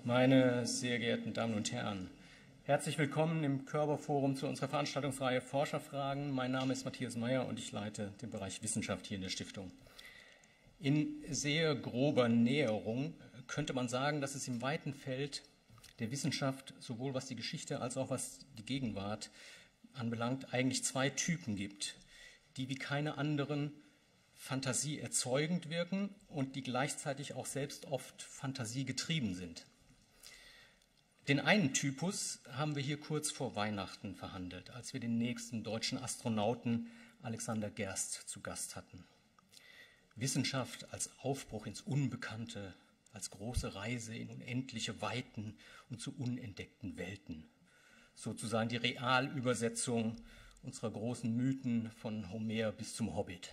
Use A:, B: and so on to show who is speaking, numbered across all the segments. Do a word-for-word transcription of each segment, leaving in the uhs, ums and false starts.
A: Meine sehr geehrten Damen und Herren, herzlich willkommen im Körber-Forum zu unserer Veranstaltungsreihe Forscherfragen. Mein Name ist Matthias Meyer und ich leite den Bereich Wissenschaft hier in der Stiftung. In sehr grober Näherung könnte man sagen, dass es im weiten Feld der Wissenschaft, sowohl was die Geschichte als auch was die Gegenwart anbelangt, eigentlich zwei Typen gibt, die wie keine anderen fantasieerzeugend wirken und die gleichzeitig auch selbst oft fantasiegetrieben sind. Den einen Typus haben wir hier kurz vor Weihnachten verhandelt, als wir den nächsten deutschen Astronauten Alexander Gerst zu Gast hatten. Wissenschaft als Aufbruch ins Unbekannte, als große Reise in unendliche Weiten und zu unentdeckten Welten. Sozusagen die Realübersetzung unserer großen Mythen von Homer bis zum Hobbit.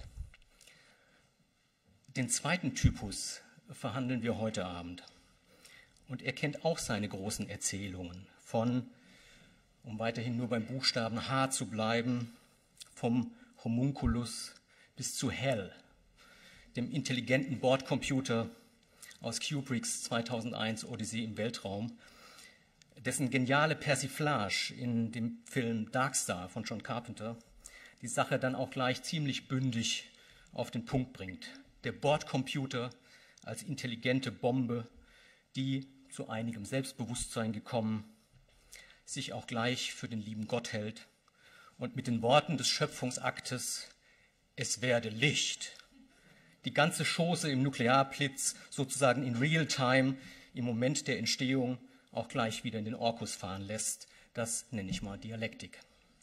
A: Den zweiten Typus verhandeln wir heute Abend. Und er kennt auch seine großen Erzählungen von, um weiterhin nur beim Buchstaben H zu bleiben, vom Homunculus bis zu Hell, dem intelligenten Bordcomputer aus Kubricks zweitausendeins Odyssee im Weltraum, dessen geniale Persiflage in dem Film Darkstar von John Carpenter die Sache dann auch gleich ziemlich bündig auf den Punkt bringt. Der Bordcomputer als intelligente Bombe, die zu einigem Selbstbewusstsein gekommen, sich auch gleich für den lieben Gott hält und mit den Worten des Schöpfungsaktes „Es werde Licht" die ganze Chose im Nuklearblitz sozusagen in Realtime im Moment der Entstehung auch gleich wieder in den Orkus fahren lässt. Das nenne ich mal Dialektik.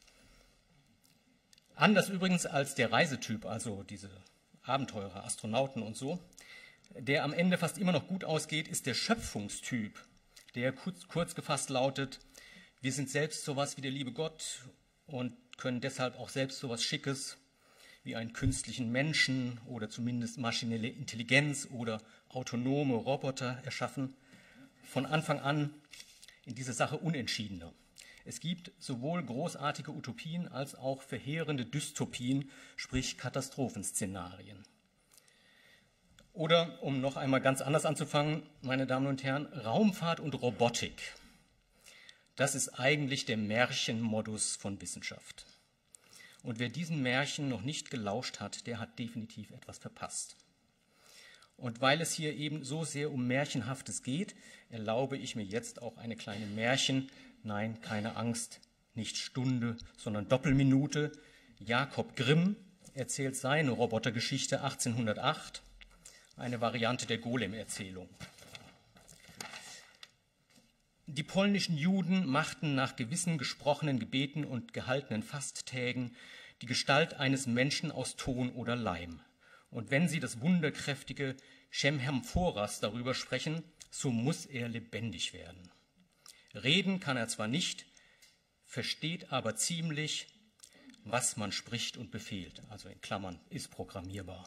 A: Anders übrigens als der Reisetyp, also diese Abenteurer, Astronauten und so, der am Ende fast immer noch gut ausgeht, ist der Schöpfungstyp, der kurz, kurz gefasst lautet: Wir sind selbst sowas wie der liebe Gott und können deshalb auch selbst sowas Schickes wie einen künstlichen Menschen oder zumindest maschinelle Intelligenz oder autonome Roboter erschaffen. Von Anfang an in dieser Sache unentschiedener. Es gibt sowohl großartige Utopien als auch verheerende Dystopien, sprich Katastrophenszenarien. Oder, um noch einmal ganz anders anzufangen, meine Damen und Herren, Raumfahrt und Robotik. Das ist eigentlich der Märchenmodus von Wissenschaft. Und wer diesen Märchen noch nicht gelauscht hat, der hat definitiv etwas verpasst. Und weil es hier eben so sehr um Märchenhaftes geht, erlaube ich mir jetzt auch eine kleine Märchen, nein, keine Angst, nicht Stunde, sondern Doppelminute. Jakob Grimm erzählt seine Robotergeschichte achtzehnhundertacht, eine Variante der Golem-Erzählung. Die polnischen Juden machten nach gewissen gesprochenen Gebeten und gehaltenen Fasttägen die Gestalt eines Menschen aus Ton oder Leim. Und wenn sie das wunderkräftige Chemhamphoras darüber sprechen, so muss er lebendig werden. Reden kann er zwar nicht, versteht aber ziemlich, was man spricht und befehlt. Also in Klammern, ist programmierbar.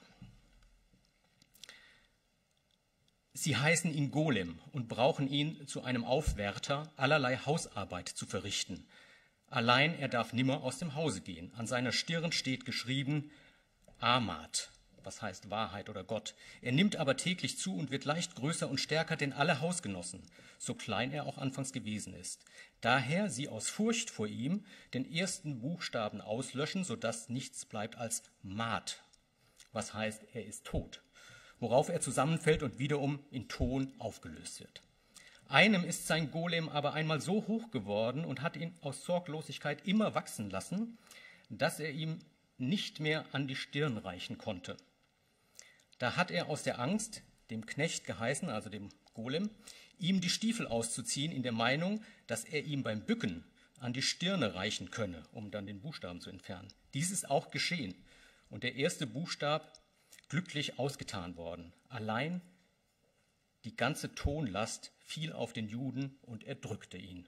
A: Sie heißen ihn Golem und brauchen ihn zu einem Aufwärter, allerlei Hausarbeit zu verrichten. Allein er darf nimmer aus dem Hause gehen. An seiner Stirn steht geschrieben Amad, was heißt Wahrheit oder Gott. Er nimmt aber täglich zu und wird leicht größer und stärker denn alle Hausgenossen, so klein er auch anfangs gewesen ist. Daher sie aus Furcht vor ihm den ersten Buchstaben auslöschen, sodass nichts bleibt als Mad, was heißt, er ist tot, worauf er zusammenfällt und wiederum in Ton aufgelöst wird. Einem ist sein Golem aber einmal so hoch geworden und hat ihn aus Sorglosigkeit immer wachsen lassen, dass er ihm nicht mehr an die Stirn reichen konnte. Da hat er aus der Angst, dem Knecht geheißen, also dem Golem, ihm die Stiefel auszuziehen, in der Meinung, dass er ihm beim Bücken an die Stirne reichen könne, um dann den Buchstaben zu entfernen. Dies ist auch geschehen und der erste Buchstab glücklich ausgetan worden. Allein die ganze Tonlast fiel auf den Juden und er drückte ihn.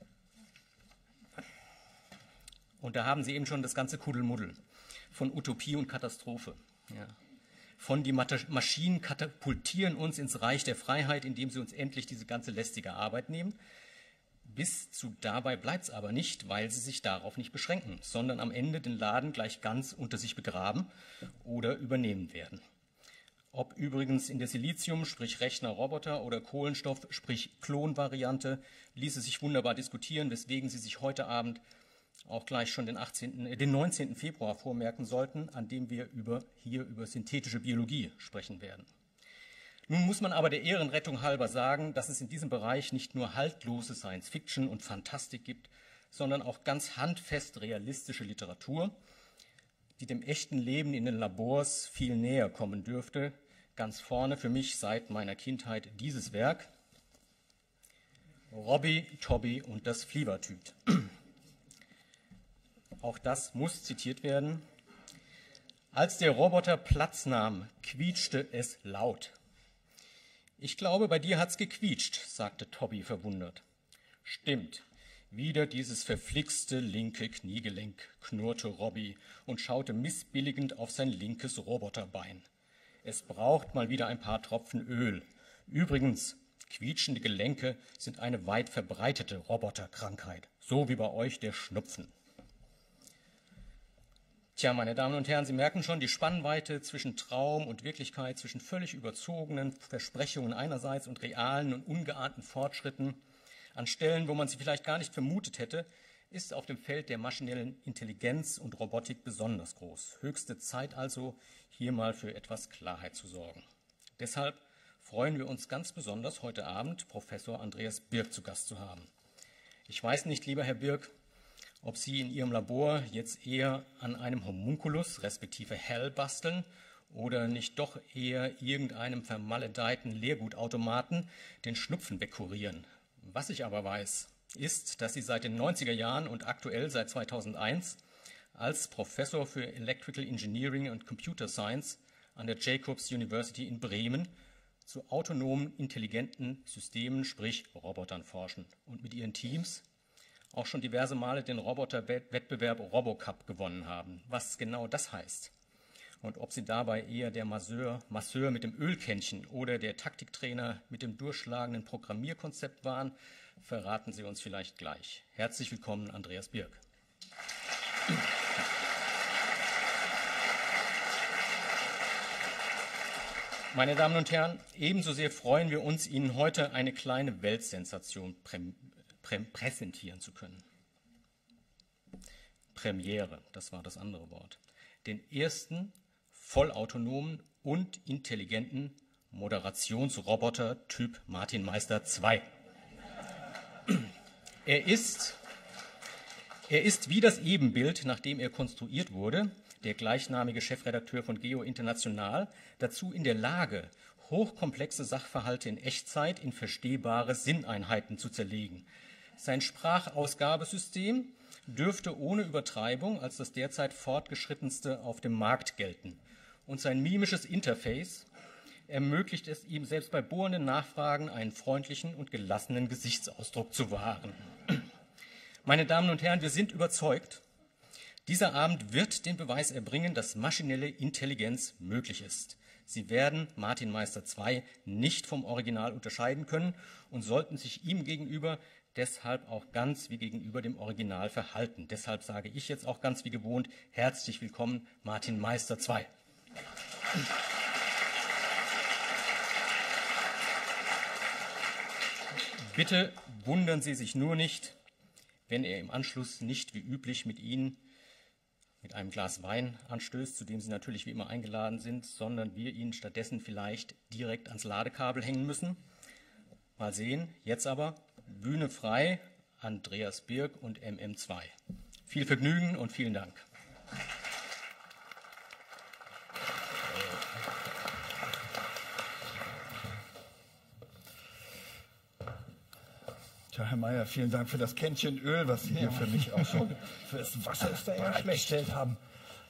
A: Und da haben Sie eben schon das ganze Kuddelmuddel von Utopie und Katastrophe. Ja. Von die Maschinen katapultieren uns ins Reich der Freiheit, indem sie uns endlich diese ganze lästige Arbeit nehmen. Bis zu dabei bleibt es aber nicht, weil sie sich darauf nicht beschränken, sondern am Ende den Laden gleich ganz unter sich begraben oder übernehmen werden. Ob übrigens in der Silizium, sprich Rechner-Roboter oder Kohlenstoff, sprich Klon-Variante, ließe sich wunderbar diskutieren, weswegen Sie sich heute Abend auch gleich schon den, achtzehnten, den neunzehnten Februar vormerken sollten, an dem wir über, hier über synthetische Biologie sprechen werden. Nun muss man aber der Ehrenrettung halber sagen, dass es in diesem Bereich nicht nur haltlose Science-Fiction und Fantastik gibt, sondern auch ganz handfest realistische Literatur, die dem echten Leben in den Labors viel näher kommen dürfte. Ganz vorne für mich seit meiner Kindheit dieses Werk, Robby, Tobby und das Flievertüt. Auch das muss zitiert werden. Als der Roboter Platz nahm, quietschte es laut. Ich glaube, bei dir hat's gequietscht, sagte Tobby verwundert. Stimmt, wieder dieses verflixte linke Kniegelenk, knurrte Robby und schaute missbilligend auf sein linkes Roboterbein. Es braucht mal wieder ein paar Tropfen Öl. Übrigens, quietschende Gelenke sind eine weit verbreitete Roboterkrankheit, so wie bei euch der Schnupfen. Tja, meine Damen und Herren, Sie merken schon die Spannweite zwischen Traum und Wirklichkeit, zwischen völlig überzogenen Versprechungen einerseits und realen und ungeahnten Fortschritten an Stellen, wo man sie vielleicht gar nicht vermutet hätte, ist auf dem Feld der maschinellen Intelligenz und Robotik besonders groß. Höchste Zeit also, hier mal für etwas Klarheit zu sorgen. Deshalb freuen wir uns ganz besonders, heute Abend Professor Andreas Birk zu Gast zu haben. Ich weiß nicht, lieber Herr Birk, ob Sie in Ihrem Labor jetzt eher an einem Homunculus, respektive Hell, basteln oder nicht doch eher irgendeinem vermaledeiten Leergutautomaten den Schnupfen wegkurieren. Was ich aber weiß, ist, dass Sie seit den neunziger Jahren und aktuell seit zweitausendeins als Professor für Electrical Engineering und Computer Science an der Jacobs University in Bremen zu autonomen, intelligenten Systemen, sprich Robotern forschen und mit Ihren Teams auch schon diverse Male den Roboterwettbewerb RoboCup gewonnen haben. Was genau das heißt und ob Sie dabei eher der Masseur, Masseur mit dem Ölkännchen oder der Taktiktrainer mit dem durchschlagenden Programmierkonzept waren, verraten Sie uns vielleicht gleich. Herzlich willkommen, Andreas Birk. Meine Damen und Herren, ebenso sehr freuen wir uns, Ihnen heute eine kleine Weltsensation prä prä präsentieren zu können. Premiere, das war das andere Wort. Den ersten vollautonomen und intelligenten Moderationsroboter Typ Martin Meister zwei. Er ist, er ist wie das Ebenbild, nach dem er konstruiert wurde, der gleichnamige Chefredakteur von Geo International, dazu in der Lage, hochkomplexe Sachverhalte in Echtzeit in verstehbare Sinneinheiten zu zerlegen. Sein Sprachausgabesystem dürfte ohne Übertreibung als das derzeit fortgeschrittenste auf dem Markt gelten. Und sein mimisches Interface ermöglicht es ihm, selbst bei bohrenden Nachfragen einen freundlichen und gelassenen Gesichtsausdruck zu wahren. Meine Damen und Herren, wir sind überzeugt, dieser Abend wird den Beweis erbringen, dass maschinelle Intelligenz möglich ist. Sie werden Martin Meister zwei nicht vom Original unterscheiden können und sollten sich ihm gegenüber deshalb auch ganz wie gegenüber dem Original verhalten. Deshalb sage ich jetzt auch ganz wie gewohnt, herzlich willkommen, Martin Meister zwei. Bitte wundern Sie sich nur nicht, wenn er im Anschluss nicht wie üblich mit Ihnen mit einem Glas Wein anstößt, zu dem Sie natürlich wie immer eingeladen sind, sondern wir Ihnen stattdessen vielleicht direkt ans Ladekabel hängen müssen. Mal sehen. Jetzt aber Bühne frei, Andreas Birk und M M zwei. Viel Vergnügen und vielen Dank.
B: Tja, Herr Mayer, vielen Dank für das Kännchen Öl, was Sie hier ja. für mich auch schon fürs Wasser ist da ja bereitgestellt haben.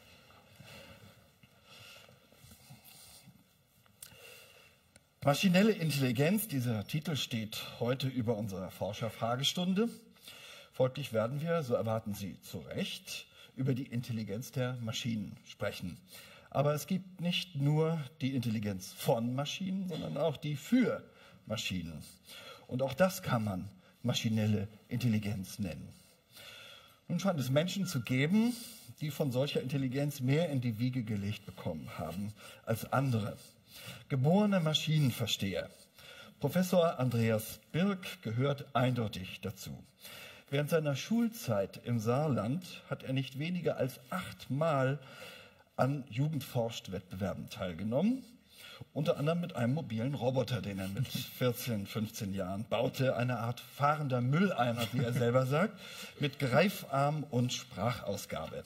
B: Maschinelle Intelligenz, dieser Titel steht heute über unserer Forscherfragestunde. Folglich werden wir, so erwarten Sie zu Recht, über die Intelligenz der Maschinen sprechen. Aber es gibt nicht nur die Intelligenz von Maschinen, sondern auch die für Maschinen. Und auch das kann man maschinelle Intelligenz nennen. Nun scheint es Menschen zu geben, die von solcher Intelligenz mehr in die Wiege gelegt bekommen haben als andere. Geborener Maschinenversteher. Professor Andreas Birk gehört eindeutig dazu. Während seiner Schulzeit im Saarland hat er nicht weniger als achtmal an Jugendforscht-Wettbewerben teilgenommen. Unter anderem mit einem mobilen Roboter, den er mit vierzehn, fünfzehn Jahren baute. Eine Art fahrender Mülleimer, wie er selber sagt, mit Greifarm und Sprachausgabe.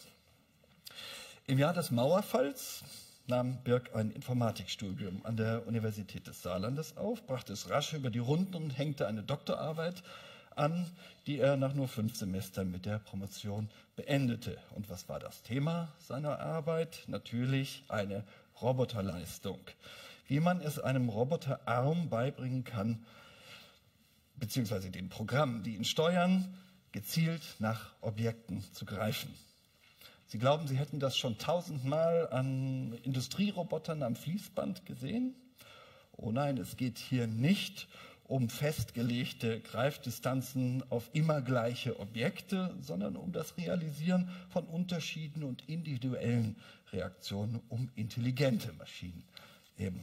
B: Im Jahr des Mauerfalls nahm Birk ein Informatikstudium an der Universität des Saarlandes auf, brachte es rasch über die Runden und hängte eine Doktorarbeit an, die er nach nur fünf Semestern mit der Promotion beendete. Und was war das Thema seiner Arbeit? Natürlich eine Roboterleistung. Wie man es einem Roboterarm beibringen kann, beziehungsweise den Programmen, die ihn steuern, gezielt nach Objekten zu greifen. Sie glauben, Sie hätten das schon tausendmal an Industrierobotern am Fließband gesehen? Oh nein, es geht hier nicht um festgelegte Greifdistanzen auf immer gleiche Objekte, sondern um das Realisieren von Unterschieden und individuellen Reaktionen, um intelligente Maschinen eben.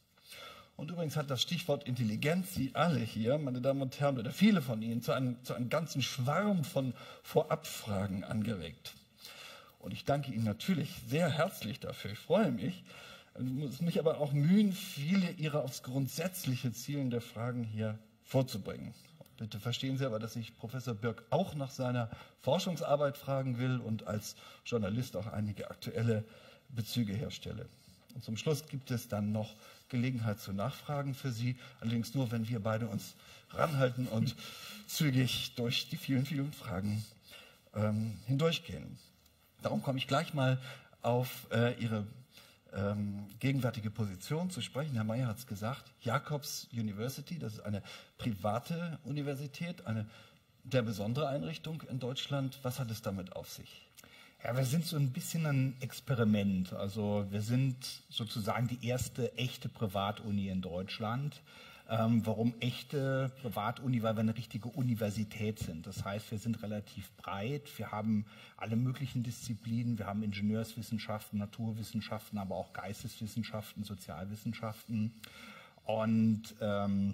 B: Und übrigens hat das Stichwort Intelligenz Sie alle hier, meine Damen und Herren, oder viele von Ihnen, zu einem, zu einem ganzen Schwarm von Vorabfragen angeregt. Und ich danke Ihnen natürlich sehr herzlich dafür. Ich freue mich. Ich muss mich aber auch mühen, viele Ihrer aufs Grundsätzliche zielende Fragen hier vorzubringen. Bitte verstehen Sie aber, dass ich Professor Birk auch nach seiner Forschungsarbeit fragen will und als Journalist auch einige aktuelle Bezüge herstelle. Und zum Schluss gibt es dann noch Gelegenheit zu Nachfragen für Sie, allerdings nur, wenn wir beide uns ranhalten und zügig durch die vielen, vielen Fragen ähm, hindurchgehen. Darum komme ich gleich mal auf äh, Ihre ähm, gegenwärtige Position zu sprechen. Herr Meyer hat es gesagt, Jacobs University, das ist eine private Universität, eine sehr besondere Einrichtung in Deutschland. Was hat es damit auf sich?
C: Ja, wir sind so ein bisschen ein Experiment. Also wir sind sozusagen die erste echte Privatuni in Deutschland. Ähm, warum echte Privatuni? Weil wir eine richtige Universität sind. Das heißt, wir sind relativ breit. Wir haben alle möglichen Disziplinen. Wir haben Ingenieurswissenschaften, Naturwissenschaften, aber auch Geisteswissenschaften, Sozialwissenschaften. Und ähm,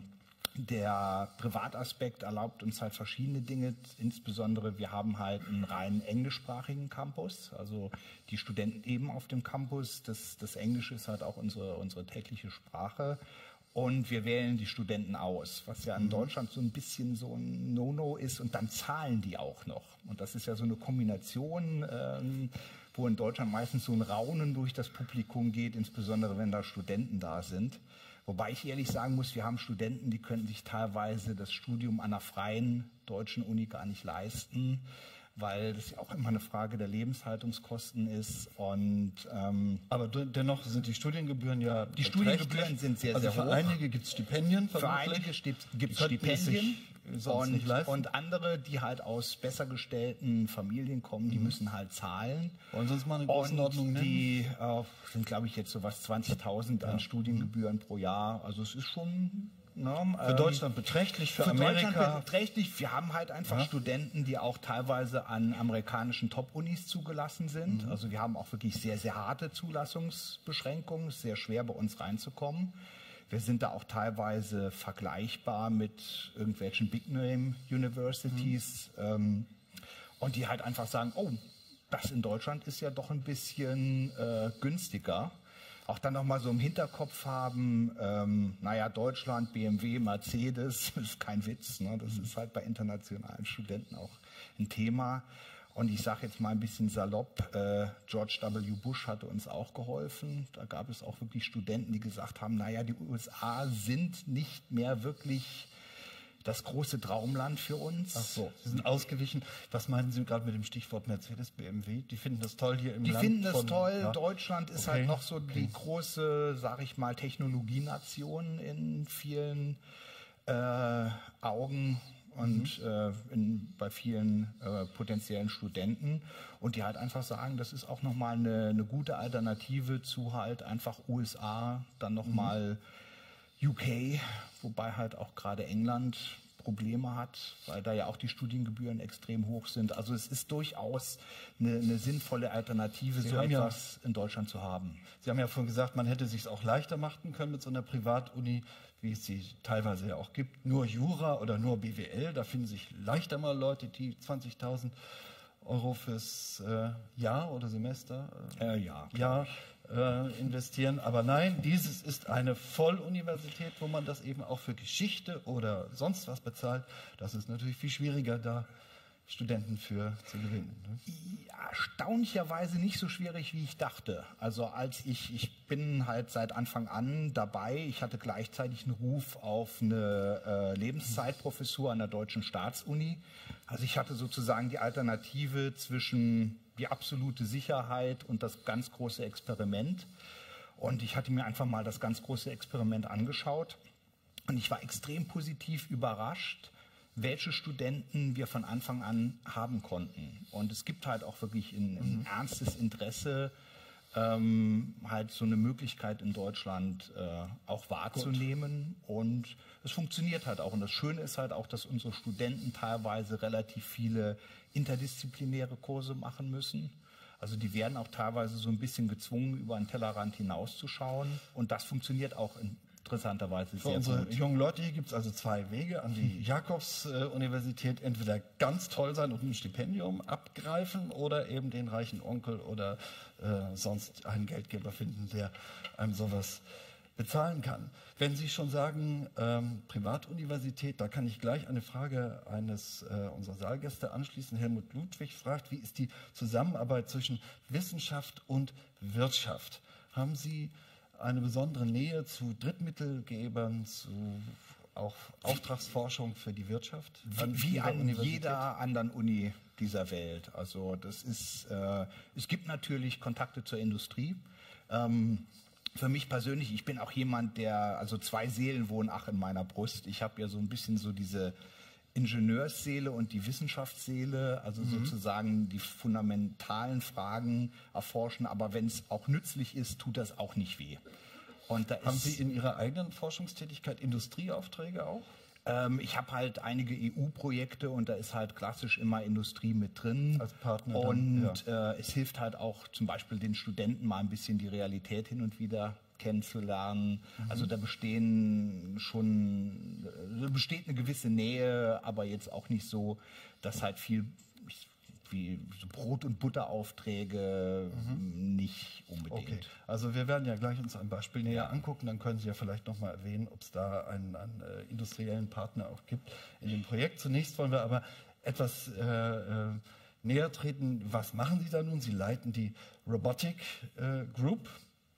C: der Privataspekt erlaubt uns halt verschiedene Dinge. Insbesondere wir haben halt einen rein englischsprachigen Campus. Also die Studenten eben auf dem Campus. Das, das Englische ist halt auch unsere, unsere tägliche Sprache. Und wir wählen die Studenten aus, was ja in Deutschland so ein bisschen so ein No-No ist. Und dann zahlen die auch noch. Und das ist ja so eine Kombination, ähm, wo in Deutschland meistens so ein Raunen durch das Publikum geht, insbesondere wenn da Studenten da sind. Wobei ich ehrlich sagen muss, wir haben Studenten, die können sich teilweise das Studium an einer freien deutschen Uni gar nicht leisten, weil das ja auch immer eine Frage der Lebenshaltungskosten ist. Und, ähm,
B: aber dennoch sind die Studiengebühren ja
C: Die Studiengebühren sind sehr,
B: also
C: sehr hoch.
B: für einige gibt es Stipendien.
C: Für einige gibt es Stipendien. Und, und andere, die halt aus besser gestellten Familien kommen, die mhm. müssen halt zahlen.
B: Wollen Sie uns mal eine Größenordnung nennen?
C: Die äh, sind, glaube ich, jetzt so was zwanzigtausend ja. an Studiengebühren mhm. pro Jahr. Also es ist schon... Ne,
B: für ähm, Deutschland beträchtlich, für,
C: für
B: Amerika...
C: Deutschland beträchtlich. Wir haben halt einfach ja. Studenten, die auch teilweise an amerikanischen Top-Unis zugelassen sind. Mhm. Also wir haben auch wirklich sehr, sehr harte Zulassungsbeschränkungen. Es ist sehr schwer, bei uns reinzukommen. Wir sind da auch teilweise vergleichbar mit irgendwelchen Big-Name-Universities mhm. ähm, und die halt einfach sagen, oh, das in Deutschland ist ja doch ein bisschen äh, günstiger. Auch dann nochmal so im Hinterkopf haben, ähm, naja, Deutschland, B M W, Mercedes, ist kein Witz. Ne? Das ist halt bei internationalen Studenten auch ein Thema. Und ich sage jetzt mal ein bisschen salopp, äh, George W. Bush hatte uns auch geholfen. Da gab es auch wirklich Studenten, die gesagt haben, naja, die U S A sind nicht mehr wirklich das große Traumland für uns.
B: Ach so, Sie sind ausgewichen. Was meinen Sie gerade mit dem Stichwort Mercedes, B M W? Die finden das toll hier im
C: die
B: Land?
C: Die finden das
B: von,
C: toll. Ja. Deutschland ist
B: okay.
C: halt noch so die
B: okay.
C: große, sage ich mal, Technologienation in vielen äh, Augen und mhm. äh, in, bei vielen äh, potenziellen Studenten. Und die halt einfach sagen, das ist auch nochmal eine, eine gute Alternative zu halt einfach U S A, dann nochmal mhm. U K, wobei halt auch gerade England Probleme hat, weil da ja auch die Studiengebühren extrem hoch sind. Also es ist durchaus eine, eine sinnvolle Alternative,
B: Sie
C: so
B: haben ja-
C: etwas in Deutschland zu haben.
B: Sie haben ja vorhin gesagt, man hätte es sich auch leichter machen können mit so einer Privatuni, wie es sie teilweise ja auch gibt. Nur Jura oder nur B W L, da finden sich leichter mal Leute, die zwanzigtausend Euro fürs äh, Jahr oder Semester
C: Äh, ja,
B: Jahr äh, investieren. Aber nein, dieses ist eine Volluniversität, wo man das eben auch für Geschichte oder sonst was bezahlt. Das ist natürlich viel schwieriger, da Studenten für zu gewinnen. Ne?
C: Ja, erstaunlicherweise nicht so schwierig, wie ich dachte. Also als ich, ich bin halt seit Anfang an dabei. Ich hatte gleichzeitig einen Ruf auf eine äh, Lebenszeitprofessur an der Deutschen Staatsuni. Also ich hatte sozusagen die Alternative zwischen die absolute Sicherheit und das ganz große Experiment. Und ich hatte mir einfach mal das ganz große Experiment angeschaut. Und ich war extrem positiv überrascht, welche Studenten wir von Anfang an haben konnten. Und es gibt halt auch wirklich ein, ein ernstes Interesse, ähm, halt so eine Möglichkeit in Deutschland äh, auch wahrzunehmen. Und es funktioniert halt auch. Und das Schöne ist halt auch, dass unsere Studenten teilweise relativ viele interdisziplinäre Kurse machen müssen. Also die werden auch teilweise so ein bisschen gezwungen, über den Tellerrand hinauszuschauen. Und das funktioniert auch in interessanterweise
B: Für
C: sehr
B: unsere
C: gut.
B: jungen Leute hier gibt es also zwei Wege an die Jakobs-Universität. Entweder ganz toll sein und ein Stipendium abgreifen oder eben den reichen Onkel oder äh, sonst einen Geldgeber finden, der einem sowas bezahlen kann. Wenn Sie schon sagen, ähm, Privatuniversität, da kann ich gleich eine Frage eines äh, unserer Saalgäste anschließen. Helmut Ludwig fragt, wie ist die Zusammenarbeit zwischen Wissenschaft und Wirtschaft? Haben Sie eine besondere Nähe zu Drittmittelgebern, zu auch Auftragsforschung für die Wirtschaft?
C: Wie, wie
B: Ihrer
C: an
B: Universität?
C: jeder anderen Uni dieser Welt. Also das ist, äh, es gibt natürlich Kontakte zur Industrie. Ähm, für mich persönlich, ich bin auch jemand, der, also zwei Seelen wohnen ach in meiner Brust. Ich habe ja so ein bisschen so diese Ingenieursseele und die Wissenschaftsseele, also
B: Mhm.
C: sozusagen die fundamentalen Fragen erforschen. Aber wenn es auch nützlich ist, tut das auch nicht weh. Und da
B: Haben
C: ist,
B: Sie in Ihrer eigenen Forschungstätigkeit Industrieaufträge auch?
C: Ähm, ich habe halt einige E U-Projekte und da ist halt klassisch immer Industrie mit drin.
B: Als Partner dann,
C: Und äh, es hilft halt auch zum Beispiel den Studenten mal ein bisschen die Realität hin und wieder kennenzulernen. Also da bestehen schon, da besteht eine gewisse Nähe, aber jetzt auch nicht so, dass halt viel wie so Brot- und Butteraufträge nicht unbedingt.
B: Okay, also wir werden ja gleich uns ein Beispiel näher angucken, dann können Sie ja vielleicht noch mal erwähnen, ob es da einen, einen äh, industriellen Partner auch gibt in dem Projekt. Zunächst wollen wir aber etwas äh, äh, näher treten. Was machen Sie da nun? Sie leiten die Robotic äh, Group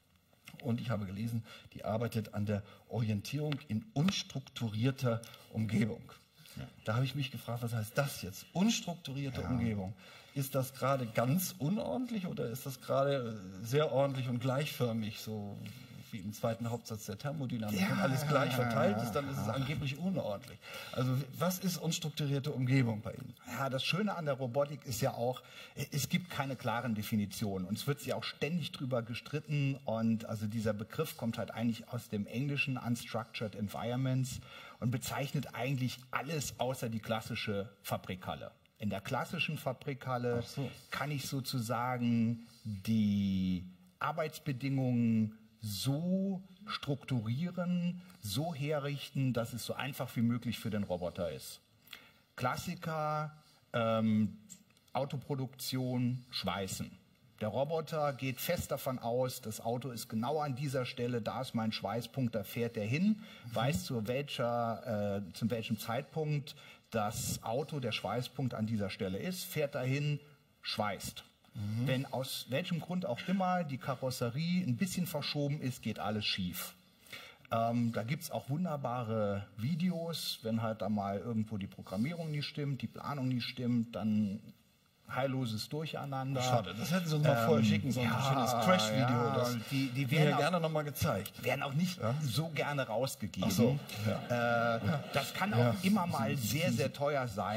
B: und ich habe gelesen, die arbeitet an der Orientierung in unstrukturierter Umgebung. Da habe ich mich gefragt, was heißt das jetzt? Unstrukturierte
C: Ja.
B: Umgebung. Ist das gerade ganz unordentlich oder ist das gerade sehr ordentlich und gleichförmig, so wie im zweiten Hauptsatz der Thermodynamik?
C: Ja.
B: Wenn alles gleich verteilt ist, dann ist es angeblich unordentlich. Also was ist unstrukturierte Umgebung bei Ihnen?
C: Ja, das Schöne an der Robotik ist ja auch, es gibt keine klaren Definitionen und es wird ja auch ständig drüber gestritten und also dieser Begriff kommt halt eigentlich aus dem Englischen Unstructured Environments und bezeichnet eigentlich alles außer die klassische Fabrikhalle. In der klassischen Fabrikhalle
B: Ach so.
C: kann ich sozusagen die Arbeitsbedingungen so strukturieren, so herrichten, dass es so einfach wie möglich für den Roboter ist. Klassiker, ähm, Autoproduktion, Schweißen. Der Roboter geht fest davon aus, das Auto ist genau an dieser Stelle, da ist mein Schweißpunkt, da fährt er hin, weiß zu, welcher, äh, zu welchem Zeitpunkt das Auto, der Schweißpunkt an dieser Stelle ist, fährt dahin, schweißt. Wenn aus welchem Grund auch immer die Karosserie ein bisschen verschoben ist, geht alles schief. Ähm, da gibt es auch wunderbare Videos, wenn halt da mal irgendwo die Programmierung nicht stimmt, die Planung nicht stimmt, dann heilloses Durcheinander.
B: Schade, das hätten Sie uns mal vorher schicken sollen, so ein schönes Crash-Video.
C: ja,
B: das
C: die, die
B: mir
C: werden
B: ja
C: auch,
B: gerne noch mal gezeigt.
C: werden auch nicht so gerne rausgegeben.
B: Ach so,
C: äh, das kann auch immer mal sehr, sehr teuer sein.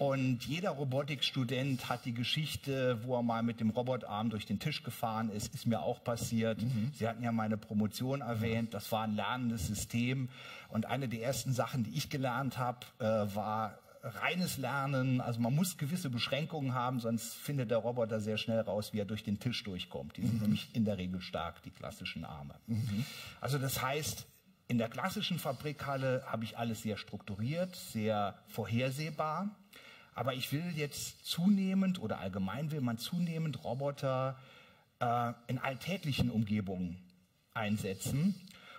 C: Und jeder Robotikstudent hat die Geschichte, wo er mal mit dem Robotarm durch den Tisch gefahren ist, ist mir auch passiert. Mhm. Sie hatten ja meine Promotion erwähnt, das war ein lernendes System. Und eine der ersten Sachen, die ich gelernt habe, äh, war reines Lernen. Also man muss gewisse Beschränkungen haben, sonst findet der Roboter sehr schnell raus, wie er durch den Tisch durchkommt. Die sind mhm. nämlich in der Regel stark, die klassischen Arme. Mhm. Also das heißt, in der klassischen Fabrikhalle habe ich alles sehr strukturiert, sehr vorhersehbar. Aber ich will jetzt zunehmend oder allgemein will man zunehmend Roboter äh, in alltäglichen Umgebungen einsetzen.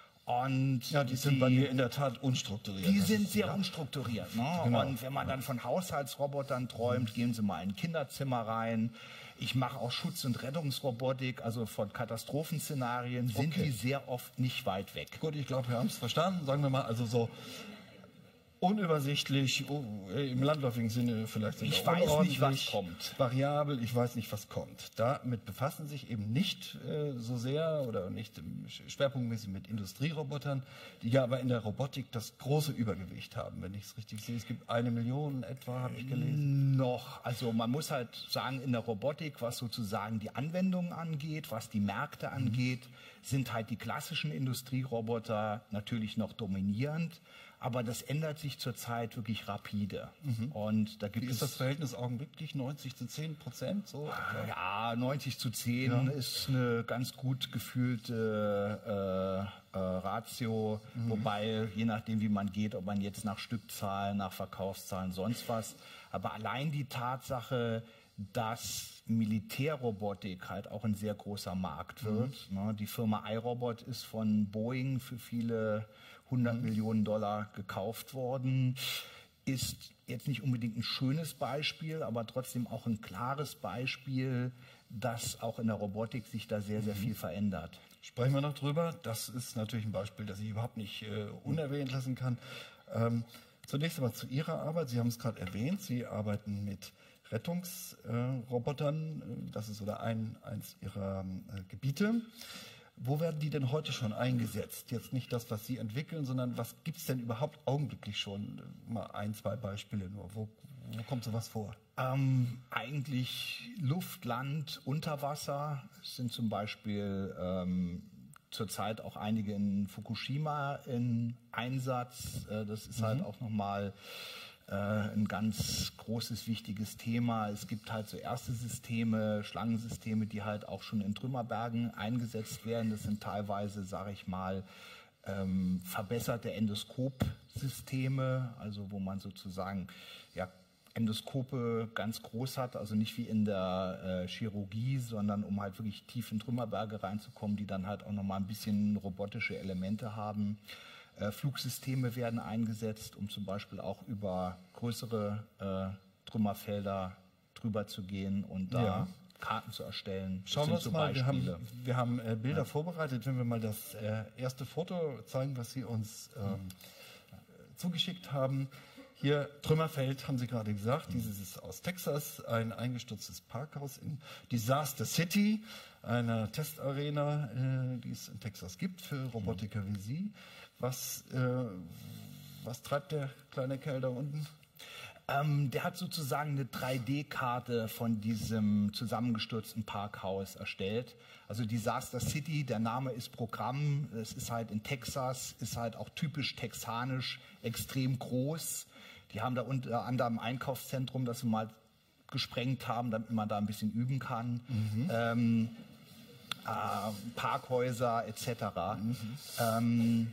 C: Und
B: ja, die sind die, bei mir in der Tat unstrukturiert.
C: Die sind sehr ja. unstrukturiert. Ne? Genau. Und wenn man dann von Haushaltsrobotern träumt, mhm. gehen Sie mal in ein Kinderzimmer rein. Ich mache auch Schutz- und Rettungsrobotik, also von Katastrophenszenarien sind okay. die sehr oft nicht weit weg.
B: Gut, ich glaube, wir haben es verstanden. Sagen wir mal, also so unübersichtlich, oh, im landläufigen Sinne vielleicht
C: ich weiß nicht, was kommt.
B: Variabel, ich weiß nicht, was kommt. Damit befassen sich eben nicht äh, so sehr oder nicht schwerpunktmäßig mit Industrierobotern, die ja aber in der Robotik das große Übergewicht haben, wenn ich es richtig sehe. Es gibt eine Million etwa, habe ich gelesen.
C: Noch. Also man muss halt sagen, in der Robotik, was sozusagen die Anwendungen angeht, was die Märkte mhm. angeht, sind halt die klassischen Industrieroboter natürlich noch dominierend. Aber das ändert sich zurzeit wirklich rapide. Mhm. Und da gibt
B: Wie ist das Verhältnis augenblicklich? neunzig zu zehn Prozent? So?
C: Ja, neunzig zu zehn ja. ist eine ganz gut gefühlte äh, äh, Ratio. Mhm. Wobei, je nachdem, wie man geht, ob man jetzt nach Stückzahlen, nach Verkaufszahlen, sonst was. Aber allein die Tatsache, dass Militärrobotik halt auch ein sehr großer Markt wird. Mhm. Ne? Die Firma iRobot ist von Boeing für viele hundert mhm. Millionen Dollar gekauft worden, ist jetzt nicht unbedingt ein schönes Beispiel, aber trotzdem auch ein klares Beispiel, dass auch in der Robotik sich da sehr, sehr mhm. viel verändert.
B: Sprechen wir noch drüber. Das ist natürlich ein Beispiel, das ich überhaupt nicht äh, unerwähnt lassen kann. Ähm, zunächst einmal zu Ihrer Arbeit. Sie haben es gerade erwähnt, Sie arbeiten mit Rettungsrobotern. Äh, das ist oder ein, eins Ihrer äh, Gebiete. Wo werden die denn heute schon eingesetzt? Jetzt nicht das, was Sie entwickeln, sondern was gibt es denn überhaupt augenblicklich schon? Mal ein, zwei Beispiele nur. Wo, wo kommt sowas vor?
C: Ähm, eigentlich Luft, Land, Unterwasser. Es sind zum Beispiel ähm, zurzeit auch einige in Fukushima in Einsatz. Äh, das ist mhm. halt auch nochmal äh, ein ganz großes, wichtiges Thema. Es gibt halt so erste Systeme, Schlangensysteme, die halt auch schon in Trümmerbergen eingesetzt werden. Das sind teilweise, sage ich mal, ähm, verbesserte Endoskopsysteme, also wo man sozusagen ja, Endoskope ganz groß hat, also nicht wie in der äh, Chirurgie, sondern um halt wirklich tief in Trümmerberge reinzukommen, die dann halt auch nochmal ein bisschen robotische Elemente haben. Äh, Flugsysteme werden eingesetzt, um zum Beispiel auch über größere äh, Trümmerfelder drüber zu gehen und da ja. Karten zu erstellen.
B: Schauen wir uns so mal, wir haben, wir haben äh, Bilder ja. vorbereitet. Wenn wir mal das äh, erste Foto zeigen, was Sie uns ähm, mhm. zugeschickt haben. Hier Trümmerfeld, haben Sie gerade gesagt, mhm. dieses ist aus Texas, ein eingestürztes Parkhaus in Disaster City, einer Testarena, äh, die es in Texas gibt für Robotiker wie Sie. Was, äh, was treibt der kleine Kerl da unten?
C: Ähm, der hat sozusagen eine drei D Karte von diesem zusammengestürzten Parkhaus erstellt. Also Disaster City, der Name ist Programm, es ist halt in Texas, ist halt auch typisch texanisch, extrem groß. Die haben da unter anderem ein Einkaufszentrum, das sie mal gesprengt haben, damit man da ein bisschen üben kann. Mhm. Ähm, äh, Parkhäuser et cetera. Mhm. Ähm,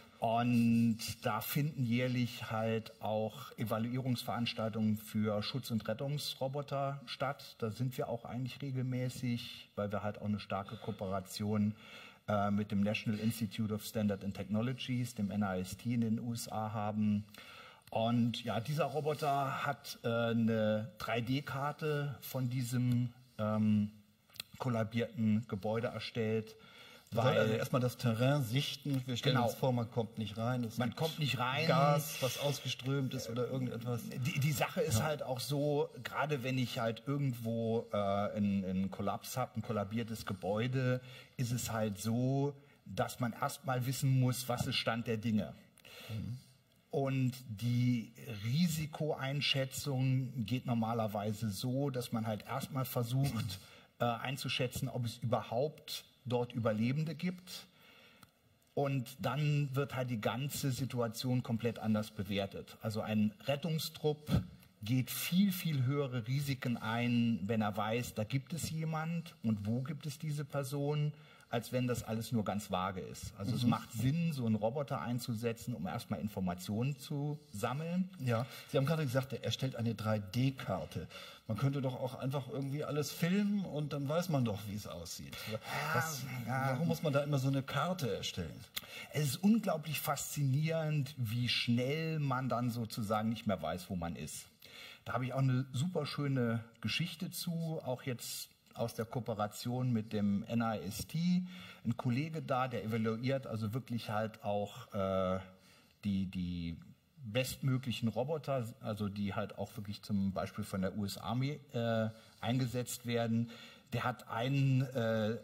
C: und da finden jährlich halt auch Evaluierungsveranstaltungen für Schutz- und Rettungsroboter statt. Da sind wir auch eigentlich regelmäßig, weil wir halt auch eine starke Kooperation äh, mit dem National Institute of Standard and Technologies, dem N I S T in den U S A haben. Und ja, dieser Roboter hat äh, eine drei D Karte von diesem ähm, kollabierten Gebäude erstellt.
B: Weil also erstmal das Terrain sichten. Wir stellen genau. uns vor, man kommt nicht rein. Es
C: man kommt nicht rein.
B: Gas, was ausgeströmt ist oder irgendetwas.
C: Die, die Sache ist ja. halt auch so, gerade wenn ich halt irgendwo äh, einen, einen Kollaps habe, ein kollabiertes Gebäude, ist es halt so, dass man erstmal wissen muss, was ist Stand der Dinge. Mhm. Und die Risikoeinschätzung geht normalerweise so, dass man halt erstmal versucht äh, einzuschätzen, ob es überhaupt dort Überlebende gibt. Und dann wird halt die ganze Situation komplett anders bewertet. Also ein Rettungstrupp geht viel, viel höhere Risiken ein, wenn er weiß, da gibt es jemand und wo gibt es diese Person, als wenn das alles nur ganz vage ist. Also mhm. es macht Sinn, so einen Roboter einzusetzen, um erstmal Informationen zu sammeln.
B: Ja, Sie haben gerade gesagt, er erstellt eine drei D Karte. Man könnte doch auch einfach irgendwie alles filmen und dann weiß man doch, wie es aussieht. Was, ja, warum muss man da immer so eine Karte erstellen?
C: Es ist unglaublich faszinierend, wie schnell man dann sozusagen nicht mehr weiß, wo man ist. Da habe ich auch eine super schöne Geschichte zu, auch jetzt aus der Kooperation mit dem N I S T, ein Kollege da, der evaluiert also wirklich halt auch äh, die, die bestmöglichen Roboter, also die halt auch wirklich zum Beispiel von der U S Army äh, eingesetzt werden. Der hat ein äh,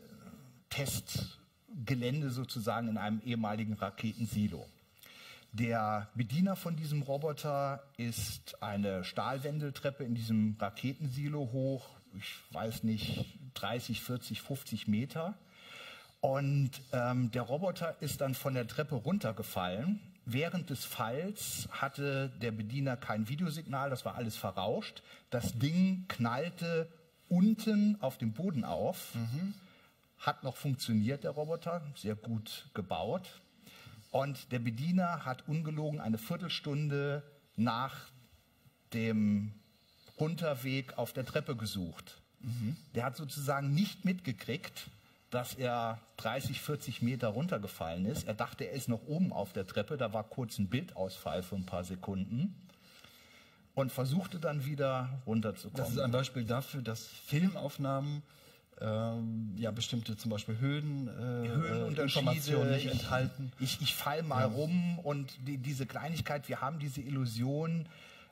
C: Testgelände sozusagen in einem ehemaligen Raketensilo. Der Bediener von diesem Roboter ist eine Stahlwendeltreppe in diesem Raketensilo hoch, ich weiß nicht, dreißig, vierzig, fünfzig Meter. Und ähm, der Roboter ist dann von der Treppe runtergefallen. Während des Falls hatte der Bediener kein Videosignal, das war alles verrauscht. Das Ding knallte unten auf dem Boden auf, mhm. hat noch funktioniert, der Roboter, sehr gut gebaut. Und der Bediener hat ungelogen eine Viertelstunde nach dem Unterweg auf der Treppe gesucht. Mhm. Der hat sozusagen nicht mitgekriegt, dass er dreißig, vierzig Meter runtergefallen ist. Er dachte, er ist noch oben auf der Treppe. Da war kurz ein Bildausfall für ein paar Sekunden und versuchte dann wieder runterzukommen.
B: Das ist ein Beispiel dafür, dass Filmaufnahmen ähm, ja bestimmte zum Beispiel Höhen, äh, Höhenunterschiede nicht
C: ich,
B: enthalten.
C: Ich, ich fall mal ja. rum und die, diese Kleinigkeit, wir haben diese Illusion,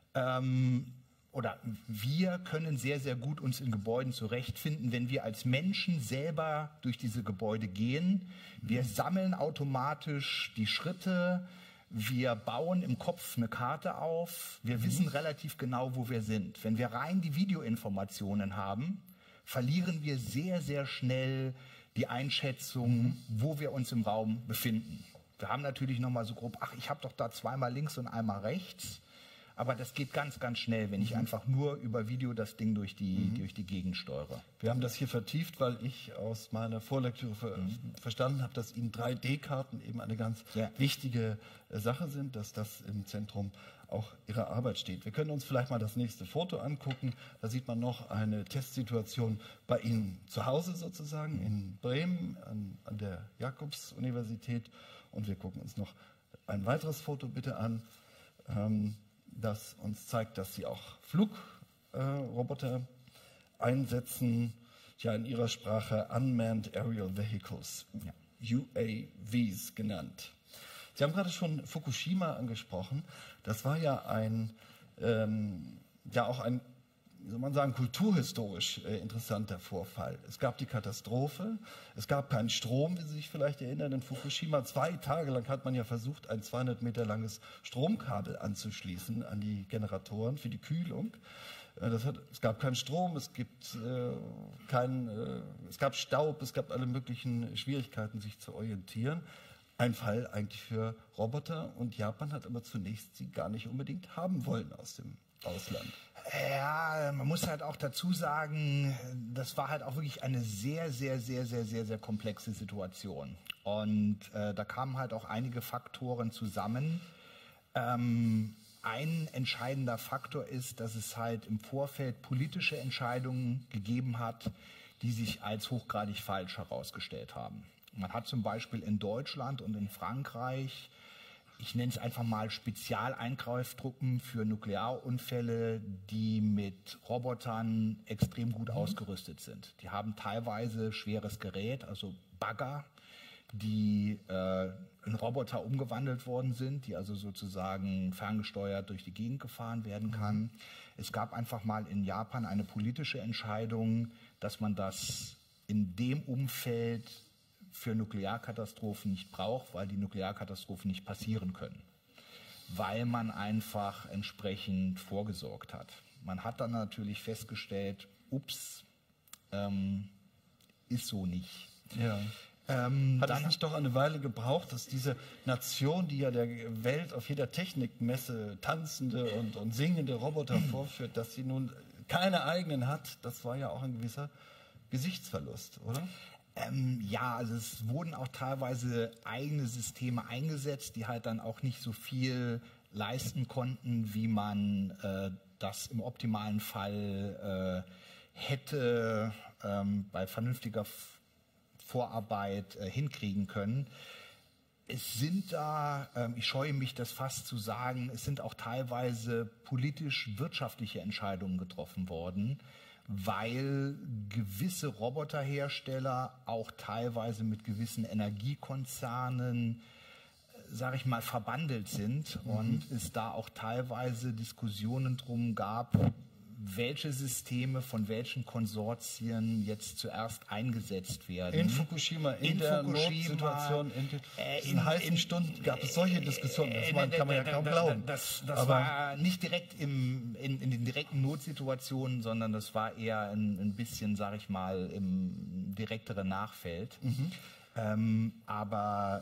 C: ähm, oder wir können sehr, sehr gut uns in Gebäuden zurechtfinden, wenn wir als Menschen selber durch diese Gebäude gehen. Wir sammeln automatisch die Schritte, wir bauen im Kopf eine Karte auf, wir mhm. wissen relativ genau, wo wir sind. Wenn wir rein die Videoinformationen haben, verlieren wir sehr, sehr schnell die Einschätzung, mhm. wo wir uns im Raum befinden. Wir haben natürlich noch mal so grob, ach, ich habe doch da zweimal links und einmal rechts. Aber das geht ganz, ganz schnell, wenn ich mhm. einfach nur über Video das Ding durch die, mhm. durch die Gegend steuere.
B: Wir haben das hier vertieft, weil ich aus meiner Vorlektüre ver mhm. verstanden habe, dass Ihnen drei D Karten eben eine ganz ja. wichtige äh, Sache sind, dass das im Zentrum auch Ihrer Arbeit steht. Wir können uns vielleicht mal das nächste Foto angucken. Da sieht man noch eine Testsituation bei Ihnen zu Hause sozusagen, mhm. in Bremen an, an der Jakobs-Universität. Und wir gucken uns noch ein weiteres Foto bitte an. Ähm, das uns zeigt, dass sie auch Flugroboter äh, einsetzen, ja in ihrer Sprache Unmanned Aerial Vehicles, ja. U A Vs genannt. Sie haben gerade schon Fukushima angesprochen. Das war ja ein, ähm, ja auch ein, wie soll man sagen, kulturhistorisch äh, interessanter Vorfall. Es gab die Katastrophe, es gab keinen Strom, wie Sie sich vielleicht erinnern, in Fukushima. Zwei Tage lang hat man ja versucht, ein zweihundert Meter langes Stromkabel anzuschließen an die Generatoren für die Kühlung. Äh, das hat, es gab keinen Strom, es, gibt, äh, kein, äh, es gab Staub, es gab alle möglichen Schwierigkeiten, sich zu orientieren. Ein Fall eigentlich für Roboter, und Japan hat aber zunächst sie gar nicht unbedingt haben wollen aus dem Ausland.
C: Ja, man muss halt auch dazu sagen, das war halt auch wirklich eine sehr, sehr, sehr, sehr, sehr, sehr komplexe Situation. Und äh, da kamen halt auch einige Faktoren zusammen. Ähm, ein entscheidender Faktor ist, dass es halt im Vorfeld politische Entscheidungen gegeben hat, die sich als hochgradig falsch herausgestellt haben. Man hat zum Beispiel in Deutschland und in Frankreich, ich nenne es einfach mal Spezialeingreiftruppen für Nuklearunfälle, die mit Robotern extrem gut mhm. ausgerüstet sind. Die haben teilweise schweres Gerät, also Bagger, die äh, in Roboter umgewandelt worden sind, die also sozusagen ferngesteuert durch die Gegend gefahren werden kann. Mhm. Es gab einfach mal in Japan eine politische Entscheidung, dass man das in dem Umfeld für Nuklearkatastrophen nicht braucht, weil die Nuklearkatastrophen nicht passieren können. weil man einfach entsprechend vorgesorgt hat. Man hat dann natürlich festgestellt, ups, ähm, ist so nicht.
B: Ja.
C: Ähm,
B: Hat
C: dann
B: es nicht doch eine Weile gebraucht, dass diese Nation, die ja der Welt auf jeder Technikmesse tanzende und, und singende Roboter vorführt, dass sie nun keine eigenen hat, das war ja auch ein gewisser Gesichtsverlust, oder?
C: Ähm, ja, also es wurden auch teilweise eigene Systeme eingesetzt, die halt dann auch nicht so viel leisten konnten, wie man äh, das im optimalen Fall äh, hätte ähm, bei vernünftiger Vorarbeit äh, hinkriegen können. Es sind da, ähm, ich scheue mich das fast zu sagen, es sind auch teilweise politisch-wirtschaftliche Entscheidungen getroffen worden, weil gewisse Roboterhersteller auch teilweise mit gewissen Energiekonzernen, sage ich mal, verbandelt sind mhm. und es da auch teilweise Diskussionen drum gab, welche Systeme von welchen Konsortien jetzt zuerst eingesetzt werden.
B: In Fukushima, in, in der Fukushima, Notsituation, in, den, äh, in, in heißen Stunden gab es solche Diskussionen, das äh, kann man ja kaum glauben.
C: Das, das war nicht direkt im, in, in den direkten Notsituationen, sondern das war eher ein, ein bisschen, sage ich mal, im direkteren Nachfeld. Mhm. Ähm, aber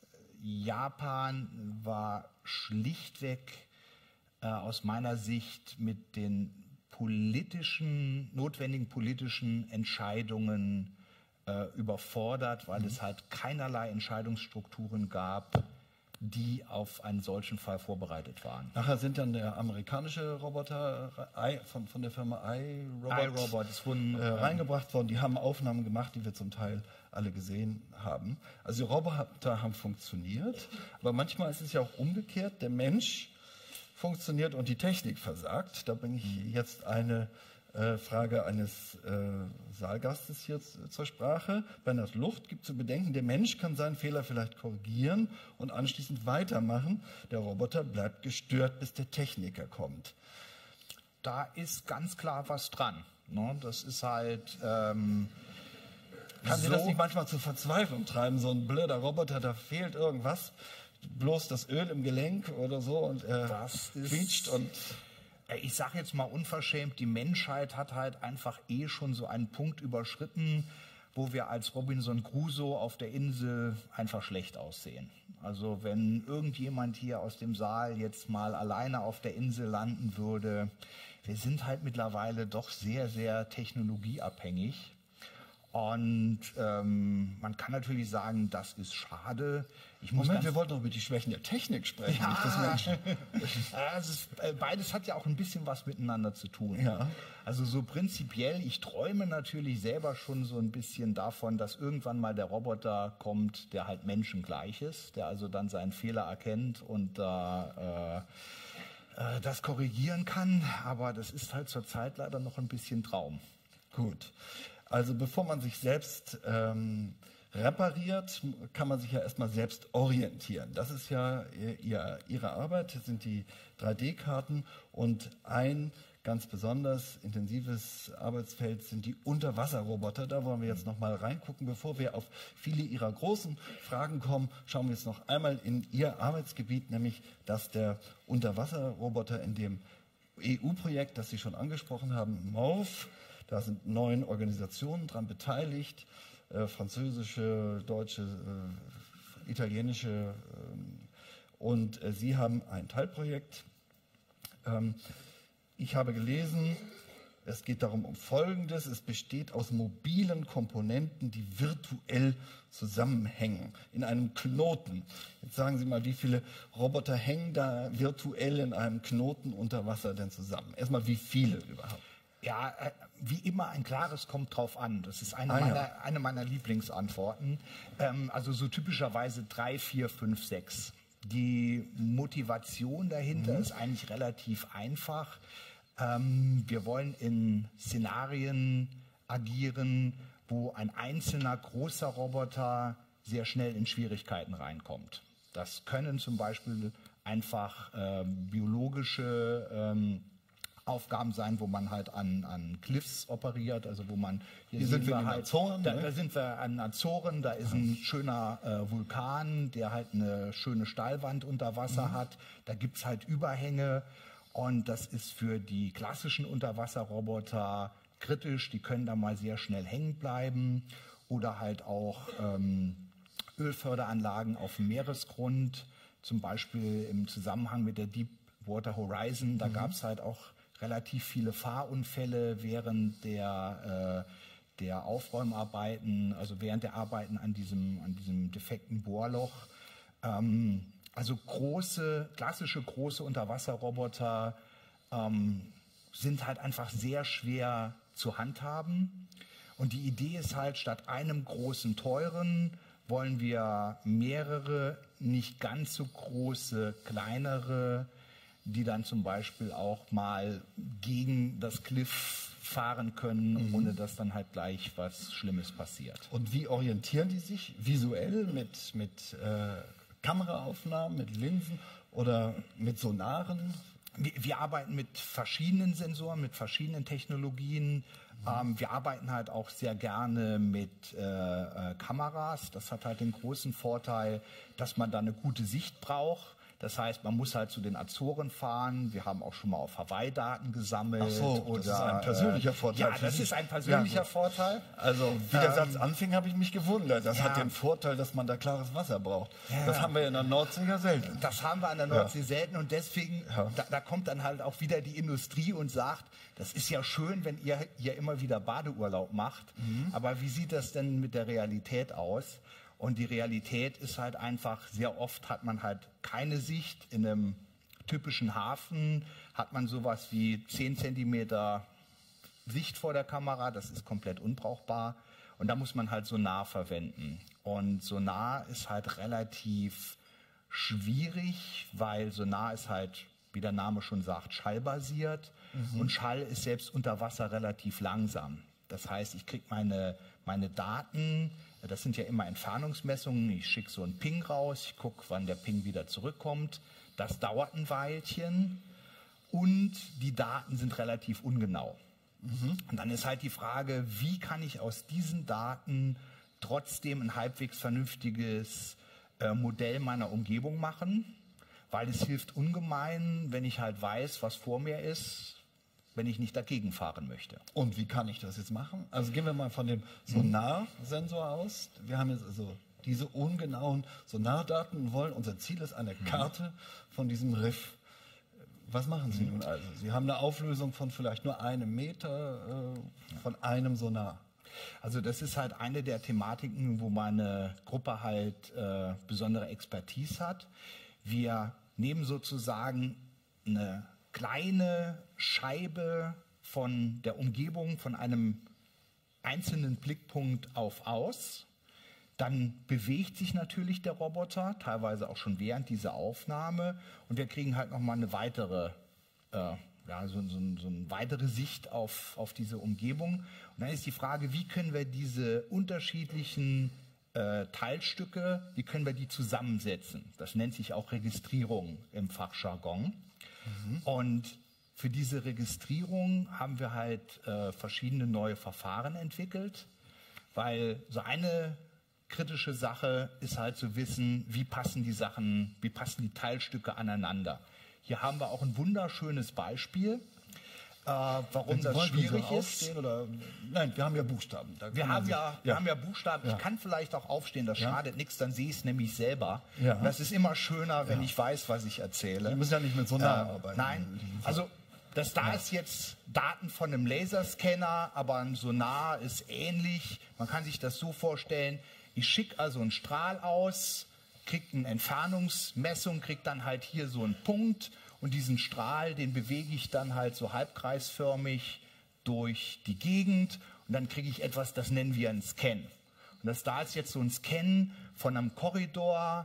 C: Japan war schlichtweg äh, aus meiner Sicht mit den politischen, notwendigen politischen Entscheidungen äh, überfordert, weil mhm. es halt keinerlei Entscheidungsstrukturen gab, die auf einen solchen Fall vorbereitet waren.
B: Nachher sind dann der amerikanische Roboter I, von, von der Firma iRobot,
C: iRobot ist wurden,
B: äh, reingebracht worden. Die haben Aufnahmen gemacht, die wir zum Teil alle gesehen haben. Also die Roboter haben funktioniert, aber manchmal ist es ja auch umgekehrt. Der Mensch funktioniert und die Technik versagt. Da bringe ich jetzt eine äh, Frage eines äh, Saalgastes hier zur Sprache. Bei der Luft gibt es zu bedenken, der Mensch kann seinen Fehler vielleicht korrigieren und anschließend weitermachen. Der Roboter bleibt gestört, bis der Techniker kommt.
C: Da ist ganz klar was dran. Ne? Das ist halt... Ähm
B: Kann Sie so das nicht manchmal zur Verzweiflung treiben? So ein blöder Roboter, da fehlt irgendwas. Bloß das Öl im Gelenk oder so und er quietscht und...
C: Ich sage jetzt mal unverschämt, die Menschheit hat halt einfach eh schon so einen Punkt überschritten, wo wir als Robinson Crusoe auf der Insel einfach schlecht aussehen. Also wenn irgendjemand hier aus dem Saal jetzt mal alleine auf der Insel landen würde, wir sind halt mittlerweile doch sehr, sehr technologieabhängig. Und ähm, man kann natürlich sagen, das ist schade.
B: Ich muss Moment, wir wollten doch über die Schwächen der Technik sprechen,
C: ja,
B: nicht des Menschen.
C: Also es, äh, beides hat ja auch ein bisschen was miteinander zu tun.
B: Ja.
C: Also so prinzipiell, ich träume natürlich selber schon so ein bisschen davon, dass irgendwann mal der Roboter kommt, der halt menschengleich ist, der also dann seinen Fehler erkennt und da äh, äh, das korrigieren kann. Aber das ist halt zurzeit leider noch ein bisschen Traum.
B: Gut. Also bevor man sich selbst ähm, repariert, kann man sich ja erstmal selbst orientieren. Das ist ja ihr, Ihre Arbeit, das sind die drei D Karten und ein ganz besonders intensives Arbeitsfeld sind die Unterwasserroboter. Da wollen wir jetzt noch mal reingucken. Bevor wir auf viele Ihrer großen Fragen kommen, schauen wir jetzt noch einmal in Ihr Arbeitsgebiet, nämlich das der Unterwasserroboter in dem E U-Projekt, das Sie schon angesprochen haben, MORPH. Da sind neun Organisationen dran beteiligt, äh, französische, deutsche, äh, italienische. Äh, und äh, Sie haben ein Teilprojekt. Ähm, ich habe gelesen, es geht darum um Folgendes. Es besteht aus mobilen Komponenten, die virtuell zusammenhängen in einem Knoten. Jetzt sagen Sie mal, wie viele Roboter hängen da virtuell in einem Knoten unter Wasser denn zusammen? Erstmal, wie viele überhaupt?
C: Ja, äh, wie immer ein klares kommt drauf an. Das ist eine,
B: ah,
C: meiner,
B: ja.
C: eine meiner Lieblingsantworten. Ähm, also so typischerweise drei, vier, fünf, sechs. Die Motivation dahinter mhm. ist eigentlich relativ einfach. Ähm, wir wollen in Szenarien agieren, wo ein einzelner großer Roboter sehr schnell in Schwierigkeiten reinkommt. Das können zum Beispiel einfach ähm, biologische ähm, Aufgaben sein, wo man halt an, an Cliffs operiert, also wo man hier,
B: hier sind wir
C: halt,
B: Azoren,
C: da,
B: ne?
C: da sind wir an Azoren, da ist ein schöner äh, Vulkan, der halt eine schöne Steilwand unter Wasser mhm. hat, da gibt es halt Überhänge und das ist für die klassischen Unterwasserroboter kritisch, die können da mal sehr schnell hängen bleiben oder halt auch ähm, Ölförderanlagen auf dem Meeresgrund, zum Beispiel im Zusammenhang mit der Deepwater Horizon, da mhm. gab es halt auch relativ viele Fahrunfälle während der, äh, der Aufräumarbeiten, also während der Arbeiten an diesem, an diesem defekten Bohrloch. Ähm, also große, klassische große Unterwasserroboter ähm, sind halt einfach sehr schwer zu handhaben. Und die Idee ist halt, statt einem großen, teuren, wollen wir mehrere, nicht ganz so große, kleinere, die dann zum Beispiel auch mal gegen das Cliff fahren können, mhm. ohne dass dann halt gleich was Schlimmes passiert.
B: Und wie orientieren die sich visuell mit, mit äh, Kameraaufnahmen, mit Linsen oder mit Sonaren?
C: Wir, wir arbeiten mit verschiedenen Sensoren, mit verschiedenen Technologien. Mhm. Ähm, wir arbeiten halt auch sehr gerne mit äh, äh, Kameras. Das hat halt den großen Vorteil, dass man da eine gute Sicht braucht. Das heißt, man muss halt zu den Azoren fahren. Wir haben auch schon mal auf Hawaii Daten gesammelt.
B: Ach so,
C: oder,
B: das ist ein persönlicher Vorteil.
C: Ja, das ist ein persönlicher ja, Vorteil.
B: Also, wie der ähm, Satz anfing, habe ich mich gewundert. Das
C: ja.
B: hat den Vorteil, dass man da klares Wasser braucht.
C: Ja.
B: Das haben wir in der Nordsee ja selten.
C: Das haben wir an der Nordsee ja. selten. Und deswegen,
B: ja.
C: da, da kommt dann halt auch wieder die Industrie und sagt, das ist ja schön, wenn ihr hier immer wieder Badeurlaub macht. Mhm. Aber wie sieht das denn mit der Realität aus? Und die Realität ist halt einfach, sehr oft hat man halt keine Sicht. In einem typischen Hafen hat man sowas wie zehn Zentimeter Sicht vor der Kamera. Das ist komplett unbrauchbar. Und da muss man halt Sonar verwenden. Und Sonar ist halt relativ schwierig, weil Sonar ist halt, wie der Name schon sagt, schallbasiert. Mhm. Und Schall ist selbst unter Wasser relativ langsam. Das heißt, ich kriege meine, meine Daten, das sind ja immer Entfernungsmessungen, ich schicke so einen Ping raus, ich gucke, wann der Ping wieder zurückkommt. Das dauert ein Weilchen und die Daten sind relativ ungenau. Mhm. Und dann ist halt die Frage, wie kann ich aus diesen Daten trotzdem ein halbwegs vernünftiges äh, Modell meiner Umgebung machen, weil es hilft ungemein, wenn ich halt weiß, was vor mir ist, wenn ich nicht dagegen fahren möchte.
B: Und wie kann ich das jetzt machen? Also gehen wir mal von dem Sonarsensor aus. Wir haben jetzt also diese ungenauen Sonardaten und wollen, unser Ziel ist eine Karte von diesem Riff. Was machen Sie nun also? Sie haben eine Auflösung von vielleicht nur einem Meter äh, von einem Sonar.
C: Also das ist halt eine der Thematiken, wo meine Gruppe halt äh, besondere Expertise hat. Wir nehmen sozusagen eine kleine Scheibe von der Umgebung, von einem einzelnen Blickpunkt auf aus. Dann bewegt sich natürlich der Roboter, teilweise auch schon während dieser Aufnahme. Und wir kriegen halt nochmal eine weitere, äh, ja, so, so, so eine weitere Sicht auf, auf diese Umgebung. Und dann ist die Frage, wie können wir diese unterschiedlichen äh, Teilstücke, wie können wir die zusammensetzen? Das nennt sich auch Registrierung im Fachjargon. Mhm. Und für diese Registrierung haben wir halt äh, verschiedene neue Verfahren entwickelt, weil so eine kritische Sache ist halt zu wissen, wie passen die Sachen, wie passen die Teilstücke aneinander. Hier haben wir auch ein wunderschönes Beispiel, äh, warum das schwierig ist.
B: Oder? Nein, wir haben ja Buchstaben.
C: Da wir haben ja, ja. wir haben ja Buchstaben. Ja. Ich kann vielleicht auch aufstehen, das ja. schadet nichts, dann sehe ich es nämlich selber. Ja. Und das ist immer schöner, wenn ja. ich weiß, was ich erzähle.
B: Wir müssen ja nicht mit Sonar
C: äh,
B: arbeiten.
C: Nein, also das da ja. ist jetzt Daten von einem Laserscanner, aber ein Sonar ist ähnlich. Man kann sich das so vorstellen, ich schicke also einen Strahl aus, kriege eine Entfernungsmessung, kriege dann halt hier so einen Punkt und diesen Strahl, den bewege ich dann halt so halbkreisförmig durch die Gegend und dann kriege ich etwas, das nennen wir einen Scan. Und das da ist jetzt so ein Scan von einem Korridor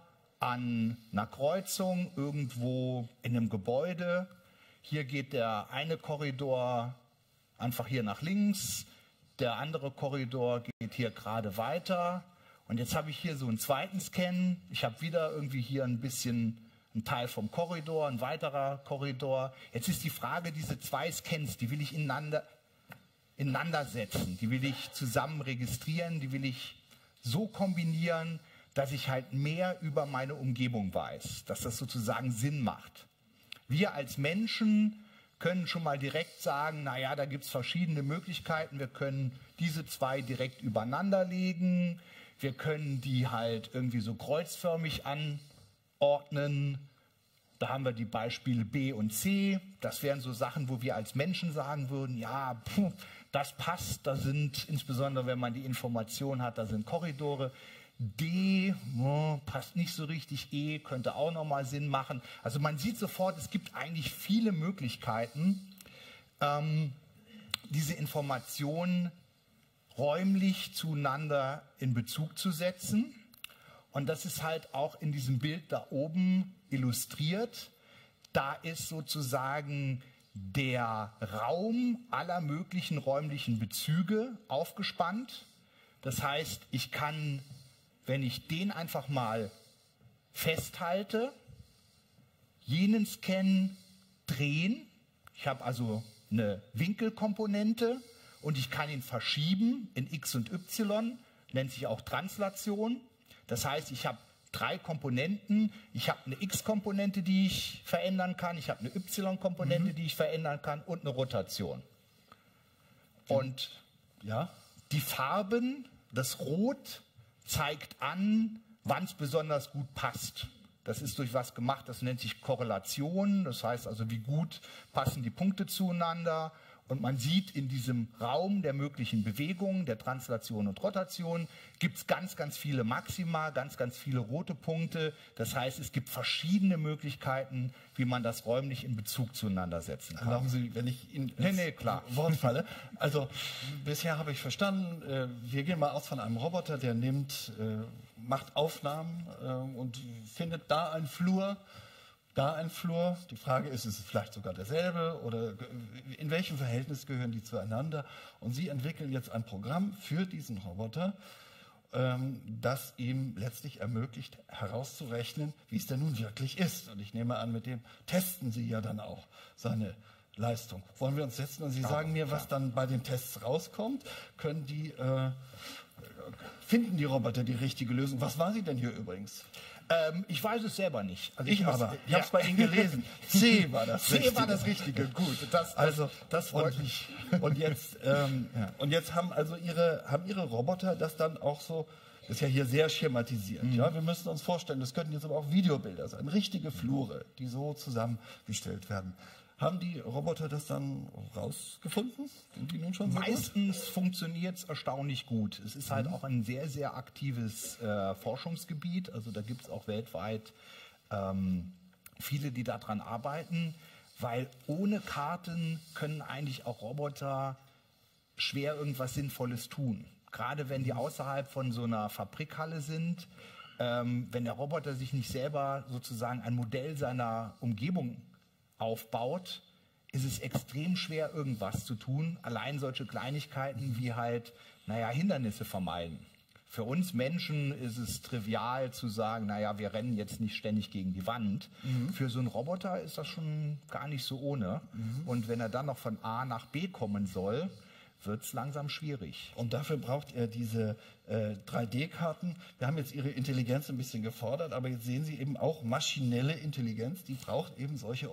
C: an einer Kreuzung irgendwo in einem Gebäude. Hier geht der eine Korridor einfach hier nach links, der andere Korridor geht hier gerade weiter. Und jetzt habe ich hier so einen zweiten Scan. Ich habe wieder irgendwie hier ein bisschen ein Teil vom Korridor, ein weiterer Korridor. Jetzt ist die Frage, diese zwei Scans, die will ich ineinander, ineinander setzen, die will ich zusammen registrieren, die will ich so kombinieren, dass ich halt mehr über meine Umgebung weiß, dass das sozusagen Sinn macht. Wir als Menschen können schon mal direkt sagen, naja, da gibt es verschiedene Möglichkeiten. Wir können diese zwei direkt übereinander legen. Wir können die halt irgendwie so kreuzförmig anordnen. Da haben wir die Beispiele B und C. Das wären so Sachen, wo wir als Menschen sagen würden, ja, puh, das passt. Da sind, insbesondere wenn man die Information hat, da sind Korridore. D oh, passt nicht so richtig, E könnte auch nochmal Sinn machen. Also man sieht sofort, es gibt eigentlich viele Möglichkeiten, ähm, diese Informationen räumlich zueinander in Bezug zu setzen. Und das ist halt auch in diesem Bild da oben illustriert. Da ist sozusagen der Raum aller möglichen räumlichen Bezüge aufgespannt. Das heißt, ich kann, wenn ich den einfach mal festhalte, jenen Scan drehen. Ich habe also eine Winkelkomponente und ich kann ihn verschieben in X und Y, nennt sich auch Translation. Das heißt, ich habe drei Komponenten. Ich habe eine X-Komponente, die ich verändern kann. Ich habe eine Y-Komponente, mhm. die ich verändern kann und eine Rotation. Und ja, die Farben, das Rot zeigt an, wann es besonders gut passt. Das ist durch was gemacht, das nennt sich Korrelation. Das heißt also, wie gut passen die Punkte zueinander. Und man sieht in diesem Raum der möglichen Bewegungen, der Translation und Rotation, gibt es ganz, ganz viele Maxima, ganz, ganz viele rote Punkte. Das heißt, es gibt verschiedene Möglichkeiten, wie man das räumlich in Bezug zueinander setzen kann.
B: Erlauben Sie, wenn ich Ihnen
C: nee, nee, klar.
B: Wort falle. Also bisher habe ich verstanden, äh, wir gehen mal aus von einem Roboter, der nimmt, äh, macht Aufnahmen äh, und findet da einen Flur, da ein Flur. Die Frage ist, ist es vielleicht sogar derselbe oder in welchem Verhältnis gehören die zueinander? Und Sie entwickeln jetzt ein Programm für diesen Roboter, ähm, das ihm letztlich ermöglicht, herauszurechnen, wie es denn nun wirklich ist. Und ich nehme an, mit dem testen Sie ja dann auch seine Leistung. Wollen wir uns setzen und Sie ja, sagen mir, was dann bei den Tests rauskommt? Können die, äh, finden die Roboter die richtige Lösung? Was war sie denn hier übrigens?
C: Ähm, ich weiß es selber nicht.
B: Also ich ich aber. Ich ja. habe es bei Ihnen gelesen. C war das
C: C
B: Richtige.
C: war das Richtige. Gut.
B: Das, also das freut mich. Und jetzt, ähm, ja. und jetzt haben also Ihre, haben Ihre Roboter das dann auch so. Das ist ja hier sehr schematisiert. Mhm. Ja, wir müssen uns vorstellen, das könnten jetzt aber auch Videobilder sein, richtige Flure, die so zusammengestellt werden. Haben die Roboter das dann rausgefunden? Sind die nun schon so
C: Meistens funktioniert es erstaunlich gut. Es ist halt mhm. auch ein sehr, sehr aktives äh, Forschungsgebiet. Also da gibt es auch weltweit ähm, viele, die daran arbeiten, weil ohne Karten können eigentlich auch Roboter schwer irgendwas Sinnvolles tun. Gerade wenn die außerhalb von so einer Fabrikhalle sind, ähm, wenn der Roboter sich nicht selber sozusagen ein Modell seiner Umgebung aufbaut, ist es extrem schwer, irgendwas zu tun. Allein solche Kleinigkeiten wie halt, naja, Hindernisse vermeiden. Für uns Menschen ist es trivial zu sagen, naja, wir rennen jetzt nicht ständig gegen die Wand. Mhm. Für so einen Roboter ist das schon gar nicht so ohne. Mhm. Und wenn er dann noch von A nach B kommen soll, wird es langsam schwierig.
B: Und dafür braucht er diese äh, drei D Karten. Wir haben jetzt Ihre Intelligenz ein bisschen gefordert, aber jetzt sehen Sie eben auch maschinelle Intelligenz, die braucht eben solche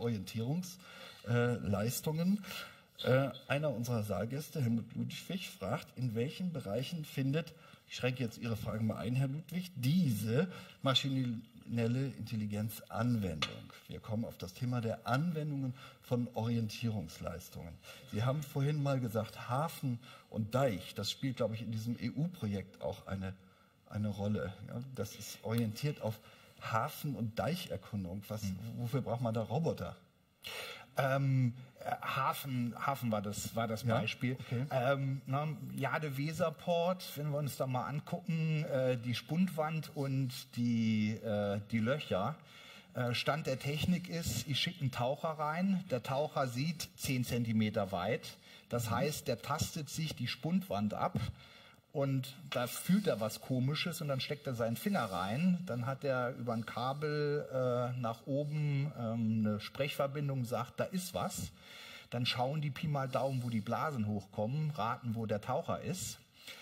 B: Orientierungsleistungen. Äh, einer unserer Saalgäste, Helmut Ludwig, fragt, in welchen Bereichen findet, ich schränke jetzt Ihre Fragen mal ein, Herr Ludwig, diese maschinelle Intelligenz Anwendung. Wir kommen auf das Thema der Anwendungen von Orientierungsleistungen. Sie haben vorhin mal gesagt, Hafen und Deich, das spielt, glaube ich, in diesem E U-Projekt auch eine, eine Rolle. Ja, das ist orientiert auf Hafen- und Deicherkundung. Was, wofür braucht man da Roboter?
C: Ähm, Hafen, Hafen war das, war das Beispiel. Ja, okay. ähm, na, Jade-Weser-Port, wenn wir uns da mal angucken, äh, die Spundwand und die, äh, die Löcher. Äh, Stand der Technik ist, ich schicke einen Taucher rein, der Taucher sieht zehn Zentimeter weit. Das heißt, der tastet sich die Spundwand ab und da fühlt er was Komisches und dann steckt er seinen Finger rein. Dann hat er über ein Kabel äh, nach oben ähm, eine Sprechverbindung, sagt, da ist was. Dann schauen die Pi mal Daumen, wo die Blasen hochkommen, raten, wo der Taucher ist.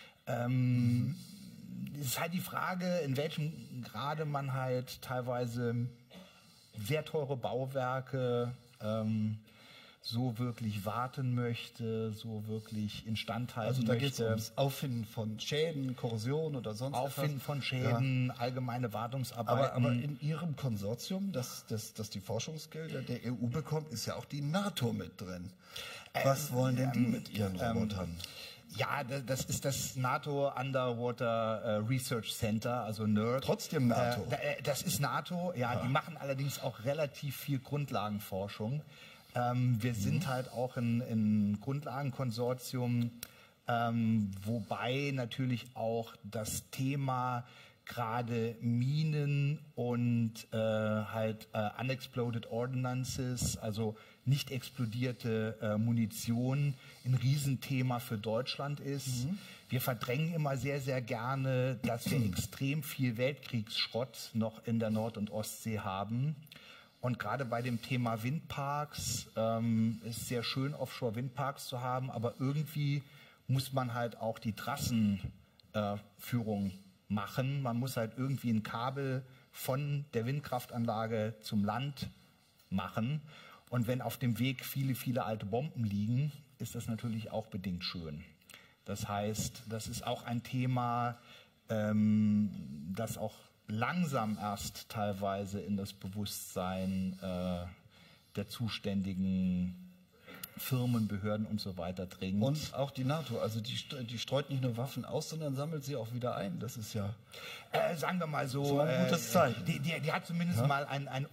C: Ähm, es ist halt die Frage, in welchem Grade man halt teilweise sehr teure Bauwerke ähm, so wirklich warten möchte, so wirklich instand halten
B: Also da geht es
C: möchte.
B: ums Auffinden von Schäden, Korrosion oder sonst
C: Auffinden
B: etwas.
C: von Schäden,
B: Ja.
C: allgemeine Wartungsarbeiten.
B: Aber, aber in Ihrem Konsortium, das, das, das die Forschungsgelder der E U bekommt, ist ja auch die NATO mit drin. Was wollen denn die mit ihren Robotern?
C: Ja, da- das ist das NATO Underwater äh, Research Center, also NERC.
B: Trotzdem NATO.
C: Äh, da- äh, das ist NATO, ja, die machen allerdings auch relativ viel Grundlagenforschung. Ähm, wir sind halt auch ein, ein Grundlagenkonsortium, ähm, wobei natürlich auch das Thema gerade Minen und äh, halt äh, unexploded ordnances, also nicht explodierte äh, Munition, ein Riesenthema für Deutschland ist. Wir verdrängen immer sehr, sehr gerne, dass wir extrem viel Weltkriegsschrott noch in der Nord- und Ostsee haben. Und gerade bei dem Thema Windparks ähm, ist es sehr schön, Offshore-Windparks zu haben, aber irgendwie muss man halt auch die Trassenführung äh, Führung machen. Man muss halt irgendwie ein Kabel von der Windkraftanlage zum Land machen. Und wenn auf dem Weg viele, viele alte Bomben liegen, ist das natürlich auch bedingt schön. Das heißt, das ist auch ein Thema, ähm, das auch langsam erst teilweise in das Bewusstsein äh, der zuständigen Firmen, Behörden und so weiter dringt.
B: Und auch die NATO, also die, st- die streut nicht nur Waffen aus, sondern sammelt sie auch wieder ein. Das ist ja
C: Äh, sagen wir mal so,
B: So ein gutes
C: äh,
B: Zeichen.
C: Die, die, die hat zumindest mal ein, ein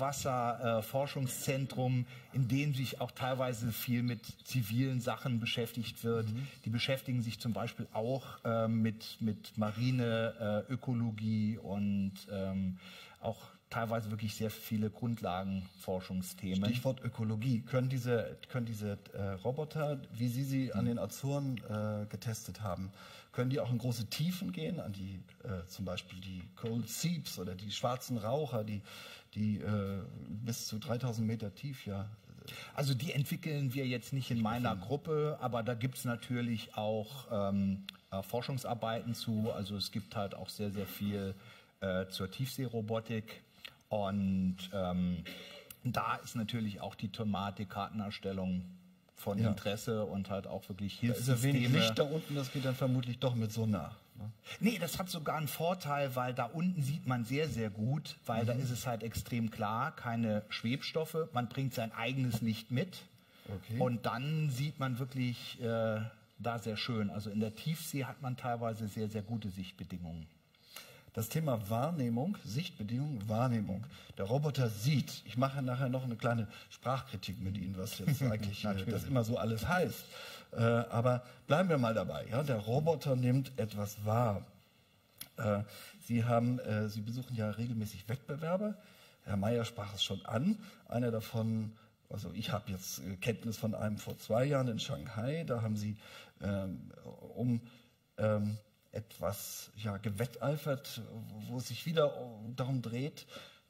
C: Unterwasser-Forschungszentrum, in dem sich auch teilweise viel mit zivilen Sachen beschäftigt wird.
B: Mhm.
C: Die beschäftigen sich zum Beispiel auch äh, mit, mit Marine, äh, Ökologie und ähm, auch teilweise wirklich sehr viele Grundlagenforschungsthemen.
B: Stichwort Ökologie. Können diese, können diese äh, Roboter, wie Sie sie an den Azoren äh, getestet haben, können die auch in große Tiefen gehen, an die äh, zum Beispiel die Cold Seeps oder die schwarzen Raucher, die, die äh, bis zu dreitausend Meter tief ja.
C: Also die entwickeln wir jetzt nicht in meiner Gruppe, aber da gibt es natürlich auch ähm, äh, Forschungsarbeiten zu. Also es gibt halt auch sehr, sehr viel äh, zur Tiefseerobotik. Und ähm, da ist natürlich auch die Thematik Kartenerstellung von
B: Ja.
C: Interesse und halt auch wirklich
B: Da ist ja wenig
C: Hilfssysteme.
B: Licht da unten, das geht dann vermutlich doch mit Sonar. Ne?
C: Nee, das hat sogar einen Vorteil, weil da unten sieht man sehr, sehr gut, weil da ist es halt extrem klar, keine Schwebstoffe, man bringt sein eigenes Licht mit
B: Okay.
C: und dann sieht man wirklich äh, da sehr schön. Also in der Tiefsee hat man teilweise sehr, sehr gute Sichtbedingungen.
B: Das Thema Wahrnehmung, Sichtbedingung, Wahrnehmung. Der Roboter sieht. Ich mache nachher noch eine kleine Sprachkritik mit Ihnen, was jetzt eigentlich äh, das immer so alles heißt. Äh, aber bleiben wir mal dabei. Ja? Der Roboter nimmt etwas wahr. Äh, Sie haben, äh, Sie besuchen ja regelmäßig Wettbewerbe. Herr Mayer sprach es schon an. Einer davon, also ich habe jetzt äh, Kenntnis von einem vor zwei Jahren in Shanghai. Da haben Sie ähm, um ähm, etwas ja, gewetteifert, wo es sich wieder darum dreht,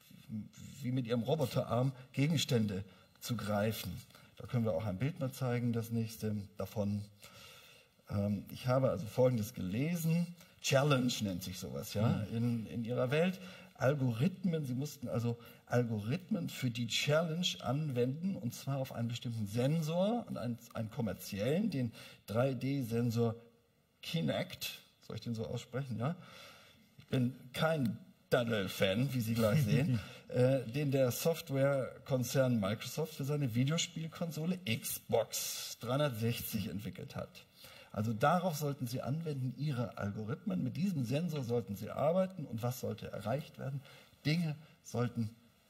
B: wie mit ihrem Roboterarm Gegenstände zu greifen. Da können wir auch ein Bild mal zeigen, das nächste davon. Ähm, ich habe also Folgendes gelesen. Challenge nennt sich sowas, ja, in, in ihrer Welt. Algorithmen, sie mussten also Algorithmen für die Challenge anwenden, und zwar auf einen bestimmten Sensor, und einen, einen kommerziellen, den drei D-Sensor Kinect. Soll ich den so aussprechen, ja? Ich bin kein Daddle-Fan, wie Sie gleich sehen, äh, den der Softwarekonzern Microsoft für seine Videospielkonsole Xbox dreihundertsechzig entwickelt hat. Also darauf sollten Sie anwenden, Ihre Algorithmen. Mit diesem Sensor sollten Sie arbeiten. Und was sollte erreicht werden? Dinge sollten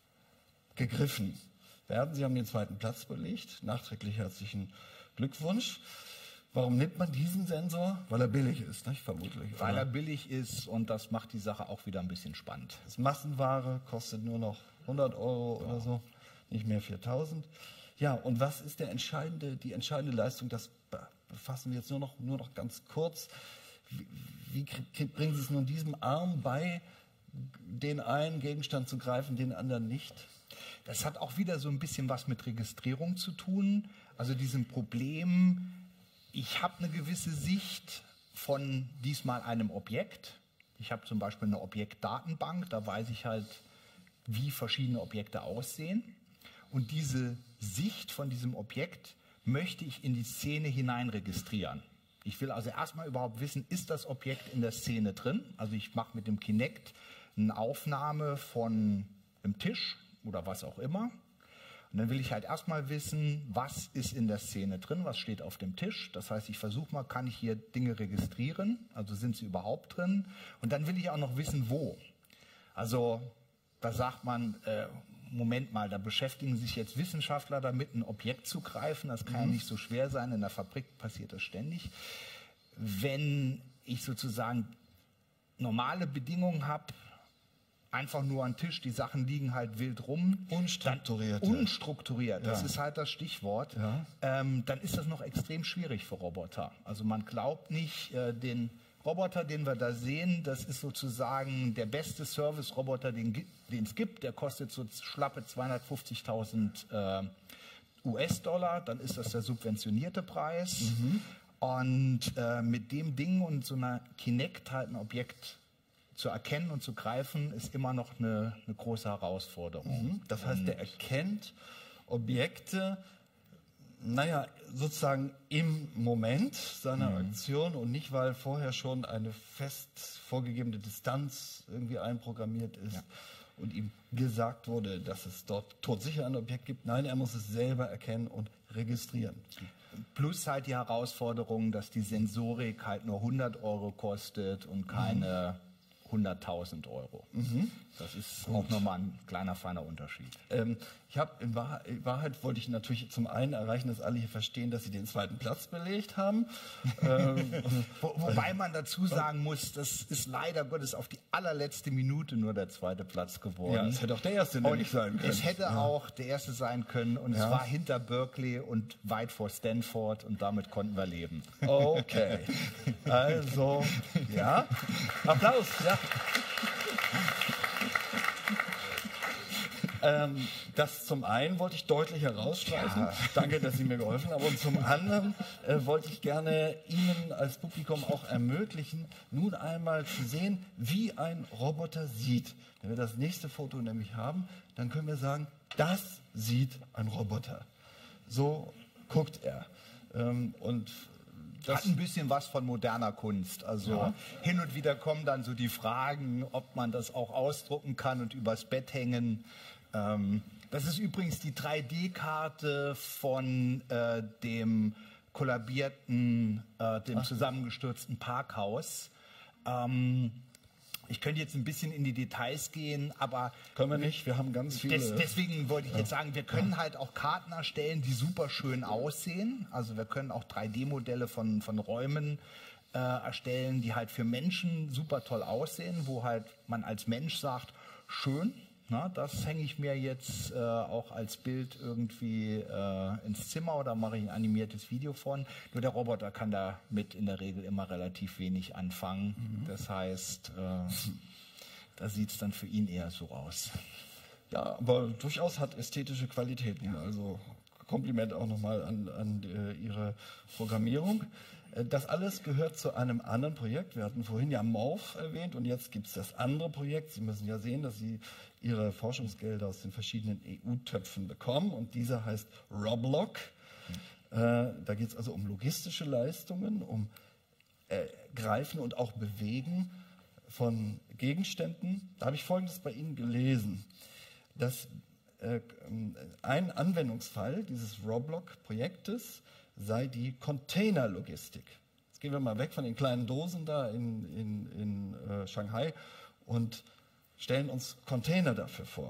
B: gegriffen werden. Sie haben den zweiten Platz belegt. Nachträglich herzlichen Glückwunsch. Warum nimmt man diesen Sensor? Weil er billig ist, nicht? Vermutlich.
C: Weil
B: oder?
C: er billig ist und das macht die Sache auch wieder ein bisschen spannend.
B: Das ist Massenware, kostet nur noch hundert Euro oder so, nicht mehr viertausend. Ja, und was ist der entscheidende, die entscheidende Leistung? Das befassen wir jetzt nur noch, nur noch ganz kurz. Wie, wie krieg, bringen Sie es nun diesem Arm bei, den einen Gegenstand zu greifen, den anderen nicht?
C: Das hat auch wieder so ein bisschen was mit Registrierung zu tun. Also diesem Problem, ich habe eine gewisse Sicht von diesmal einem Objekt. Ich habe zum Beispiel eine Objektdatenbank, da weiß ich halt, wie verschiedene Objekte aussehen. Und diese Sicht von diesem Objekt möchte ich in die Szene hinein registrieren. Ich will also erstmal überhaupt wissen, ist das Objekt in der Szene drin? Also ich mache mit dem Kinect eine Aufnahme von einem Tisch oder was auch immer. Und dann will ich halt erstmal wissen, was ist in der Szene drin, was steht auf dem Tisch. Das heißt, ich versuche mal, kann ich hier Dinge registrieren? Also sind sie überhaupt drin? Und dann will ich auch noch wissen, wo. Also da sagt man, äh, Moment mal, da beschäftigen sich jetzt Wissenschaftler damit, ein Objekt zu greifen. Das kann ja nicht so schwer sein. In der Fabrik passiert das ständig. Wenn ich sozusagen normale Bedingungen habe, einfach nur an Tisch, die Sachen liegen halt wild rum.
B: Unstrukturiert.
C: Unstrukturiert, das
B: Ja.
C: ist halt das Stichwort.
B: Ja.
C: Ähm, dann ist das noch extrem schwierig für Roboter. Also man glaubt nicht, äh, den Roboter, den wir da sehen, das ist sozusagen der beste Service-Roboter, den es gibt. Der kostet so schlappe zweihundertfünfzigtausend äh, U S-Dollar. Dann ist das der subventionierte Preis. Mhm. Und äh, mit dem Ding und so einer Kinect halt ein Objekt zu erkennen und zu greifen, ist immer noch eine, eine große Herausforderung.
B: Mhm. Das heißt, der erkennt Objekte, naja, sozusagen im Moment seiner mhm. Aktion und nicht, weil vorher schon eine fest vorgegebene Distanz irgendwie einprogrammiert ist ja. und ihm gesagt wurde, dass es dort todsicher ein Objekt gibt. Nein, er muss es selber erkennen und registrieren.
C: Plus halt die Herausforderung, dass die Sensorik halt nur hundert Euro kostet und keine mhm. hunderttausend Euro. Mhm. Das ist Gut. auch nochmal ein kleiner, feiner Unterschied.
B: Ähm, ich habe in Wahrheit, in Wahrheit wollte ich natürlich zum einen erreichen, dass alle hier verstehen, dass sie den zweiten Platz belegt haben. ähm,
C: Wo, wobei man dazu sagen muss, das ist leider Gottes auf die allerletzte Minute nur der zweite Platz geworden.
B: Ja, es hätte auch der erste nämlich sein können.
C: Es hätte ja. auch der erste sein können und ja. es war hinter Berkeley und weit vor Stanford und damit konnten wir leben.
B: Okay, also, ja, Applaus, ja. Ähm, das zum einen wollte ich deutlich herausstreichen. Ja. Danke, dass Sie mir geholfen haben. Und zum anderen äh, wollte ich gerne Ihnen als Publikum auch ermöglichen, nun einmal zu sehen, wie ein Roboter sieht. Wenn wir das nächste Foto nämlich haben, dann können wir sagen, das sieht ein Roboter. So guckt er. Ähm, und
C: Das hat ein bisschen was von moderner Kunst. Also ja. hin und wieder kommen dann so die Fragen, ob man das auch ausdrucken kann und übers Bett hängen. Ähm, das ist übrigens die drei D Karte von äh, dem kollabierten, äh, dem Ach. zusammengestürzten Parkhaus. Ähm, Ich könnte jetzt ein bisschen in die Details gehen, aber...
B: Können wir nicht, wir haben ganz viele...
C: Des, deswegen wollte ich jetzt sagen, wir können halt auch Karten erstellen, die super schön aussehen. Also wir können auch drei D Modelle von, von Räumen äh, erstellen, die halt für Menschen super toll aussehen, wo halt man als Mensch sagt, schön, na, das hänge ich mir jetzt äh, auch als Bild irgendwie äh, ins Zimmer oder mache ich ein animiertes Video von. Nur der Roboter kann damit in der Regel immer relativ wenig anfangen. Mhm. Das heißt, äh, da sieht es dann für ihn eher so aus.
B: Ja, aber durchaus hat ästhetische Qualitäten. Ja. Also Kompliment auch nochmal an, an äh, Ihre Programmierung. Das alles gehört zu einem anderen Projekt. Wir hatten vorhin ja MORPH erwähnt und jetzt gibt es das andere Projekt. Sie müssen ja sehen, dass Sie Ihre Forschungsgelder aus den verschiedenen E U-Töpfen bekommen und dieser heißt Roblock. Mhm. Äh, da geht es also um logistische Leistungen, um äh, Greifen und auch Bewegen von Gegenständen. Da habe ich Folgendes bei Ihnen gelesen, dass äh, ein Anwendungsfall dieses Roblox-Projektes sei die Containerlogistik. Jetzt gehen wir mal weg von den kleinen Dosen da in, in, in äh, Shanghai und stellen uns Container dafür vor.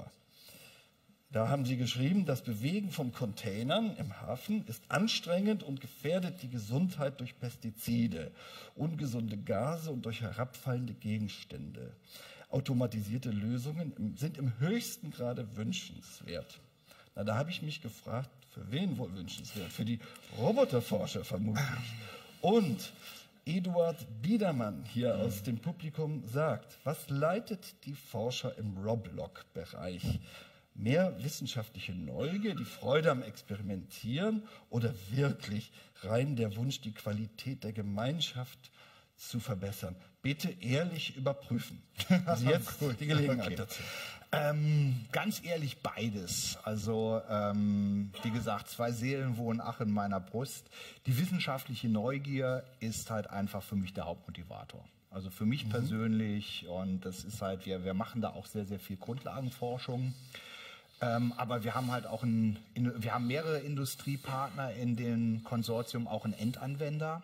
B: Da haben Sie geschrieben, das Bewegen von Containern im Hafen ist anstrengend und gefährdet die Gesundheit durch Pestizide, ungesunde Gase und durch herabfallende Gegenstände. Automatisierte Lösungen sind im höchsten Grade wünschenswert. Na, da habe ich mich gefragt, für wen wohl wünschenswert? Für die Roboterforscher vermutlich. Und Eduard Biedermann hier mhm. aus dem Publikum sagt, was leitet die Forscher im Roblox-Bereich? Mehr wissenschaftliche Neugier, die Freude am Experimentieren oder wirklich rein der Wunsch, die Qualität der Gemeinschaft zu verbessern? Bitte ehrlich überprüfen. Also jetzt die Gelegenheit okay. dazu.
C: Ähm, ganz ehrlich beides. Also ähm, wie gesagt, zwei Seelen wohnen ach in meiner Brust. Die wissenschaftliche Neugier ist halt einfach für mich der Hauptmotivator. Also für mich mhm. persönlich, und das ist halt, wir, wir machen da auch sehr, sehr viel Grundlagenforschung. Ähm, aber wir haben halt auch ein, wir haben mehrere Industriepartner in dem Konsortium, auch einen Endanwender.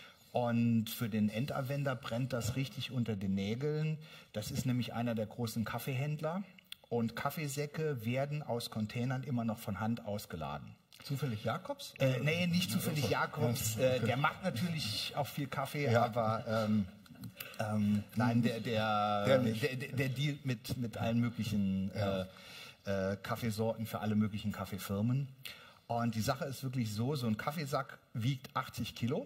C: Und für den Endanwender brennt das richtig unter den Nägeln. Das ist nämlich einer der großen Kaffeehändler. Und Kaffeesäcke werden aus Containern immer noch von Hand ausgeladen.
B: Zufällig Jakobs?
C: Äh, nee, nicht zufällig Jakobs. Äh, der macht natürlich auch viel Kaffee, ja. aber ähm, ähm, nein, der, der, der, der, der dealt mit, mit allen möglichen ja. äh, äh, Kaffeesorten für alle möglichen Kaffeefirmen. Und die Sache ist wirklich so, so ein Kaffeesack wiegt achtzig Kilo.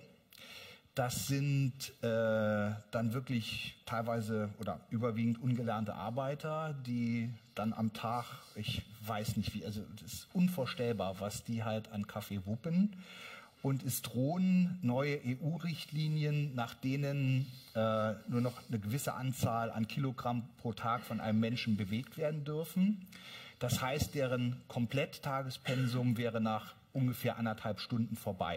C: Das sind äh, dann wirklich teilweise oder überwiegend ungelernte Arbeiter, die dann am Tag, ich weiß nicht wie, also das ist unvorstellbar, was die halt an Kaffee wuppen. Und es drohen neue E U-Richtlinien, nach denen äh, nur noch eine gewisse Anzahl an Kilogramm pro Tag von einem Menschen bewegt werden dürfen. Das heißt, deren Kompletttagespensum wäre nach ungefähr anderthalb Stunden vorbei.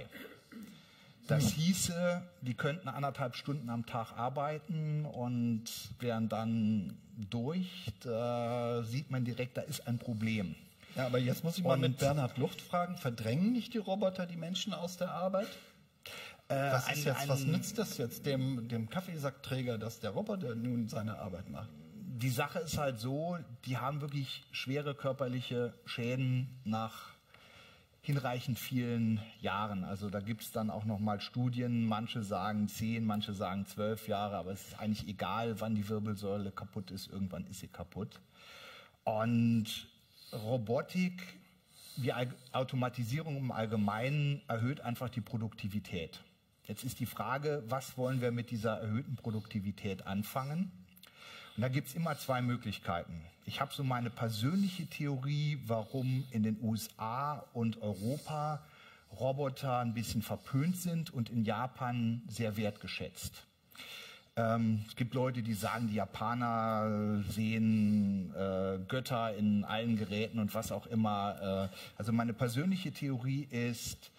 C: Das hieße, die könnten anderthalb Stunden am Tag arbeiten und wären dann durch. Da sieht man direkt, da ist ein Problem.
B: Ja, aber jetzt muss ich mal und mit Bernhard Lucht fragen, verdrängen nicht die Roboter die Menschen aus der Arbeit? Äh, was, ist ein, jetzt, was nützt das jetzt dem, dem Kaffeesackträger, dass der Roboter nun seine Arbeit macht?
C: Die Sache ist halt so, die haben wirklich schwere körperliche Schäden nach hinreichend vielen Jahren. Also da gibt es dann auch noch mal Studien, manche sagen zehn, manche sagen zwölf Jahre, aber es ist eigentlich egal, wann die Wirbelsäule kaputt ist, irgendwann ist sie kaputt. Und Robotik, wie Automatisierung im Allgemeinen, erhöht einfach die Produktivität. Jetzt ist die Frage, was wollen wir mit dieser erhöhten Produktivität anfangen? Und da gibt es immer zwei Möglichkeiten. Ich habe so meine persönliche Theorie, warum in den U S A und Europa Roboter ein bisschen verpönt sind und in Japan sehr wertgeschätzt. Ähm, es gibt Leute, die sagen, die Japaner sehen äh, Götter in allen Geräten und was auch immer. Äh, also meine persönliche Theorie ist,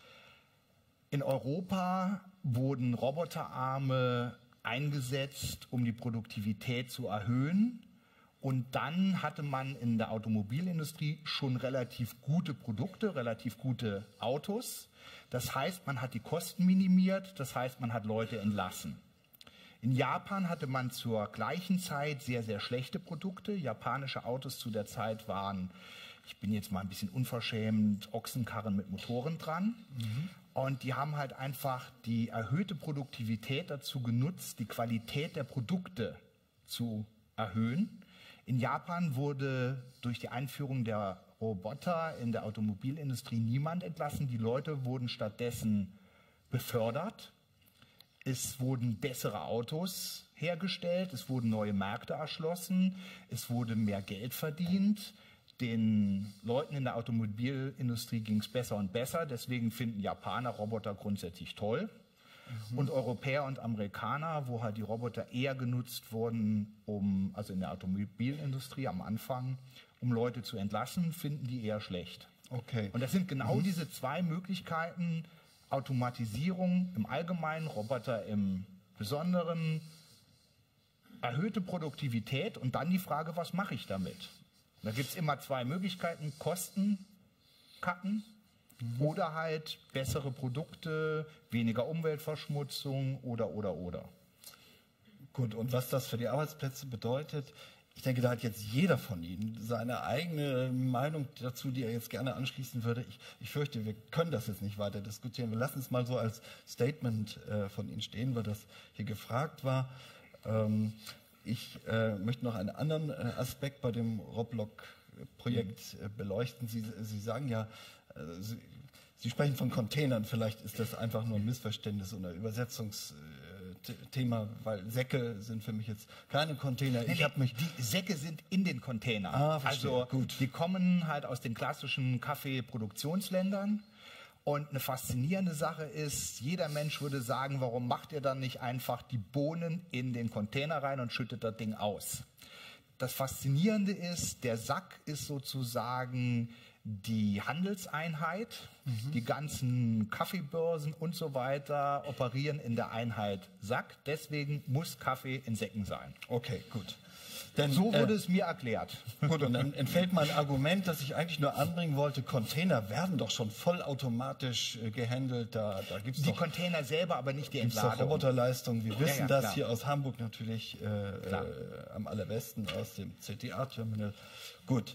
C: in Europa wurden Roboterarme eingesetzt, um die Produktivität zu erhöhen. Und dann hatte man in der Automobilindustrie schon relativ gute Produkte, relativ gute Autos. Das heißt, man hat die Kosten minimiert, das heißt, man hat Leute entlassen. In Japan hatte man zur gleichen Zeit sehr, sehr schlechte Produkte. Japanische Autos zu der Zeit waren, ich bin jetzt mal ein bisschen unverschämt, Ochsenkarren mit Motoren dran. Mhm. Und die haben halt einfach die erhöhte Produktivität dazu genutzt, die Qualität der Produkte zu erhöhen. In Japan wurde durch die Einführung der Roboter in der Automobilindustrie niemand entlassen. Die Leute wurden stattdessen befördert. Es wurden bessere Autos hergestellt, es wurden neue Märkte erschlossen, es wurde mehr Geld verdient. Den Leuten in der Automobilindustrie ging es besser und besser, deswegen finden Japaner Roboter grundsätzlich toll. Mhm. Und Europäer und Amerikaner, wo halt die Roboter eher genutzt wurden, um, also in der Automobilindustrie am Anfang, um Leute zu entlassen, finden die eher schlecht.
B: Okay.
C: Und das sind genau
B: mhm.
C: diese zwei Möglichkeiten, Automatisierung im Allgemeinen, Roboter im Besonderen, erhöhte Produktivität und dann die Frage, was mache ich damit? Da gibt es immer zwei Möglichkeiten, Kosten cutten mhm. oder halt bessere Produkte, weniger Umweltverschmutzung oder, oder, oder.
B: Gut, und was das für die Arbeitsplätze bedeutet, ich denke, da hat jetzt jeder von Ihnen seine eigene Meinung dazu, die er jetzt gerne anschließen würde. Ich, ich fürchte, wir können das jetzt nicht weiter diskutieren. Wir lassen es mal so als Statement äh, von Ihnen stehen, weil das hier gefragt war. Ähm, ich äh, möchte noch einen anderen äh, Aspekt bei dem Roblox-Projekt äh, beleuchten. Sie, Sie sagen ja, äh, Sie, Sie sprechen von Containern. Vielleicht ist das einfach nur ein Missverständnis oder Übersetzungs äh, Thema, weil Säcke sind für mich jetzt keine Container. Ich habe mich
C: die Säcke sind in den Containern.
B: Ah, verstehe.
C: Also
B: Gut.
C: die kommen halt aus den klassischen Kaffeeproduktionsländern. Und eine faszinierende Sache ist, jeder Mensch würde sagen, warum macht ihr dann nicht einfach die Bohnen in den Container rein und schüttet das Ding aus? Das Faszinierende ist, der Sack ist sozusagen die Handelseinheit. Mhm. Die ganzen Kaffeebörsen und so weiter operieren in der Einheit Sack. Deswegen muss Kaffee in Säcken sein.
B: Okay, gut. Denn,
C: so wurde
B: äh,
C: es mir erklärt.
B: Gut, und dann entfällt mein Argument, das ich eigentlich nur anbringen wollte. Container werden doch schon vollautomatisch äh, gehandelt. Da, da gibt's
C: die
B: doch,
C: Container selber, aber nicht die
B: gibt's
C: Entladung.
B: doch Roboterleistung. Wir wissen
C: ja,
B: das
C: klar.
B: hier aus Hamburg natürlich äh, äh, am allerbesten aus dem C T A-Terminal. Gut,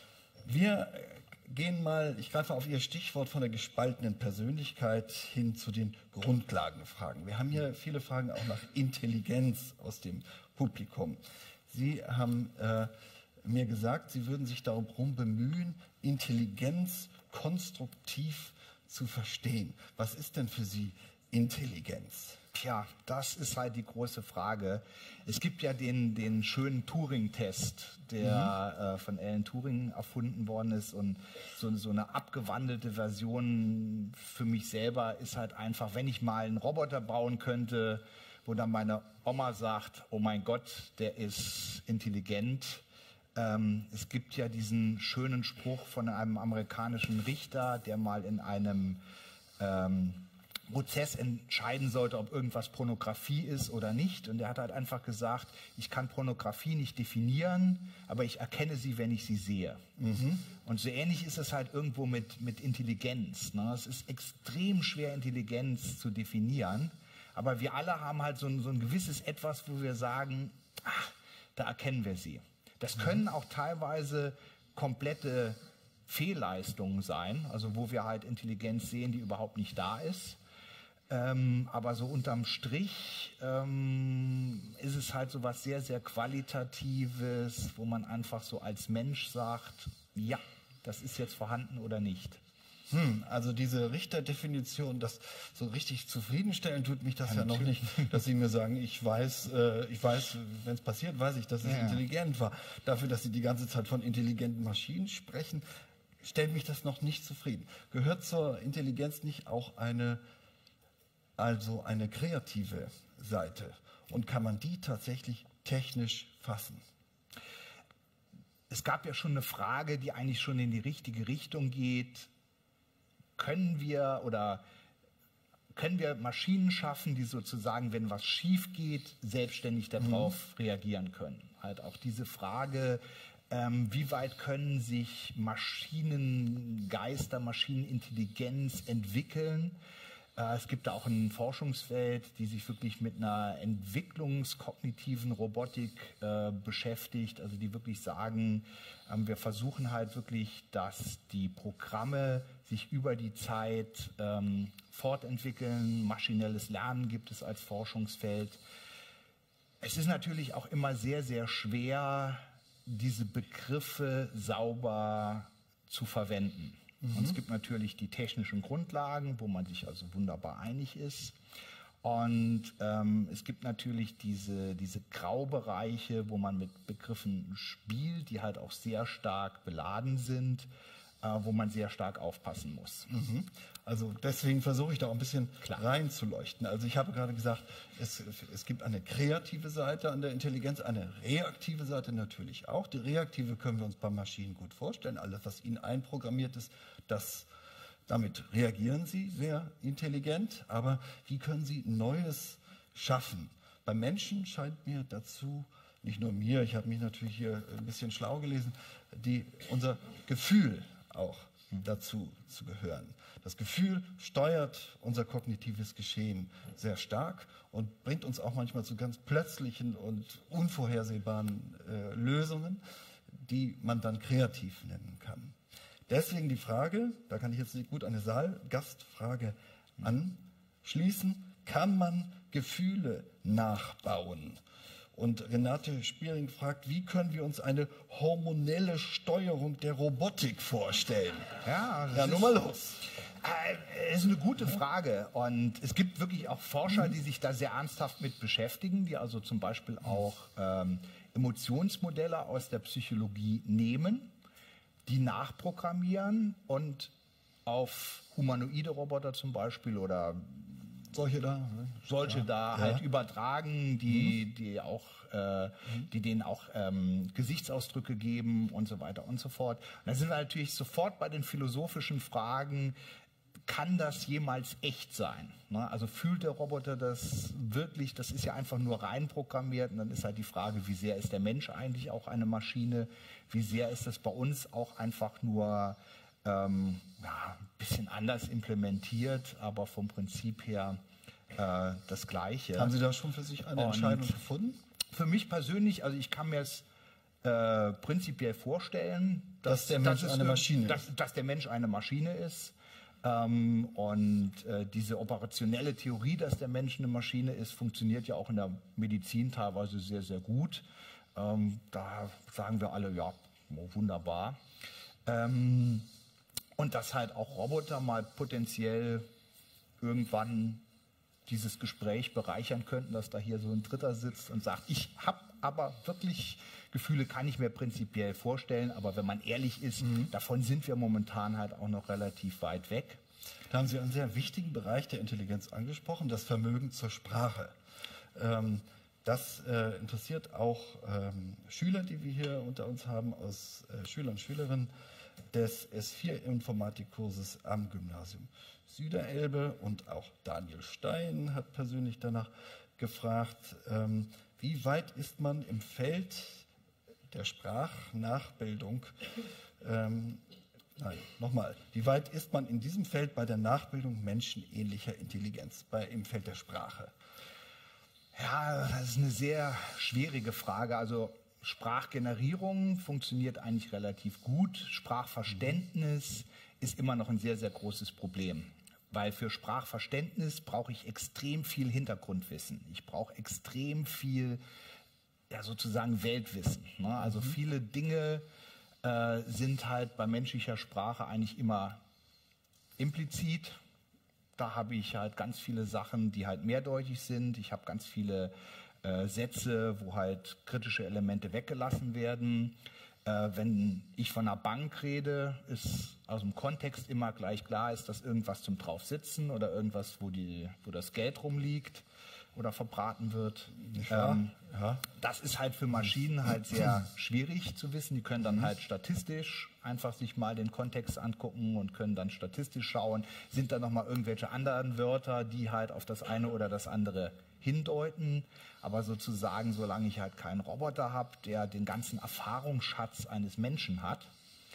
B: wir gehen mal, ich greife auf Ihr Stichwort von der gespaltenen Persönlichkeit hin zu den Grundlagenfragen. Wir haben hier viele Fragen auch nach Intelligenz aus dem Publikum. Sie haben äh, mir gesagt, Sie würden sich darum bemühen, Intelligenz konstruktiv zu verstehen. Was ist denn für Sie Intelligenz?
C: Tja, das ist halt die große Frage. Es gibt ja den, den schönen Turing-Test, der mhm. äh, von Alan Turing erfunden worden ist. Und so, so eine abgewandelte Version für mich selber ist halt einfach, wenn ich mal einen Roboter bauen könnte, wo dann meine Oma sagt, oh mein Gott, der ist intelligent. Ähm, es gibt ja diesen schönen Spruch von einem amerikanischen Richter, der mal in einem ähm, Prozess entscheiden sollte, ob irgendwas Pornografie ist oder nicht. Und er hat halt einfach gesagt, ich kann Pornografie nicht definieren, aber ich erkenne sie, wenn ich sie sehe. Mhm. Und so ähnlich ist es halt irgendwo mit, mit Intelligenz. Ne? Es ist extrem schwer, Intelligenz zu definieren. Aber wir alle haben halt so ein, so ein gewisses Etwas, wo wir sagen, ach, da erkennen wir sie. Das können auch teilweise komplette Fehlleistungen sein, also wo wir halt Intelligenz sehen, die überhaupt nicht da ist. Ähm, aber so unterm Strich ähm, ist es halt so was sehr, sehr Qualitatives, wo man einfach so als Mensch sagt, ja, das ist jetzt vorhanden oder nicht.
B: Hm, also diese Richterdefinition, das so richtig zufriedenstellen tut mich das ja, ja noch nicht, dass Sie mir sagen, ich weiß, äh, ich weiß, wenn es passiert, weiß ich, dass es ja. intelligent war. Dafür, dass Sie die ganze Zeit von intelligenten Maschinen sprechen, stellt mich das noch nicht zufrieden. Gehört zur Intelligenz nicht auch eine, also eine kreative Seite? Und kann man die tatsächlich technisch fassen?
C: Es gab ja schon eine Frage, die eigentlich schon in die richtige Richtung geht. Können wir oder können wir Maschinen schaffen, die sozusagen, wenn was schief geht, selbstständig darauf mhm. reagieren können? Halt auch diese Frage, ähm, wie weit können sich Maschinengeister, Maschinenintelligenz entwickeln? Äh, es gibt da auch ein Forschungsfeld, die sich wirklich mit einer entwicklungskognitiven Robotik äh, beschäftigt, also die wirklich sagen, ähm, wir versuchen halt wirklich, dass die Programme sich über die Zeit ähm, fortentwickeln. Maschinelles Lernen gibt es als Forschungsfeld. Es ist natürlich auch immer sehr, sehr schwer, diese Begriffe sauber zu verwenden. Mhm. Und es gibt natürlich die technischen Grundlagen, wo man sich also wunderbar einig ist. Und ähm, es gibt natürlich diese, diese Graubereiche, wo man mit Begriffen spielt, die halt auch sehr stark beladen sind, äh, wo man sehr stark aufpassen muss.
B: Mhm. Also deswegen versuche ich da auch ein bisschen Klar. reinzuleuchten. Also ich habe gerade gesagt, es, es gibt eine kreative Seite an der Intelligenz, eine reaktive Seite natürlich auch. Die reaktive können wir uns bei Maschinen gut vorstellen. Alles, was ihnen einprogrammiert ist, das, damit reagieren sie sehr intelligent. Aber wie können sie Neues schaffen? Beim Menschen scheint mir dazu, nicht nur mir, ich habe mich natürlich hier ein bisschen schlau gelesen, die, unser Gefühl auch dazu zu gehören. Das Gefühl steuert unser kognitives Geschehen sehr stark und bringt uns auch manchmal zu ganz plötzlichen und unvorhersehbaren äh, Lösungen, die man dann kreativ nennen kann. Deswegen die Frage, da kann ich jetzt gut eine Saalgastfrage anschließen, kann man Gefühle nachbauen? Und Renate Spiering fragt, wie können wir uns eine hormonelle Steuerung der Robotik vorstellen?
C: Ja,
B: ja nun mal los.
C: Das ist eine gute Frage und es gibt wirklich auch Forscher, die sich da sehr ernsthaft mit beschäftigen, die also zum Beispiel auch ähm, Emotionsmodelle aus der Psychologie nehmen, die nachprogrammieren und auf humanoide Roboter zum Beispiel oder
B: solche da, ne?
C: solche
B: ja.
C: da
B: ja.
C: halt übertragen, die, mhm. die auch, äh, mhm. die denen auch ähm, Gesichtsausdrücke geben und so weiter und so fort. Und da sind wir natürlich sofort bei den philosophischen Fragen, kann das jemals echt sein? Ne? Also fühlt der Roboter das wirklich? Das ist ja einfach nur reinprogrammiert. Und dann ist halt die Frage, wie sehr ist der Mensch eigentlich auch eine Maschine? Wie sehr ist das bei uns auch einfach nur ähm, ja, ein bisschen anders implementiert, aber vom Prinzip her äh, das Gleiche.
B: Haben Sie da schon für sich eine
C: Und
B: Entscheidung gefunden?
C: Für mich persönlich, also ich kann mir es äh, prinzipiell vorstellen, dass,
B: dass der Mensch
C: dass
B: eine
C: es,
B: Maschine
C: dass,
B: ist.
C: Dass der Mensch eine Maschine ist. Ähm, und äh, diese operationelle Theorie, dass der Mensch eine Maschine ist, funktioniert ja auch in der Medizin teilweise sehr, sehr gut. Ähm, da sagen wir alle, ja, wunderbar. Ähm, und dass halt auch Roboter mal potenziell irgendwann dieses Gespräch bereichern könnten, dass da hier so ein Dritter sitzt und sagt, ich habe aber wirklich Gefühle, kann ich mir prinzipiell vorstellen, aber wenn man ehrlich ist, mhm. davon sind wir momentan halt auch noch relativ weit weg.
B: Da haben Sie einen sehr wichtigen Bereich der Intelligenz angesprochen, das Vermögen zur Sprache. Ähm, das äh, interessiert auch ähm, Schüler, die wir hier unter uns haben, aus äh, Schülern und Schülerinnen des S vier Informatikkurses am Gymnasium Süderelbe, und auch Daniel Stein hat persönlich danach gefragt, ähm, wie weit ist man im Feld der Sprachnachbildung, ähm, nein, nochmal, wie weit ist man in diesem Feld bei der Nachbildung menschenähnlicher Intelligenz, bei, im Feld der Sprache?
C: Ja, das ist eine sehr schwierige Frage. Also Sprachgenerierung funktioniert eigentlich relativ gut. Sprachverständnis ist immer noch ein sehr, sehr großes Problem. Weil für Sprachverständnis brauche ich extrem viel Hintergrundwissen. Ich brauche extrem viel, ja, sozusagen Weltwissen. Ne? Also mhm. viele Dinge äh, sind halt bei menschlicher Sprache eigentlich immer implizit. Da habe ich halt ganz viele Sachen, die halt mehrdeutig sind. Ich habe ganz viele äh, Sätze, wo halt kritische Elemente weggelassen werden. Äh, wenn ich von einer Bank rede, ist aus dem Kontext immer gleich klar, ist das irgendwas zum Draufsitzen oder irgendwas, wo, die, wo das Geld rumliegt oder verbraten wird. Ähm, ja. Das ist halt für Maschinen halt sehr schwierig zu wissen. Die können dann halt statistisch einfach sich mal den Kontext angucken und können dann statistisch schauen, sind da nochmal irgendwelche anderen Wörter, die halt auf das eine oder das andere hindeuten. Aber sozusagen, solange ich halt keinen Roboter habe, der den ganzen Erfahrungsschatz eines Menschen hat,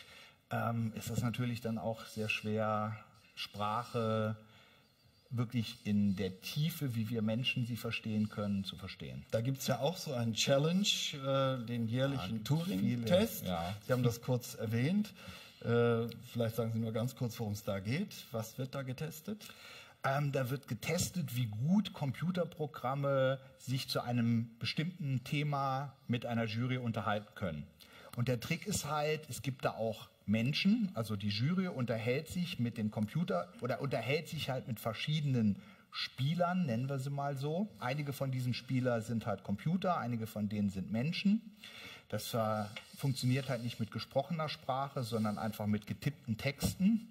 C: ähm, ist das natürlich dann auch sehr schwer, Sprache wirklich in der Tiefe, wie wir Menschen sie verstehen können, zu verstehen.
B: Da gibt es ja auch so einen Challenge, äh, den jährlichen ja, Turing-Test. Ja. Sie haben das kurz erwähnt. Äh, vielleicht sagen Sie nur ganz kurz, worum es da geht. Was wird da getestet?
C: Ähm, da wird getestet, wie gut Computerprogramme sich zu einem bestimmten Thema mit einer Jury unterhalten können. Und der Trick ist halt, es gibt da auch Menschen, also die Jury unterhält sich mit dem Computer oder unterhält sich halt mit verschiedenen Spielern, nennen wir sie mal so. Einige von diesen Spielern sind halt Computer, einige von denen sind Menschen. Das äh, funktioniert halt nicht mit gesprochener Sprache, sondern einfach mit getippten Texten.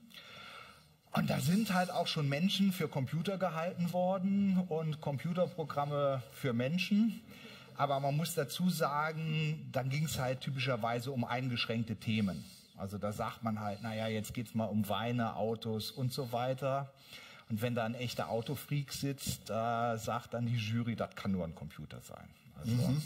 C: Und da sind halt auch schon Menschen für Computer gehalten worden und Computerprogramme für Menschen. Aber man muss dazu sagen, dann ging es halt typischerweise um eingeschränkte Themen. Also da sagt man halt, naja, jetzt geht es mal um Weine, Autos und so weiter. Und wenn da ein echter Autofreak sitzt, da sagt dann die Jury, das kann nur ein Computer sein. Also
B: mhm.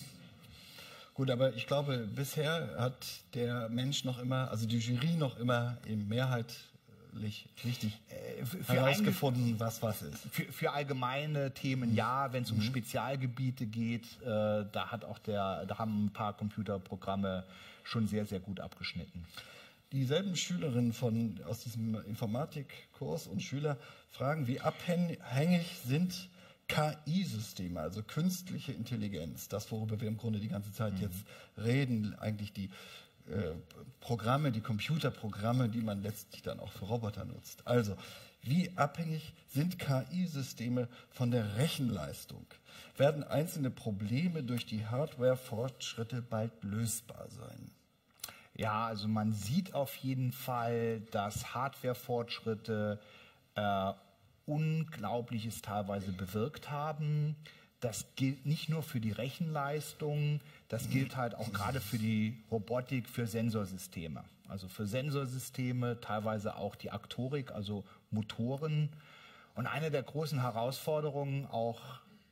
B: Gut, aber ich glaube, bisher hat der Mensch noch immer, also die Jury noch immer in Mehrheit richtig äh, für herausgefunden, was was ist.
C: Für, für allgemeine Themen ja, wenn es um mhm. Spezialgebiete geht, äh, da hat auch der, da haben ein paar Computerprogramme schon sehr, sehr gut abgeschnitten.
B: Dieselben Schülerinnen von, aus diesem Informatikkurs und Schüler fragen, wie abhängig sind K I-Systeme, also künstliche Intelligenz, das, worüber wir im Grunde die ganze Zeit mhm. jetzt reden, eigentlich die äh, Programme, die Computerprogramme, die man letztlich dann auch für Roboter nutzt. Also, Wie abhängig sind K I-Systeme von der Rechenleistung? Werden einzelne Probleme durch die Hardware-Fortschritte bald lösbar sein?
C: Ja, also man sieht auf jeden Fall, dass Hardware-Fortschritte äh, Unglaubliches teilweise bewirkt haben. Das gilt nicht nur für die Rechenleistung, das gilt halt auch gerade für die Robotik, für Sensorsysteme. Also für Sensorsysteme, teilweise auch die Aktorik, also Motoren. Und eine der großen Herausforderungen, auch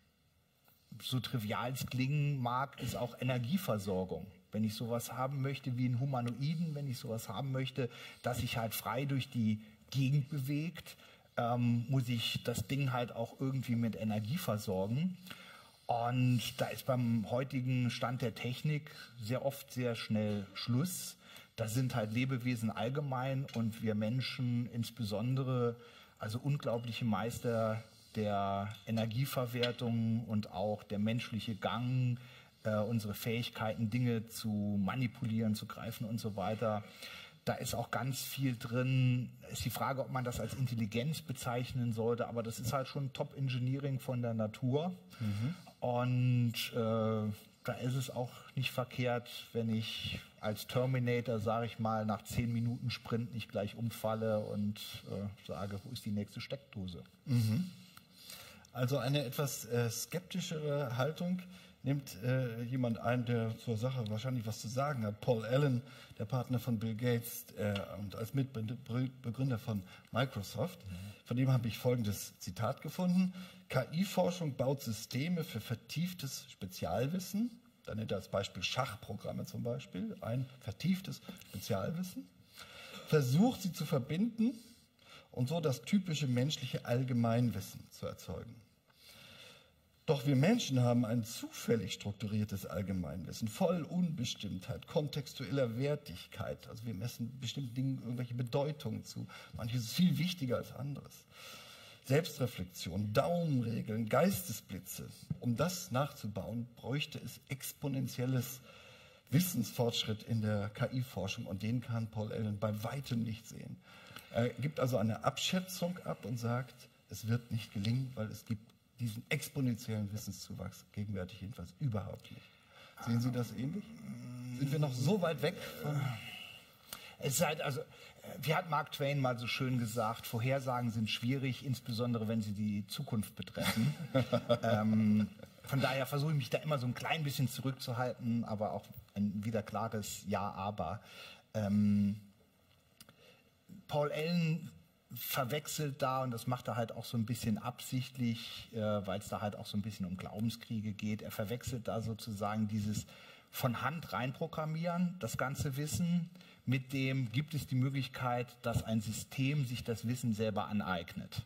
C: so trivial es klingen mag, ist auch Energieversorgung. Wenn ich sowas haben möchte wie einen Humanoiden, wenn ich sowas haben möchte, dass sich halt frei durch die Gegend bewegt, ähm, muss ich das Ding halt auch irgendwie mit Energie versorgen. Und da ist beim heutigen Stand der Technik sehr oft sehr schnell Schluss. Da sind halt Lebewesen allgemein und wir Menschen insbesondere, also unglaubliche Meister der Energieverwertung und auch der menschliche Gang, äh, unsere Fähigkeiten, Dinge zu manipulieren, zu greifen und so weiter. Da ist auch ganz viel drin. Ist die Frage, ob man das als Intelligenz bezeichnen sollte, aber das ist halt schon Top-Engineering von der Natur. Mhm. Und äh, da ist es auch nicht verkehrt, wenn ich als Terminator, sage ich mal, nach zehn Minuten Sprint nicht gleich umfalle und äh, sage, wo ist die nächste Steckdose?
B: Mhm. Also eine etwas äh, skeptischere Haltung nimmt äh, jemand ein, der zur Sache wahrscheinlich was zu sagen hat. Paul Allen, der Partner von Bill Gates äh, und als Mitbegründer von Microsoft. Mhm. Von dem habe ich folgendes Zitat gefunden. K I-Forschung baut Systeme für vertieftes Spezialwissen. Da nennt er als Beispiel Schachprogramme zum Beispiel. Ein vertieftes Spezialwissen. Versucht sie zu verbinden und so das typische menschliche Allgemeinwissen zu erzeugen. Doch wir Menschen haben ein zufällig strukturiertes Allgemeinwissen, voll Unbestimmtheit, kontextueller Wertigkeit. Also wir messen bestimmten Dingen irgendwelche Bedeutungen zu. Manches ist viel wichtiger als anderes. Selbstreflexion, Daumenregeln, Geistesblitze. Um das nachzubauen, bräuchte es exponentielles Wissensfortschritt in der K I-Forschung und den kann Paul Allen bei weitem nicht sehen. Er gibt also eine Abschätzung ab und sagt, es wird nicht gelingen, weil es gibt diesen exponentiellen Wissenszuwachs gegenwärtig jedenfalls überhaupt nicht. Sehen Sie das ähnlich? Sind wir noch so weit weg von...
C: Es ist halt, also, wie hat Mark Twain mal so schön gesagt, Vorhersagen sind schwierig, insbesondere wenn sie die Zukunft betreffen. ähm, von daher versuche ich mich da immer so ein klein bisschen zurückzuhalten, aber auch ein wieder klares Ja, aber. Ähm, Paul Allen verwechselt da, und das macht er halt auch so ein bisschen absichtlich, äh, weil es da halt auch so ein bisschen um Glaubenskriege geht, er verwechselt da sozusagen dieses von Hand reinprogrammieren, das ganze Wissen, mit dem gibt es die Möglichkeit, dass ein System sich das Wissen selber aneignet.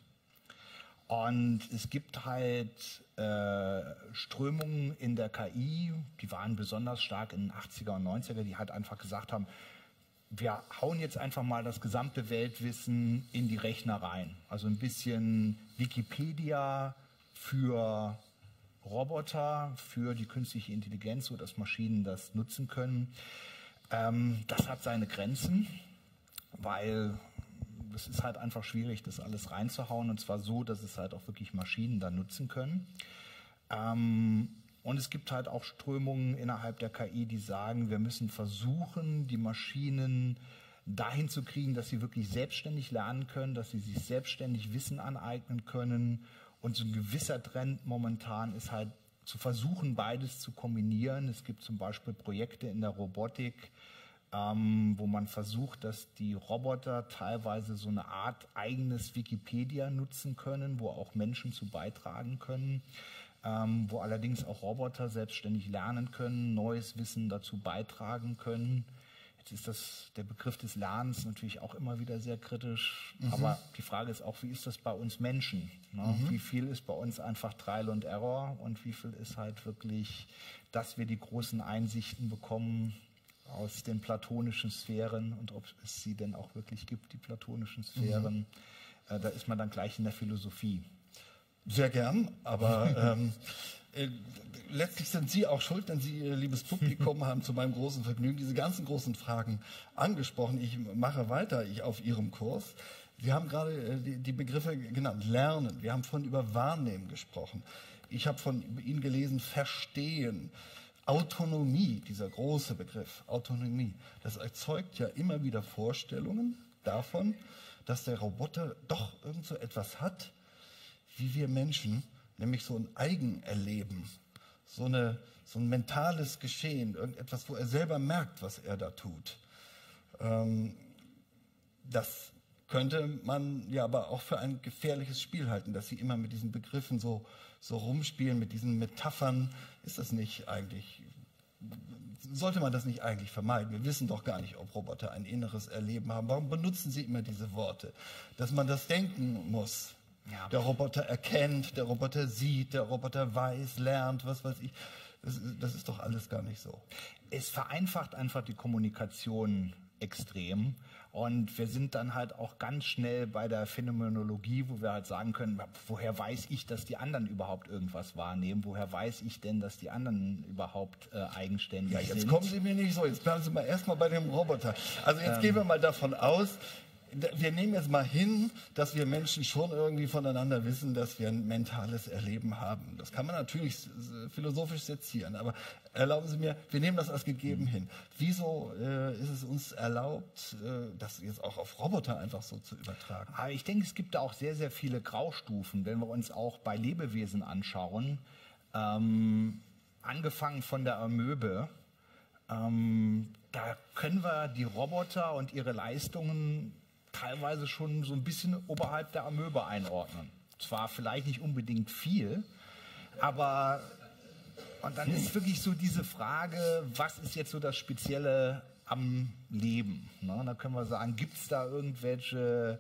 C: Und es gibt halt äh, Strömungen in der K I, die waren besonders stark in den achtziger und neunziger, die halt einfach gesagt haben, wir hauen jetzt einfach mal das gesamte Weltwissen in die Rechner rein. Also ein bisschen Wikipedia für Roboter, für die künstliche Intelligenz, sodass Maschinen das nutzen können. Ähm, das hat seine Grenzen, weil es ist halt einfach schwierig, das alles reinzuhauen, und zwar so, dass es halt auch wirklich Maschinen dann nutzen können. Ähm, Und es gibt halt auch Strömungen innerhalb der K I, die sagen, wir müssen versuchen, die Maschinen dahin zu kriegen, dass sie wirklich selbstständig lernen können, dass sie sich selbstständig Wissen aneignen können. Und so ein gewisser Trend momentan ist halt zu versuchen, beides zu kombinieren. Es gibt zum Beispiel Projekte in der Robotik, ähm, wo man versucht, dass die Roboter teilweise so eine Art eigenes Wikipedia nutzen können, wo auch Menschen zu beitragen können. Ähm, wo allerdings auch Roboter selbstständig lernen können, neues Wissen dazu beitragen können. Jetzt ist das, der Begriff des Lernens natürlich auch immer wieder sehr kritisch, mhm. aber die Frage ist auch, wie ist das bei uns Menschen? Ne? Mhm. Wie viel ist bei uns einfach Trial and Error und wie viel ist halt wirklich, dass wir die großen Einsichten bekommen aus den platonischen Sphären und ob es sie denn auch wirklich gibt, die platonischen Sphären. Mhm. Äh, da ist man dann gleich in der Philosophie.
B: Sehr gern, aber ähm, äh, letztlich sind Sie auch schuld, denn Sie, liebes Publikum, haben zu meinem großen Vergnügen diese ganzen großen Fragen angesprochen. Ich mache weiter ich auf Ihrem Kurs. wir haben gerade äh, die, die Begriffe genannt, Lernen. Wir haben vorhin über Wahrnehmen gesprochen. Ich habe von Ihnen gelesen, Verstehen. Autonomie, dieser große Begriff, Autonomie, das erzeugt ja immer wieder Vorstellungen davon, dass der Roboter doch irgend so etwas hat, wie wir Menschen, nämlich so ein Eigenerleben, so, eine, so ein mentales Geschehen, irgendetwas, wo er selber merkt, was er da tut. Ähm, das könnte man ja aber auch für ein gefährliches Spiel halten, dass Sie immer mit diesen Begriffen so, so rumspielen, mit diesen Metaphern. Ist das nicht eigentlich, sollte man das nicht eigentlich vermeiden? Wir wissen doch gar nicht, ob Roboter ein inneres Erleben haben. Warum benutzen Sie immer diese Worte? Dass man das denken muss. Ja. Der Roboter erkennt, der Roboter sieht, der Roboter weiß, lernt, was weiß ich. Das, das ist doch alles gar nicht so.
C: Es vereinfacht einfach die Kommunikation extrem. Und wir sind dann halt auch ganz schnell bei der Phänomenologie, wo wir halt sagen können, woher weiß ich, dass die anderen überhaupt irgendwas wahrnehmen? Woher weiß ich denn, dass die anderen überhaupt äh, eigenständig sind?
B: Ja, jetzt sind? kommen Sie mir nicht so. Jetzt bleiben Sie mal erstmal bei dem Roboter. Also jetzt ähm, gehen wir mal davon aus, wir nehmen jetzt mal hin, dass wir Menschen schon irgendwie voneinander wissen, dass wir ein mentales Erleben haben. Das kann man natürlich philosophisch sezieren, aber erlauben Sie mir, wir nehmen das als gegeben hin. Wieso äh, ist es uns erlaubt, äh, das jetzt auch auf Roboter einfach so zu übertragen?
C: Aber ich denke, es gibt da auch sehr, sehr viele Graustufen, wenn wir uns auch bei Lebewesen anschauen. Ähm, angefangen von der Amöbe. Ähm, da können wir die Roboter und ihre Leistungen teilweise schon so ein bisschen oberhalb der Amöbe einordnen. Zwar vielleicht nicht unbedingt viel, aber und dann ist wirklich so diese Frage, was ist jetzt so das Spezielle am Leben? Ne? Da können wir sagen, gibt es da irgendwelche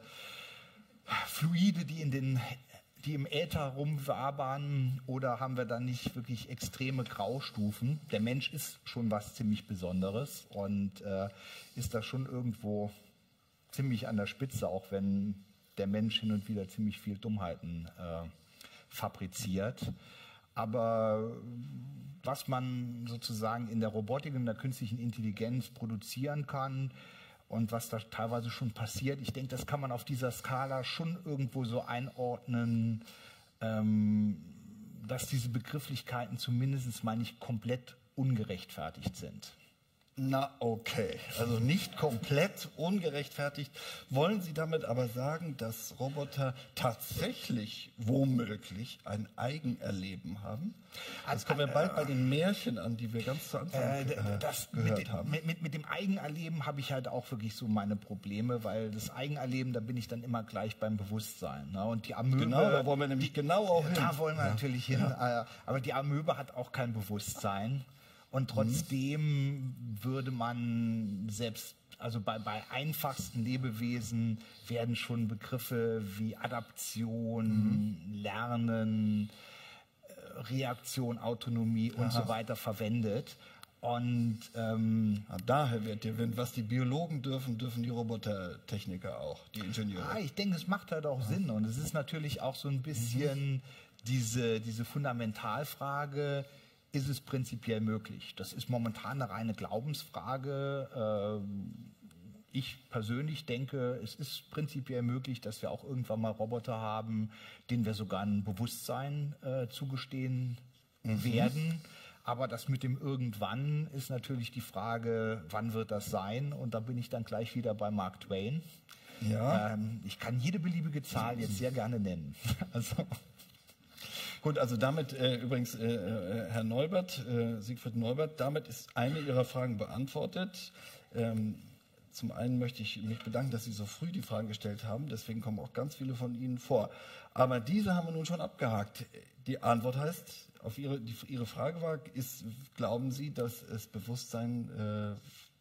C: Fluide, die in den die im Äther rumwabern, oder haben wir da nicht wirklich extreme Graustufen? Der Mensch ist schon was ziemlich Besonderes und äh, ist da schon irgendwo ziemlich an der Spitze, auch wenn der Mensch hin und wieder ziemlich viel Dummheiten äh, fabriziert. Aber was man sozusagen in der Robotik und der künstlichen Intelligenz produzieren kann und was da teilweise schon passiert, ich denke, das kann man auf dieser Skala schon irgendwo so einordnen, ähm, dass diese Begrifflichkeiten zumindest mal nicht komplett ungerechtfertigt sind.
B: Na okay, also nicht komplett ungerechtfertigt. Wollen Sie damit aber sagen, dass Roboter tatsächlich womöglich ein Eigenerleben haben? Das kommen wir bald bei den Märchen an, die wir ganz zu Anfang äh, das, gehört
C: mit,
B: haben.
C: Mit, mit, mit dem Eigenerleben habe ich halt auch wirklich so meine Probleme, weil das Eigenerleben, da bin ich dann immer gleich beim Bewusstsein. Ne? Und die Amöbe,
B: genau, da wollen wir nämlich die, genau auch hin.
C: Da wollen wir ja. natürlich hin. Ja. Aber die Amöbe hat auch kein Bewusstsein. Und trotzdem mhm. würde man selbst, also bei, bei einfachsten Lebewesen werden schon Begriffe wie Adaption, mhm. Lernen, Reaktion, Autonomie Aha. und so weiter verwendet. Und ähm,
B: ja, daher wird der Wind, was die Biologen dürfen, dürfen die Robotertechniker auch, die Ingenieure.
C: Ah, ich denke, es macht halt auch ja. Sinn. Und es ist natürlich auch so ein bisschen mhm. diese, diese Fundamentalfrage, ist es prinzipiell möglich? Das ist momentan eine reine Glaubensfrage. Ich persönlich denke, es ist prinzipiell möglich, dass wir auch irgendwann mal Roboter haben, denen wir sogar ein Bewusstsein äh, zugestehen mhm. werden. Aber das mit dem Irgendwann ist natürlich die Frage, wann wird das sein? Und da bin ich dann gleich wieder bei Mark Twain. Ja. Ähm, ich kann jede beliebige Zahl jetzt sehr gerne nennen. Also
B: Gut, also damit äh, übrigens, äh, äh, Herr Neubert, äh, Siegfried Neubert, damit ist eine Ihrer Fragen beantwortet. Ähm, zum einen möchte ich mich bedanken, dass Sie so früh die Fragen gestellt haben, deswegen kommen auch ganz viele von Ihnen vor. Aber diese haben wir nun schon abgehakt. Die Antwort heißt, auf Ihre, die, Ihre Frage war, ist, glauben Sie, dass es Bewusstsein, äh,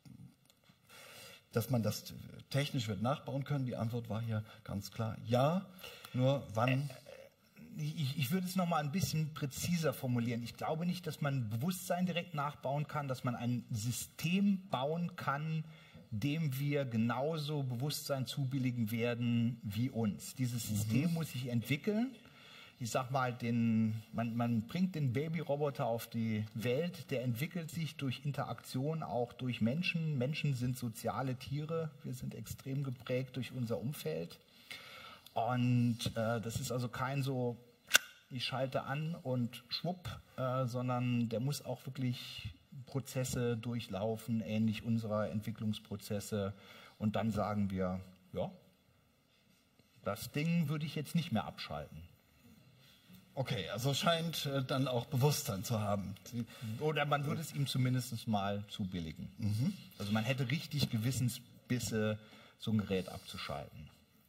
B: dass man das technisch wird nachbauen können? Die Antwort war hier ganz klar, ja, nur wann...
C: Ich, ich würde es noch mal ein bisschen präziser formulieren. Ich glaube nicht, dass man Bewusstsein direkt nachbauen kann, dass man ein System bauen kann, dem wir genauso Bewusstsein zubilligen werden wie uns. Dieses System mhm. muss sich entwickeln. Ich sag mal, den, man, man bringt den Babyroboter auf die Welt, der entwickelt sich durch Interaktion auch durch Menschen. Menschen sind soziale Tiere, wir sind extrem geprägt durch unser Umfeld. Und äh, das ist also kein so, ich schalte an und schwupp, äh, sondern der muss auch wirklich Prozesse durchlaufen, ähnlich unserer Entwicklungsprozesse. Und dann sagen wir, ja, das Ding würde ich jetzt nicht mehr abschalten.
B: Okay, also scheint äh, dann auch Bewusstsein zu haben. Sie,
C: Oder man würde es ihm zumindest mal zubilligen.
B: Mhm.
C: Also man hätte richtig Gewissensbisse, so ein Gerät abzuschalten.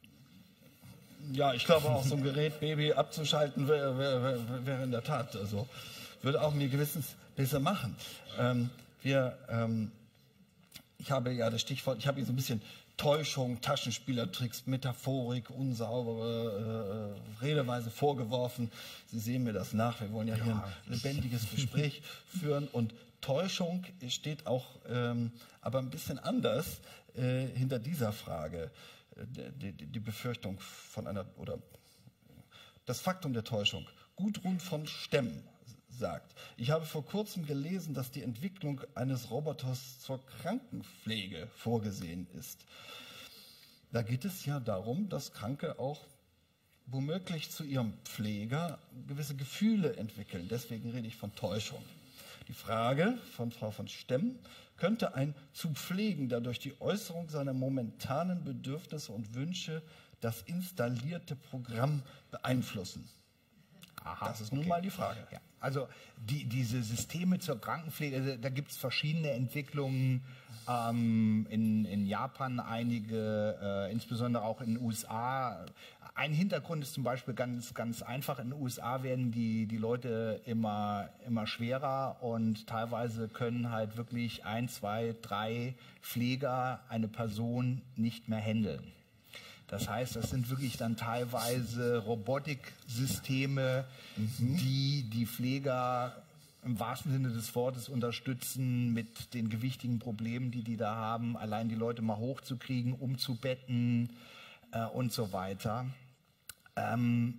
B: Ja, ich glaube auch so ein Gerät Baby abzuschalten wäre wär, wär, wär in der Tat, also würde auch mir Gewissensbisse machen. Ähm, wir, ähm, ich habe ja das Stichwort, ich habe Ihnen so ein bisschen Täuschung, Taschenspielertricks, Metaphorik, unsaubere äh, Redeweise vorgeworfen. Sie sehen mir das nach, wir wollen ja, ja. hier ein lebendiges Gespräch führen und Täuschung steht auch ähm, aber ein bisschen anders äh, hinter dieser Frage. Die, die, die Befürchtung von einer, oder das Faktum der Täuschung. Gudrun von Stemm sagt, ich habe vor kurzem gelesen, dass die Entwicklung eines Roboters zur Krankenpflege vorgesehen ist. Da geht es ja darum, dass Kranke auch womöglich zu ihrem Pfleger gewisse Gefühle entwickeln. Deswegen rede ich von Täuschung. Die Frage von Frau von Stemm: Könnte ein zu Pflegender durch die Äußerung seiner momentanen Bedürfnisse und Wünsche das installierte Programm beeinflussen?
C: Aha,
B: das ist nun
C: okay.
B: mal die Frage.
C: Ja. Also die, diese Systeme zur Krankenpflege, da gibt es verschiedene Entwicklungen, ähm, in, in Japan einige, äh, insbesondere auch in den U S A. Ein Hintergrund ist zum Beispiel ganz, ganz einfach. In den U S A werden die, die Leute immer, immer schwerer und teilweise können halt wirklich ein, zwei, drei Pfleger eine Person nicht mehr handeln. Das heißt, das sind wirklich dann teilweise Robotiksysteme, mhm. die die Pfleger im wahrsten Sinne des Wortes unterstützen mit den gewichtigen Problemen, die die da haben, allein die Leute mal hochzukriegen, umzubetten äh, und so weiter. Ähm,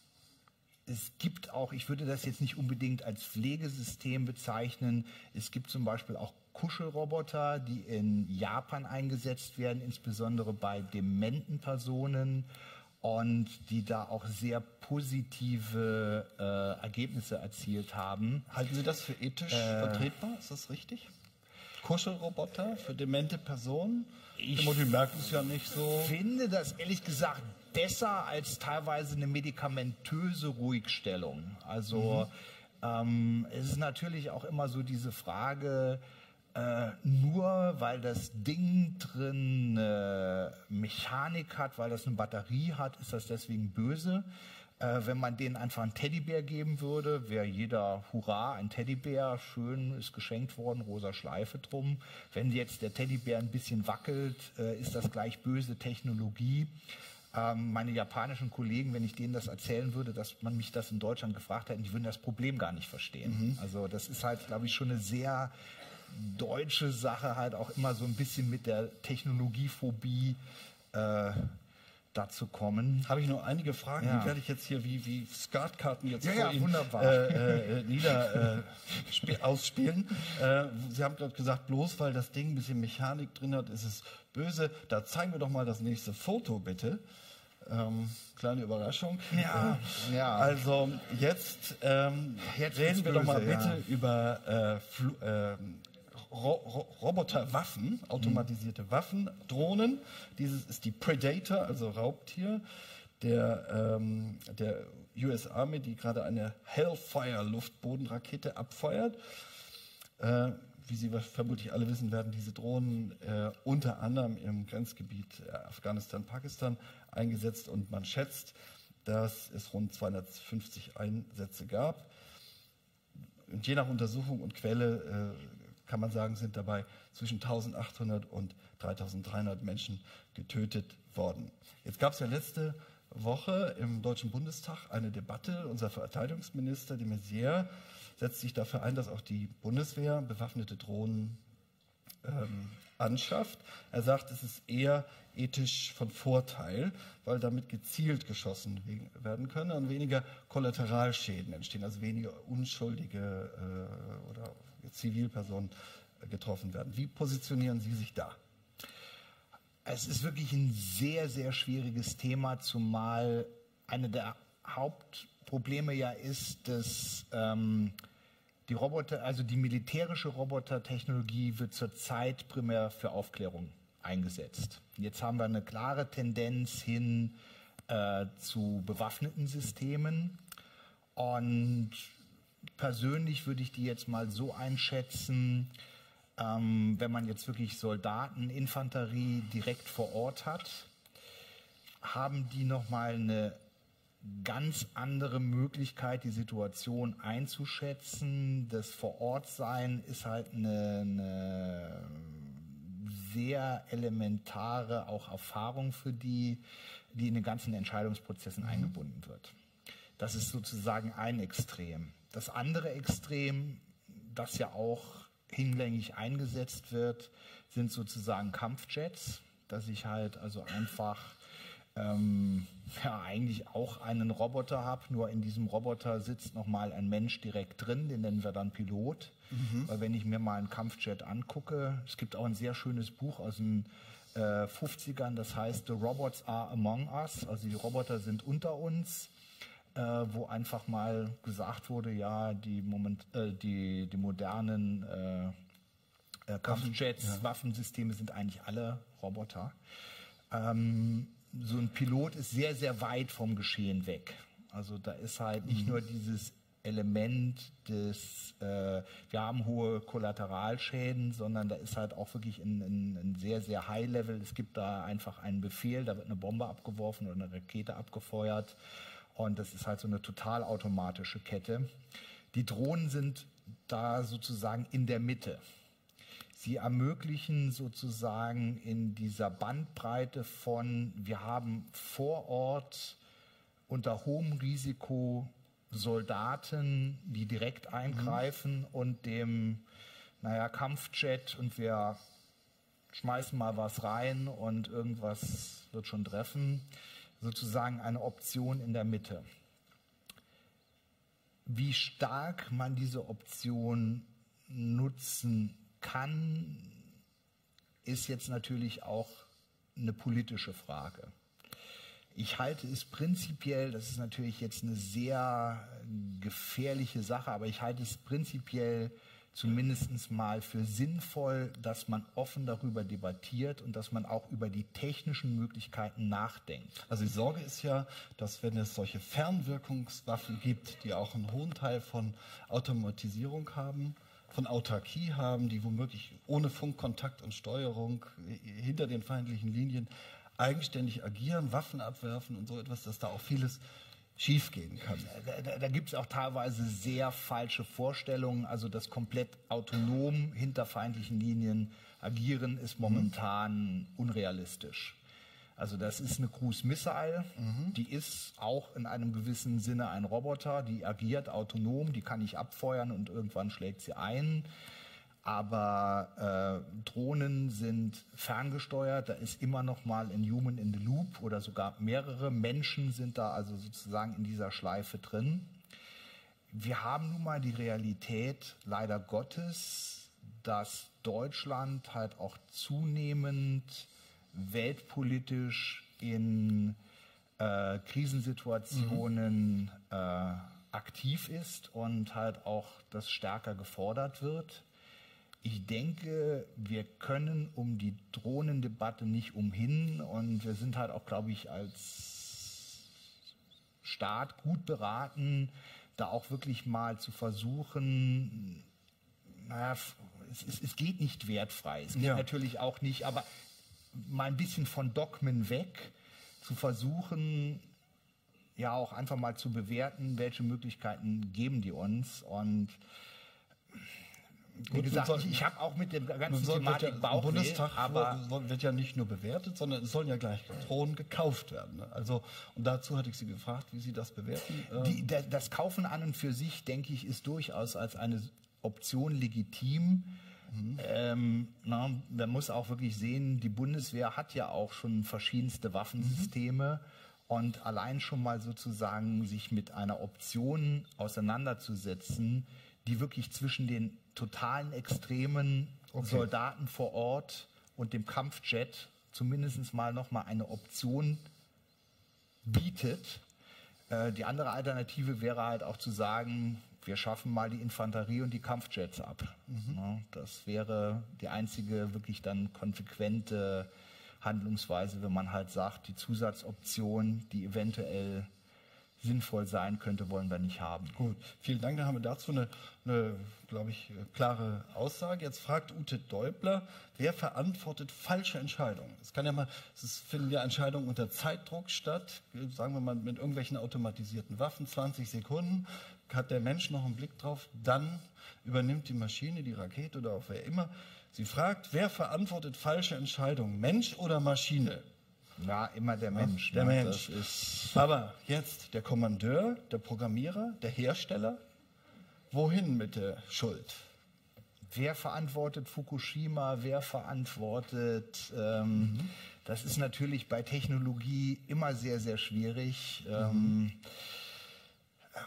C: es gibt auch, ich würde das jetzt nicht unbedingt als Pflegesystem bezeichnen, es gibt zum Beispiel auch Kuschelroboter, die in Japan eingesetzt werden, insbesondere bei dementen Personen und die da auch sehr positive äh, Ergebnisse erzielt haben.
B: Halten Sie das für ethisch äh, vertretbar? Ist das richtig? Kuschelroboter für demente Personen?
C: Ich
B: die merken es ja nicht so.
C: Ich finde das ehrlich gesagt besser als teilweise eine medikamentöse Ruhigstellung. Also mhm. ähm, es ist natürlich auch immer so diese Frage, Äh, nur weil das Ding drin äh, Mechanik hat, weil das eine Batterie hat, ist das deswegen böse. Äh, wenn man denen einfach einen Teddybär geben würde, wäre jeder Hurra, ein Teddybär, schön, ist geschenkt worden, rosa Schleife drum. Wenn jetzt der Teddybär ein bisschen wackelt, äh, ist das gleich böse Technologie. Ähm, meine japanischen Kollegen, wenn ich denen das erzählen würde, dass man mich das in Deutschland gefragt hätte, die würden das Problem gar nicht verstehen. Mhm. Also das ist halt, glaube ich, schon eine sehr deutsche Sache, halt auch immer so ein bisschen mit der Technologiephobie äh, dazu kommen.
B: Habe ich noch einige Fragen,
C: ja.
B: die werde ich jetzt hier wie, wie Skatkarten jetzt
C: ja,
B: vor
C: ja,
B: Ihnen
C: wunderbar.
B: Äh, äh, nieder äh, ausspielen. Äh, Sie haben gerade gesagt, bloß weil das Ding ein bisschen Mechanik drin hat, ist es böse. Da zeigen wir doch mal das nächste Foto, bitte. Ähm, kleine Überraschung.
C: Ja,
B: äh,
C: ja.
B: Also jetzt, ähm, jetzt reden wir böse, doch mal bitte ja. über äh, Fl äh, Ro Ro Roboterwaffen, automatisierte mhm. Waffen, Drohnen. Dieses ist die Predator, also Raubtier, der, ähm, der U S Army, die gerade eine Hellfire-Luftbodenrakete abfeuert. Äh, wie Sie vermutlich alle wissen, werden diese Drohnen äh, unter anderem im Grenzgebiet Afghanistan, Pakistan eingesetzt und man schätzt, dass es rund zweihundertfünfzig Einsätze gab. Und je nach Untersuchung und Quelle äh, kann man sagen, sind dabei zwischen eintausendachthundert und dreitausenddreihundert Menschen getötet worden. Jetzt gab es ja letzte Woche im Deutschen Bundestag eine Debatte. Unser Verteidigungsminister de Maizière setzt sich dafür ein, dass auch die Bundeswehr bewaffnete Drohnen ähm, anschafft. Er sagt, es ist eher ethisch von Vorteil, weil damit gezielt geschossen werden können und weniger Kollateralschäden entstehen, also weniger unschuldige äh, oder Zivilpersonen getroffen werden. Wie positionieren Sie sich da?
C: Es ist wirklich ein sehr, sehr schwieriges Thema, zumal eine der Hauptprobleme ja ist, dass ähm, die Roboter, also die militärische Robotertechnologie wird zurzeit primär für Aufklärung eingesetzt. Jetzt haben wir eine klare Tendenz hin äh, zu bewaffneten Systemen und persönlich würde ich die jetzt mal so einschätzen, ähm, wenn man jetzt wirklich Soldaten, Infanterie direkt vor Ort hat, haben die nochmal eine ganz andere Möglichkeit, die Situation einzuschätzen. Das Vorortsein ist halt eine, eine sehr elementare auch Erfahrung für die, die in den ganzen Entscheidungsprozessen mhm. eingebunden wird. Das ist sozusagen ein Extrem. Das andere Extrem, das ja auch hinlänglich eingesetzt wird, sind sozusagen Kampfjets, dass ich halt also einfach ähm, ja, eigentlich auch einen Roboter habe, nur in diesem Roboter sitzt nochmal ein Mensch direkt drin, den nennen wir dann Pilot. Mhm. Weil wenn ich mir mal einen Kampfjet angucke, es gibt auch ein sehr schönes Buch aus den äh, fünfzigern, das heißt The Robots Are Among Us, also die Roboter sind unter uns. Äh, wo einfach mal gesagt wurde, ja, die, Moment, äh, die, die modernen äh, äh, Kampfjets, ja. Waffensysteme sind eigentlich alle Roboter. Ähm, so ein Pilot ist sehr, sehr weit vom Geschehen weg. Also da ist halt nicht mhm. nur dieses Element des, äh, wir haben hohe Kollateralschäden, sondern da ist halt auch wirklich ein, ein, ein sehr, sehr High-Level. Es gibt da einfach einen Befehl, da wird eine Bombe abgeworfen oder eine Rakete abgefeuert. Und das ist halt so eine total automatische Kette. Die Drohnen sind da sozusagen in der Mitte. Sie ermöglichen sozusagen in dieser Bandbreite von, wir haben vor Ort unter hohem Risiko Soldaten, die direkt eingreifen mhm. und dem, naja, Kampfjet und wir schmeißen mal was rein und irgendwas wird schon treffen. Sozusagen eine Option in der Mitte. Wie stark man diese Option nutzen kann, ist jetzt natürlich auch eine politische Frage. Ich halte es prinzipiell, das ist natürlich jetzt eine sehr gefährliche Sache, aber ich halte es prinzipiell zumindest mal für sinnvoll, dass man offen darüber debattiert und dass man auch über die technischen Möglichkeiten nachdenkt.
B: Also die Sorge ist ja, dass wenn es solche Fernwirkungswaffen gibt, die auch einen hohen Teil von Automatisierung haben, von Autarkie haben, die womöglich ohne Funkkontakt und Steuerung hinter den feindlichen Linien eigenständig agieren, Waffen abwerfen und so etwas, dass da auch vieles schiefgehen kann.
C: Da, da, da gibt es auch teilweise sehr falsche Vorstellungen. Also das komplett autonom hinter feindlichen Linien agieren ist momentan mhm. unrealistisch. Also das ist eine Cruise Missile, mhm. die ist auch in einem gewissen Sinne ein Roboter, die agiert autonom, die kann ich abfeuern und irgendwann schlägt sie ein. Aber äh, Drohnen sind ferngesteuert, da ist immer noch mal ein Human in the Loop oder sogar mehrere Menschen sind da also sozusagen in dieser Schleife drin. Wir haben nun mal die Realität, leider Gottes, dass Deutschland halt auch zunehmend weltpolitisch in äh, Krisensituationen mhm. äh, aktiv ist und halt auch das stärker gefordert wird. Ich denke, wir können um die Drohnendebatte nicht umhin und wir sind halt auch, glaube ich, als Staat gut beraten, da auch wirklich mal zu versuchen, naja, es, es, es geht nicht wertfrei, es geht ja. natürlich auch nicht, aber mal ein bisschen von Dogmen weg, zu versuchen, ja auch einfach mal zu bewerten, welche Möglichkeiten geben die uns und wie gesagt, ich, ich habe auch mit der ganzen Thematik ja, Bauchweh,
B: Bundestag aber wird ja nicht nur bewertet, sondern es sollen ja gleich Drohnen gekauft werden. Ne? Also und dazu hatte ich Sie gefragt, wie Sie das bewerten.
C: Die, der, das Kaufen an und für sich, denke ich, ist durchaus als eine Option legitim. Mhm. Ähm, na, man muss auch wirklich sehen, die Bundeswehr hat ja auch schon verschiedenste Waffensysteme. Mhm. Und allein schon mal sozusagen sich mit einer Option auseinanderzusetzen, die wirklich zwischen den totalen Extremen okay. Soldaten vor Ort und dem Kampfjet zumindest mal nochmal eine Option bietet. Äh, die andere Alternative wäre halt auch zu sagen, wir schaffen mal die Infanterie und die Kampfjets ab. Mhm. Ja, das wäre die einzige wirklich dann konsequente Handlungsweise, wenn man halt sagt, die Zusatzoption, die eventuell sinnvoll sein könnte, wollen wir nicht haben.
B: Gut, vielen Dank. Dann haben wir dazu eine, eine glaube ich, klare Aussage. Jetzt fragt Ute Deubler, wer verantwortet falsche Entscheidungen? Es kann ja mal, es finden ja Entscheidungen unter Zeitdruck statt, sagen wir mal mit irgendwelchen automatisierten Waffen, zwanzig Sekunden, hat der Mensch noch einen Blick drauf, dann übernimmt die Maschine, die Rakete oder auch wer immer. Sie fragt, wer verantwortet falsche Entscheidungen, Mensch oder Maschine?
C: Ja, immer der Mensch.
B: Der
C: ne?
B: Mensch.
C: Das ist
B: Aber jetzt der Kommandeur, der Programmierer, der Hersteller, wohin mit der Schuld?
C: Wer verantwortet Fukushima, wer verantwortet, ähm, mhm. das ist natürlich bei Technologie immer sehr, sehr schwierig. Mhm. Ähm, ähm,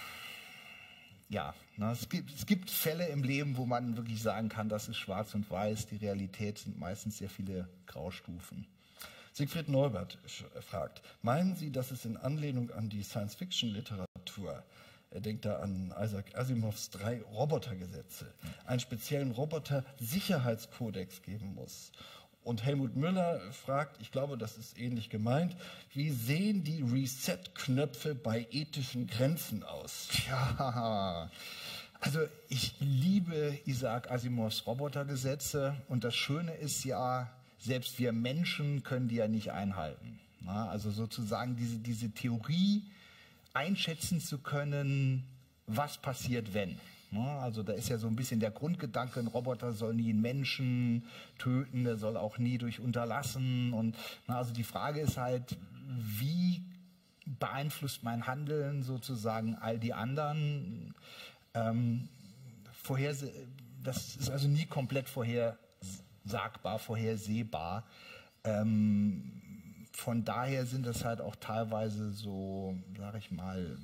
C: ja, ne, es gibt, es gibt Fälle im Leben, wo man wirklich sagen kann, das ist schwarz und weiß, die Realität sind meistens sehr viele Graustufen.
B: Siegfried Neubert fragt, meinen Sie, dass es in Anlehnung an die Science-Fiction-Literatur, er denkt da an Isaac Asimovs drei Robotergesetze, einen speziellen Roboter-Sicherheitskodex geben muss? Und Helmut Müller fragt, ich glaube, das ist ähnlich gemeint, wie sehen die Reset-Knöpfe bei ethischen Grenzen aus?
C: Ja, also ich liebe Isaac Asimovs Robotergesetze und das Schöne ist ja, selbst wir Menschen können die ja nicht einhalten. Na, also sozusagen diese, diese Theorie einschätzen zu können, was passiert, wenn. Na, also da ist ja so ein bisschen der Grundgedanke, ein Roboter soll nie einen Menschen töten, der soll auch nie durch unterlassen. Und na, also die Frage ist halt, wie beeinflusst mein Handeln sozusagen all die anderen? Ähm, vorherse- das ist also nie komplett vorher sagbar, vorhersehbar. Ähm, von daher sind das halt auch teilweise so, sag ich mal,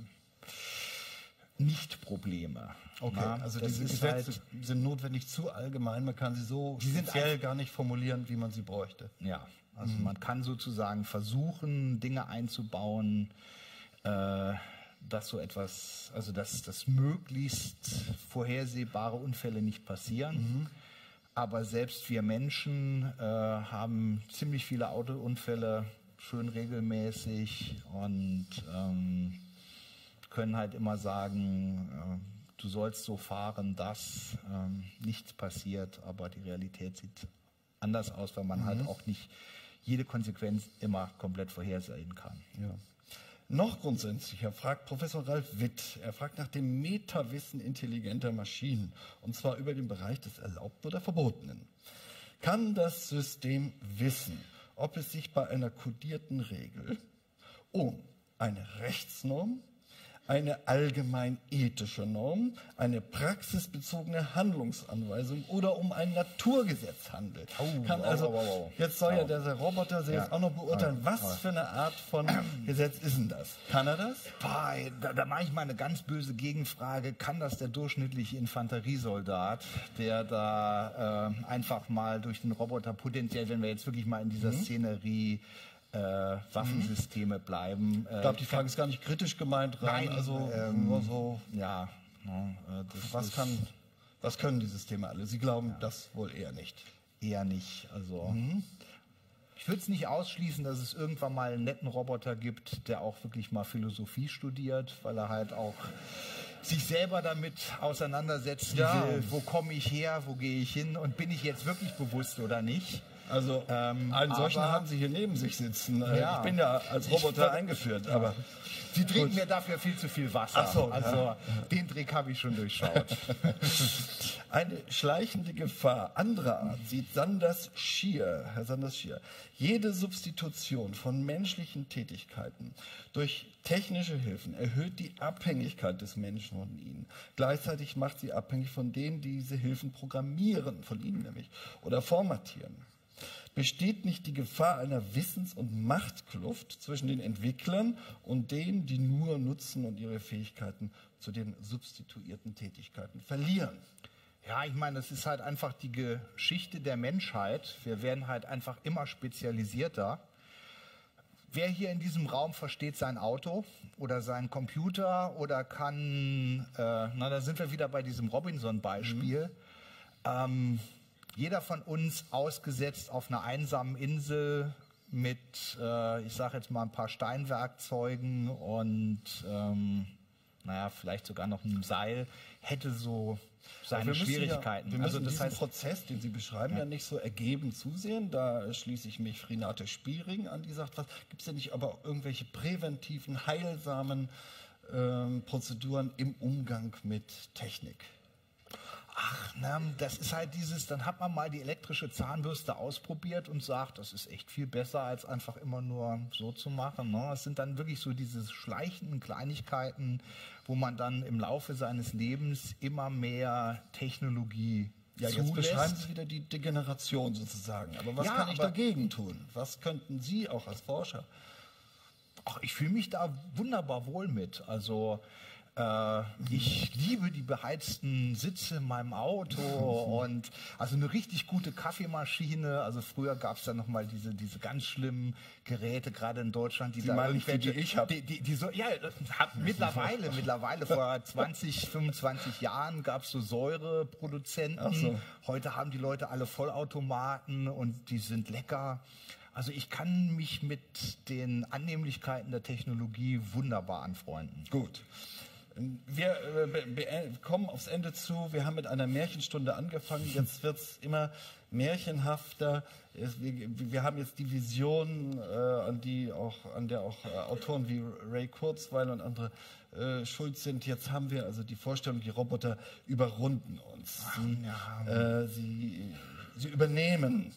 C: Nicht-Probleme.
B: Okay,
C: Na,
B: also
C: das
B: diese
C: ist
B: Gesetze
C: halt,
B: sind notwendig zu allgemein, man kann sie so
C: Die sind
B: speziell
C: einfach-
B: gar nicht formulieren, wie man sie bräuchte.
C: ja, also man kann sozusagen versuchen, Dinge einzubauen, äh, dass so etwas, also dass, dass möglichst vorhersehbare Unfälle nicht passieren. Mhm. Aber selbst wir Menschen äh, haben ziemlich viele Autounfälle, schön regelmäßig und ähm, können halt immer sagen, äh, du sollst so fahren, dass ähm, nichts passiert, aber die Realität sieht anders aus, weil man mhm. halt auch nicht jede Konsequenz immer komplett vorhersehen kann.
B: Ja. Noch grundsätzlicher fragt Professor Ralf Witt. Er fragt nach dem Metawissen intelligenter Maschinen, und zwar über den Bereich des Erlaubten oder Verbotenen. Kann das System wissen, ob es sich bei einer kodierten Regel um eine Rechtsnorm, eine allgemein ethische Norm, eine praxisbezogene Handlungsanweisung oder um ein Naturgesetz handelt?
C: Oh,
B: Kann
C: wow,
B: also,
C: wow, wow.
B: jetzt soll ja
C: Wow.
B: der Roboter sich
C: Ja.
B: jetzt auch noch beurteilen,
C: Ja.
B: was für eine Art von Gesetz ist denn das? Kann er das?
C: Boah, da, da mache ich mal eine ganz böse Gegenfrage. Kann das der durchschnittliche Infanteriesoldat, der da äh, einfach mal durch den Roboter potenziell, wenn wir jetzt wirklich mal in dieser
B: Mhm.
C: Szenerie äh, Waffensysteme bleiben. Äh,
B: Ich glaube, die Frage ist gar nicht kritisch gemeint rein,
C: Nein,
B: also
C: ähm,
B: nur so,
C: ja, ne, äh, das
B: was,
C: ist
B: kann, was können die Systeme alle? Sie glauben das wohl eher nicht.
C: eher nicht. Also
B: Mhm.
C: ich würde es nicht ausschließen, dass es irgendwann mal einen netten Roboter gibt, der auch wirklich mal Philosophie studiert, weil er halt auch sich selber damit auseinandersetzen
B: Ja.
C: will, wo komme ich her, wo gehe ich hin und bin ich jetzt wirklich bewusst oder nicht.
B: Also
C: Ähm,
B: einen solchen
C: aber-
B: haben Sie hier neben sich sitzen. Äh,
C: Ja.
B: Ich bin ja als Roboter eingeführt, aber
C: Sie trinken
B: Gut.
C: mir dafür viel zu viel Wasser.
B: Ach so,
C: also
B: ja.
C: den Trick habe ich schon durchschaut.
B: eine schleichende Gefahr anderer Art sieht Sanders Schier, Herr Sanders Schier. Jede Substitution von menschlichen Tätigkeiten durch technische Hilfen erhöht die Abhängigkeit des Menschen von ihnen. Gleichzeitig macht sie abhängig von denen, die diese Hilfen programmieren, von ihnen nämlich, oder formatieren. Besteht nicht die Gefahr einer Wissens- und Machtkluft zwischen den Entwicklern und denen, die nur nutzen und ihre Fähigkeiten zu den substituierten Tätigkeiten verlieren?
C: Ja, ich meine, das ist halt einfach die Geschichte der Menschheit. Wir werden halt einfach immer spezialisierter. Wer hier in diesem Raum versteht sein Auto oder seinen Computer oder kann, äh, na, da sind wir wieder bei diesem Robinson-Beispiel. Mhm. Ähm, jeder von uns ausgesetzt auf einer einsamen Insel mit, äh, ich sage jetzt mal, ein paar Steinwerkzeugen und, ähm, naja, vielleicht sogar noch einem Seil, hätte so seine Schwierigkeiten.
B: Ja, wir müssen
C: also das
B: diesen
C: heißt,
B: Prozess, den Sie beschreiben, ja. ja nicht so ergeben zusehen. Da schließe ich mich Renate Spiering an, die sagt, was gibt es denn nicht aber irgendwelche präventiven, heilsamen ähm, Prozeduren im Umgang mit Technik?
C: Ach, na, das ist halt dieses, dann hat man mal die elektrische Zahnbürste ausprobiert und sagt, das ist echt viel besser, als einfach immer nur so zu machen. Ne? Es sind dann wirklich so diese schleichenden Kleinigkeiten, wo man dann im Laufe seines Lebens immer mehr Technologie
B: ja,
C: zulässt.
B: Jetzt beschreiben Sie wieder die Degeneration sozusagen. Aber was
C: ja,
B: kann ich
C: aber,
B: dagegen tun? Was könnten Sie auch als Forscher?
C: Ach, ich fühle mich da wunderbar wohl mit. Also Äh, ich liebe die beheizten Sitze in meinem Auto und also eine richtig gute Kaffeemaschine. Also früher gab es da noch mal diese diese ganz schlimmen Geräte, gerade in Deutschland, die
B: Sie
C: da
B: meinen,
C: irgendwelche,
B: die ich habe.
C: Die, die, die so, ja, hab, mittlerweile, mittlerweile vor zwanzig, fünfundzwanzig Jahren gab es so Säureproduzenten.
B: So.
C: Heute haben die Leute alle Vollautomaten und die sind lecker. Also ich kann mich mit den Annehmlichkeiten der Technologie wunderbar anfreunden.
B: Gut. Wir äh, kommen aufs Ende zu. Wir haben mit einer Märchenstunde angefangen. Jetzt wird es immer märchenhafter. Wir, wir haben jetzt die Vision, äh, an, die auch, an der auch äh, Autoren wie Ray Kurzweil und andere äh, schuld sind. Jetzt haben wir also die Vorstellung, die Roboter überrunden uns. Sie, ja. äh, sie, sie übernehmen.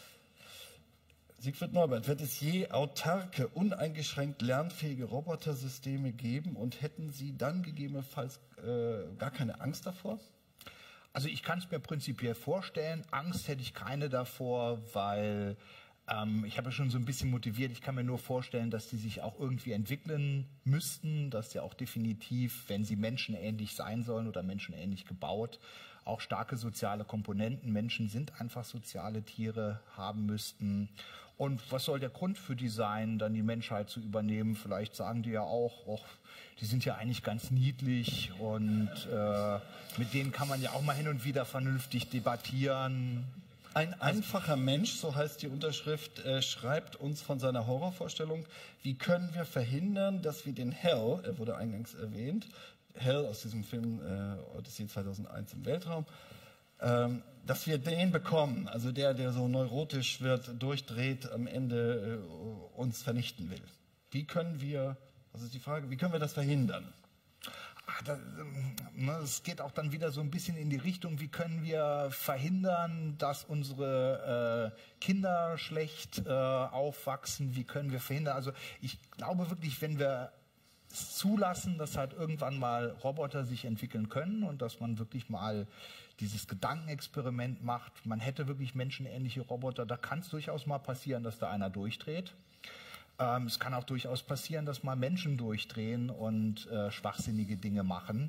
B: Siegfried Neubert, wird es je autarke, uneingeschränkt lernfähige Robotersysteme geben und hätten Sie dann gegebenenfalls äh, gar keine Angst davor?
C: Also ich kann es mir prinzipiell vorstellen. Angst hätte ich keine davor, weil ähm, ich habe ja schon so ein bisschen motiviert. Ich kann mir nur vorstellen, dass die sich auch irgendwie entwickeln müssten, dass sie auch definitiv, wenn sie menschenähnlich sein sollen oder menschenähnlich gebaut, auch starke soziale Komponenten, Menschen sind einfach soziale Tiere, haben müssten. Und was soll der Grund für die sein, dann die Menschheit zu übernehmen? Vielleicht sagen die ja auch, och, die sind ja eigentlich ganz niedlich und äh, mit denen kann man ja auch mal hin und wieder vernünftig debattieren.
B: Ein einfacher Mensch, so heißt die Unterschrift, äh, schreibt uns von seiner Horrorvorstellung, wie können wir verhindern, dass wir den Hell, er wurde eingangs erwähnt, Hell aus diesem Film äh, Odyssey zweitausendeins im Weltraum, ähm, dass wir den bekommen, also der, der so neurotisch wird, durchdreht, am Ende äh, uns vernichten will. Wie können wir, das ist die Frage, wie können wir das verhindern?
C: Ach, das, ne, es geht auch dann wieder so ein bisschen in die Richtung, wie können wir verhindern, dass unsere äh, Kinder schlecht äh, aufwachsen, wie können wir verhindern, also ich glaube wirklich, wenn wir es zulassen, dass halt irgendwann mal Roboter sich entwickeln können und dass man wirklich mal dieses Gedankenexperiment macht. Man hätte wirklich menschenähnliche Roboter. Da kann es durchaus mal passieren, dass da einer durchdreht. Ähm, es kann auch durchaus passieren, dass mal Menschen durchdrehen und äh, schwachsinnige Dinge machen.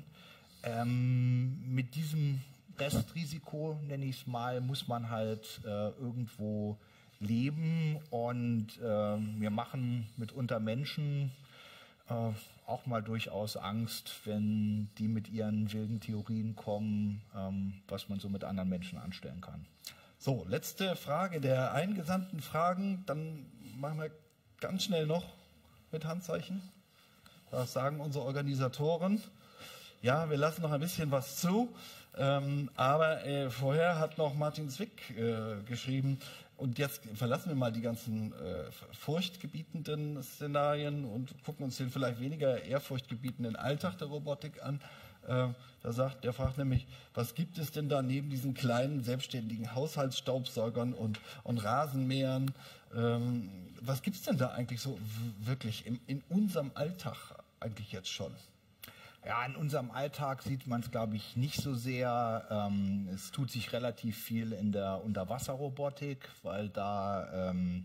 C: Ähm, mit diesem Restrisiko, nenne ich es mal, muss man halt äh, irgendwo leben. Und äh, wir machen mitunter Menschen Äh, auch mal durchaus Angst, wenn die mit ihren wilden Theorien kommen, ähm, was man so mit anderen Menschen anstellen kann.
B: So, letzte Frage der eingesandten Fragen. Dann machen wir ganz schnell noch mit Handzeichen. Was sagen unsere Organisatoren? Ja, wir lassen noch ein bisschen was zu. Ähm, aber äh, vorher hat noch Martin Zwick äh, geschrieben, und jetzt verlassen wir mal die ganzen äh, furchtgebietenden Szenarien und gucken uns den vielleicht weniger ehrfurchtgebietenden Alltag der Robotik an. Äh, da sagt, der fragt nämlich, was gibt es denn da neben diesen kleinen selbstständigen Haushaltsstaubsaugern und, und Rasenmähern? Ähm, was gibt es denn da eigentlich so wirklich im, in unserem Alltag eigentlich jetzt schon?
C: Ja, in unserem Alltag sieht man es, glaube ich, nicht so sehr. Ähm, es tut sich relativ viel in der Unterwasserrobotik, weil da ähm,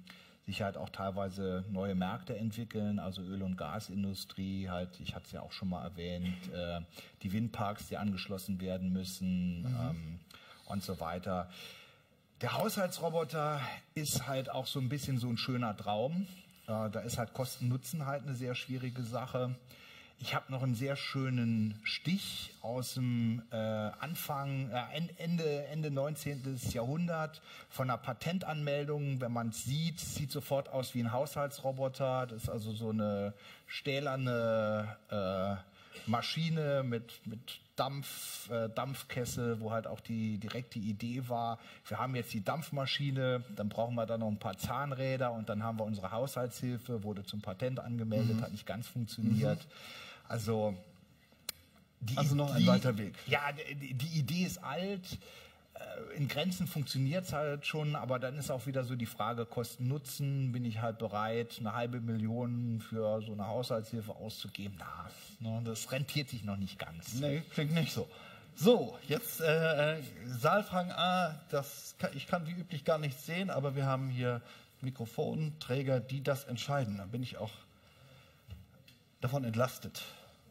C: sich halt auch teilweise neue Märkte entwickeln, also Öl- und Gasindustrie, halt, ich hatte es ja auch schon mal erwähnt, äh, die Windparks, die angeschlossen werden müssen, mhm. ähm, und so weiter. Der Haushaltsroboter ist halt auch so ein bisschen so ein schöner Traum. Äh, da ist halt Kosten-Nutzen halt eine sehr schwierige Sache. Ich habe noch einen sehr schönen Stich aus dem äh, Anfang, äh, Ende, Ende neunzehnten. Jahrhundert von einer Patentanmeldung. Wenn man es sieht, sieht sofort aus wie ein Haushaltsroboter. Das ist also so eine stählerne äh, Maschine mit, mit Dampf, äh, Dampfkessel, wo halt auch die direkte Idee war, wir haben jetzt die Dampfmaschine, dann brauchen wir da noch ein paar Zahnräder und dann haben wir unsere Haushaltshilfe, wurde zum Patent angemeldet, mhm. hat nicht ganz funktioniert. Mhm. Also, die,
B: also noch ein
C: die,
B: weiter Weg.
C: Ja, die, die Idee ist alt, in Grenzen funktioniert es halt schon, aber dann ist auch wieder so die Frage Kosten-Nutzen, bin ich halt bereit, eine halbe Million für so eine Haushaltshilfe auszugeben? Na, das rentiert sich noch nicht ganz.
B: Nee, klingt nicht so. So, jetzt äh, Saalfragen A, das kann, ich kann wie üblich gar nicht sehen, aber wir haben hier Mikrofonträger, die das entscheiden. Da bin ich auch davon entlastet.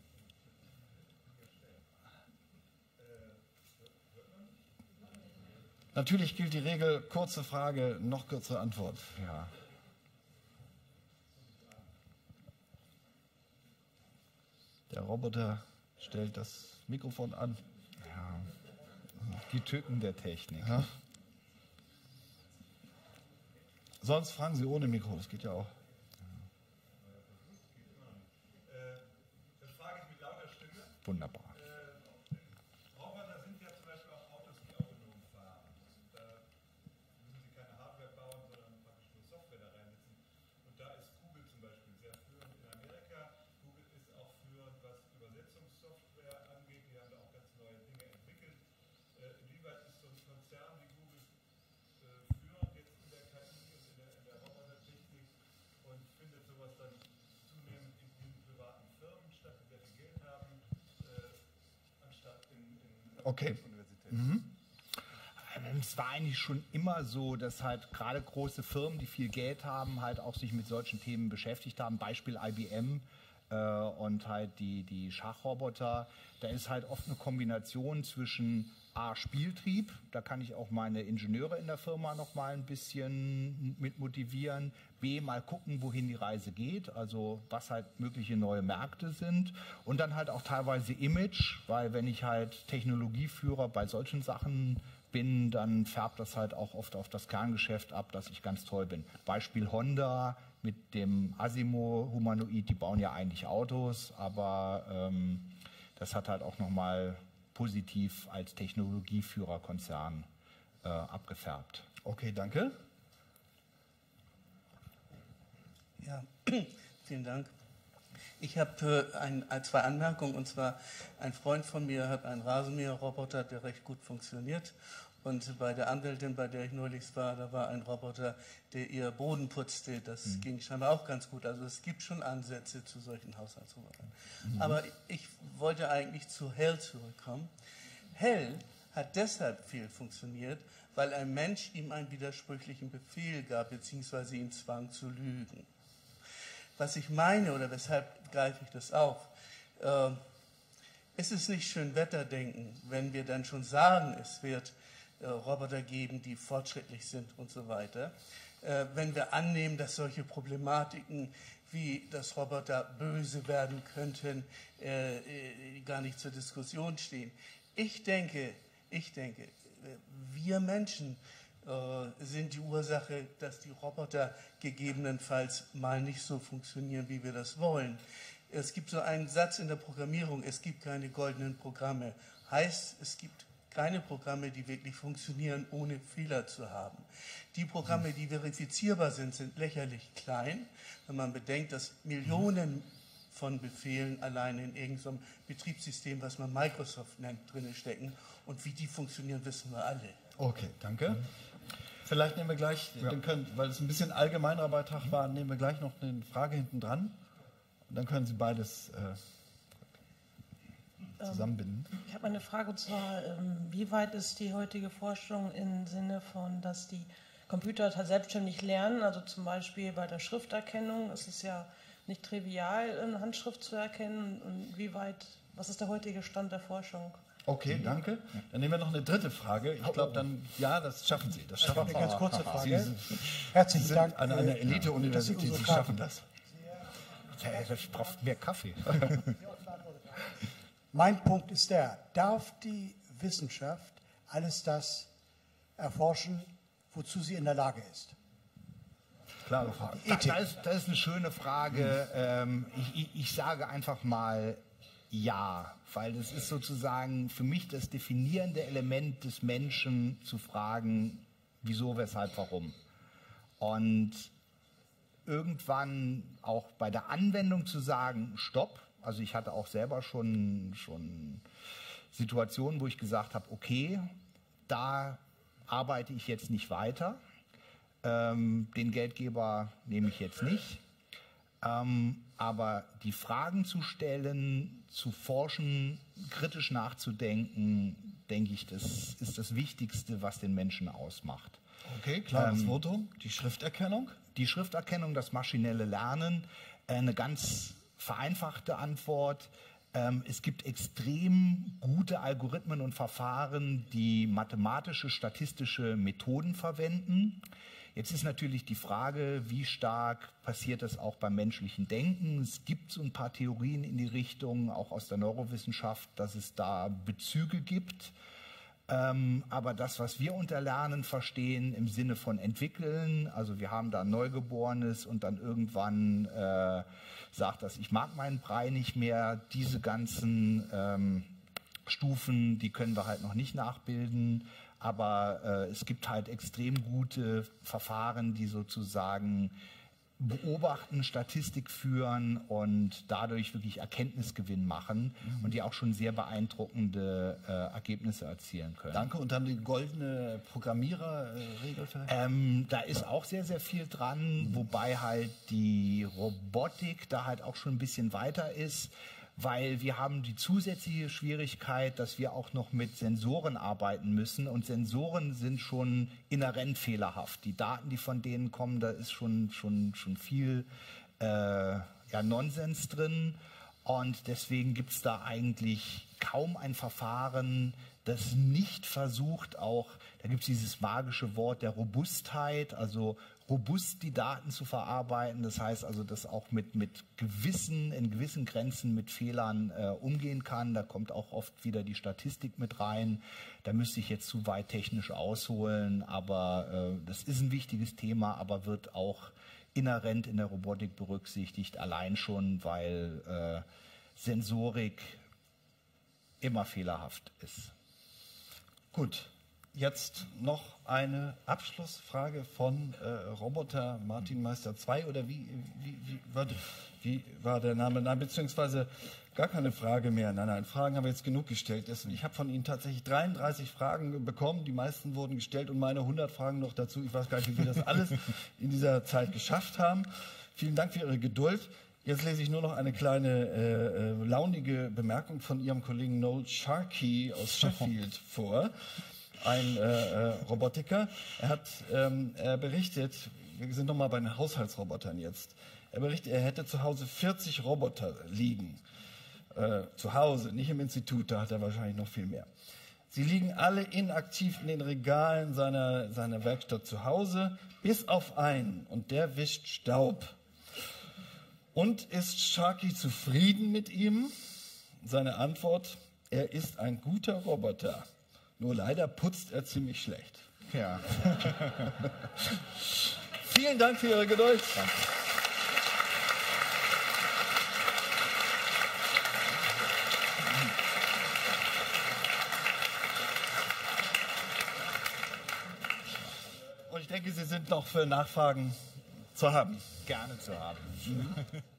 B: Natürlich gilt die Regel, kurze Frage, noch kürzere Antwort.
C: Ja.
B: Der Roboter stellt das Mikrofon an.
C: Ja. Die Tücken der Technik.
B: Ja. Sonst fragen Sie ohne Mikro, das geht ja auch.
D: Das frage ich mit lauter Stimme.
C: Wunderbar.
D: Roboter sind ja zum Beispiel auch Autos, die autonom fahren. Da müssen Sie keine Hardware bauen, sondern praktisch nur Software da reinsetzen. Und da ist Google zum Beispiel sehr führend in Amerika. Google ist auch führend, was Übersetzungssoftware angeht. Die haben da auch ganz neue Dinge entwickelt. Äh, inwieweit ist so ein Konzern wie Google äh, führend jetzt in der K I und in der, in der Robotertechnik und findet sowas dann zunehmend in, in privaten Firmen statt, die sehr viel Geld haben, äh, anstatt in, in
B: Okay.
D: Universitäten?
B: Mhm.
C: Es war eigentlich schon immer so, dass halt gerade große Firmen, die viel Geld haben, halt auch sich mit solchen Themen beschäftigt haben. Beispiel I B M äh, und halt die, die Schachroboter. Da ist halt oft eine Kombination zwischen A, Spieltrieb, da kann ich auch meine Ingenieure in der Firma noch mal ein bisschen mit motivieren. B, mal gucken, wohin die Reise geht, also was halt mögliche neue Märkte sind. Und dann halt auch teilweise Image, weil wenn ich halt Technologieführer bei solchen Sachen bin, dann färbt das halt auch oft auf das Kerngeschäft ab, dass ich ganz toll bin. Beispiel Honda mit dem Asimo Humanoid, die bauen ja eigentlich Autos, aber ähm, das hat halt auch nochmal positiv als Technologieführerkonzern äh, abgefärbt.
B: Okay, danke.
E: Ja, vielen Dank. Ich habe äh, ein, ein, zwei Anmerkungen, und zwar ein Freund von mir hat einen Rasenmäherroboter, der recht gut funktioniert, und bei der Anwältin, bei der ich neulich war, da war ein Roboter, der ihr Boden putzte, das mhm. ging scheinbar auch ganz gut, also es gibt schon Ansätze zu solchen Haushaltsrobotern. Mhm. Aber ich wollte eigentlich zu Hell zurückkommen. Hell hat deshalb viel funktioniert, weil ein Mensch ihm einen widersprüchlichen Befehl gab, beziehungsweise ihn zwang zu lügen. Was ich meine, oder weshalb greife ich das auf, äh, es ist nicht schön Wetterdenken, wenn wir dann schon sagen, es wird äh, Roboter geben, die fortschrittlich sind und so weiter. Äh, wenn wir annehmen, dass solche Problematiken wie dass Roboter böse werden könnten, äh, äh, gar nicht zur Diskussion stehen. Ich denke, ich denke, wir Menschen sind die Ursache, dass die Roboter gegebenenfalls mal nicht so funktionieren, wie wir das wollen. Es gibt so einen Satz in der Programmierung, es gibt keine goldenen Programme. Heißt, es gibt keine Programme, die wirklich funktionieren, ohne Fehler zu haben. Die Programme, die verifizierbar sind, sind lächerlich klein, wenn man bedenkt, dass Millionen von Befehlen allein in irgendeinem Betriebssystem, was man Microsoft nennt, drin stecken. Und wie die funktionieren, wissen wir alle.
B: Okay, danke. Vielleicht nehmen wir gleich,
C: Ja.
B: den können, weil es ein bisschen allgemeinerer Beitrag war, nehmen wir gleich noch eine Frage hinten dran. Und dann können Sie beides äh, zusammenbinden.
F: Ähm, ich habe eine Frage, und zwar, ähm, wie weit ist die heutige Forschung im Sinne von, dass die Computer selbstständig lernen. Also zum Beispiel bei der Schrifterkennung ist es ja nicht trivial, eine Handschrift zu erkennen. Und wie weit, was ist der heutige Stand der Forschung?
B: Okay, danke. Dann nehmen wir noch eine dritte Frage. Ich glaube dann, ja, das schaffen Sie. Das schaffen
G: Eine ganz kurze Frage.
B: Sie sind,
G: Herzlichen
B: sind
G: Dank.
B: an einer
G: äh,
B: Elite-Universität,
G: dass Sie
B: Sie
G: unsere
B: schaffen das.
C: Ja, das braucht mehr Kaffee.
G: Mein Punkt ist der, darf die Wissenschaft alles das erforschen, wozu sie in der Lage ist?
B: Klare Frage.
C: Da, da, ist, das ist eine schöne Frage. Ähm, ich, ich, ich sage einfach mal ja, weil das ist sozusagen für mich das definierende Element des Menschen, zu fragen, wieso, weshalb, warum. Und irgendwann auch bei der Anwendung zu sagen, stopp. Also ich hatte auch selber schon, schon Situationen, wo ich gesagt habe, okay, da arbeite ich jetzt nicht weiter. Ähm, den Geldgeber nehme ich jetzt nicht. Ähm, aber die Fragen zu stellen, zu forschen, kritisch nachzudenken, denke ich, das ist das Wichtigste, was den Menschen ausmacht.
B: Okay, klares
C: Ähm,
B: Votum. Die Schrifterkennung?
C: Die Schrifterkennung, das maschinelle Lernen, äh, eine ganz vereinfachte Antwort. Ähm, es gibt extrem gute Algorithmen und Verfahren, die mathematische, statistische Methoden verwenden. Jetzt ist natürlich die Frage, wie stark passiert das auch beim menschlichen Denken. Es gibt so ein paar Theorien in die Richtung, auch aus der Neurowissenschaft, dass es da Bezüge gibt. Ähm, aber das, was wir unter Lernen verstehen im Sinne von entwickeln, also wir haben da ein Neugeborenes und dann irgendwann äh, sagt das, ich mag meinen Brei nicht mehr, diese ganzen ähm, Stufen, die können wir halt noch nicht nachbilden. Aber äh, es gibt halt extrem gute Verfahren, die sozusagen beobachten, Statistik führen und dadurch wirklich Erkenntnisgewinn machen mhm. und die auch schon sehr beeindruckende äh, Ergebnisse erzielen können.
B: Danke. Und dann die goldene Programmiererregel vielleicht?
C: Ähm, da ist auch sehr, sehr viel dran, mhm. wobei halt die Robotik da halt auch schon ein bisschen weiter ist. Weil wir haben die zusätzliche Schwierigkeit, dass wir auch noch mit Sensoren arbeiten müssen. Und Sensoren sind schon inhärent fehlerhaft. Die Daten, die von denen kommen, da ist schon, schon, schon viel äh, ja, Nonsens drin. Und deswegen gibt es da eigentlich kaum ein Verfahren, das nicht versucht, auch, da gibt es dieses magische Wort der Robustheit, also robust die Daten zu verarbeiten. Das heißt also, dass auch mit, mit gewissen, in gewissen Grenzen mit Fehlern äh, umgehen kann. Da kommt auch oft wieder die Statistik mit rein. Da müsste ich jetzt zu weit technisch ausholen, aber äh, das ist ein wichtiges Thema, aber wird auch inhärent in der Robotik berücksichtigt, allein schon, weil äh, Sensorik immer fehlerhaft ist.
B: Gut. Jetzt noch eine Abschlussfrage von äh, Roboter Martin Meister zwei oder wie, wie, wie, war, wie war der Name? Nein, beziehungsweise gar keine Frage mehr. Nein, nein, Fragen haben wir jetzt genug gestellt. Ich habe von Ihnen tatsächlich dreiunddreißig Fragen bekommen. Die meisten wurden gestellt und meine hundert Fragen noch dazu. Ich weiß gar nicht, wie wir das alles in dieser Zeit geschafft haben. Vielen Dank für Ihre Geduld. Jetzt lese ich nur noch eine kleine äh, äh, launige Bemerkung von Ihrem Kollegen Noel Sharkey aus Sheffield vor. Ein äh, äh, Robotiker. Er hat ähm, er berichtet, wir sind nochmal bei den Haushaltsrobotern jetzt. Er berichtet, er hätte zu Hause vierzig Roboter liegen. Äh, zu Hause, nicht im Institut, da hat er wahrscheinlich noch viel mehr. Sie liegen alle inaktiv in den Regalen seiner, seiner Werkstatt zu Hause, bis auf einen. Und der wischt Staub. Und ist Sharkey zufrieden mit ihm? Seine Antwort, er ist ein guter Roboter. Nur leider putzt er ziemlich schlecht.
C: Ja.
B: Vielen Dank für Ihre Geduld. Danke. Und ich denke, Sie sind noch für Nachfragen zu haben.
C: Gerne zu haben.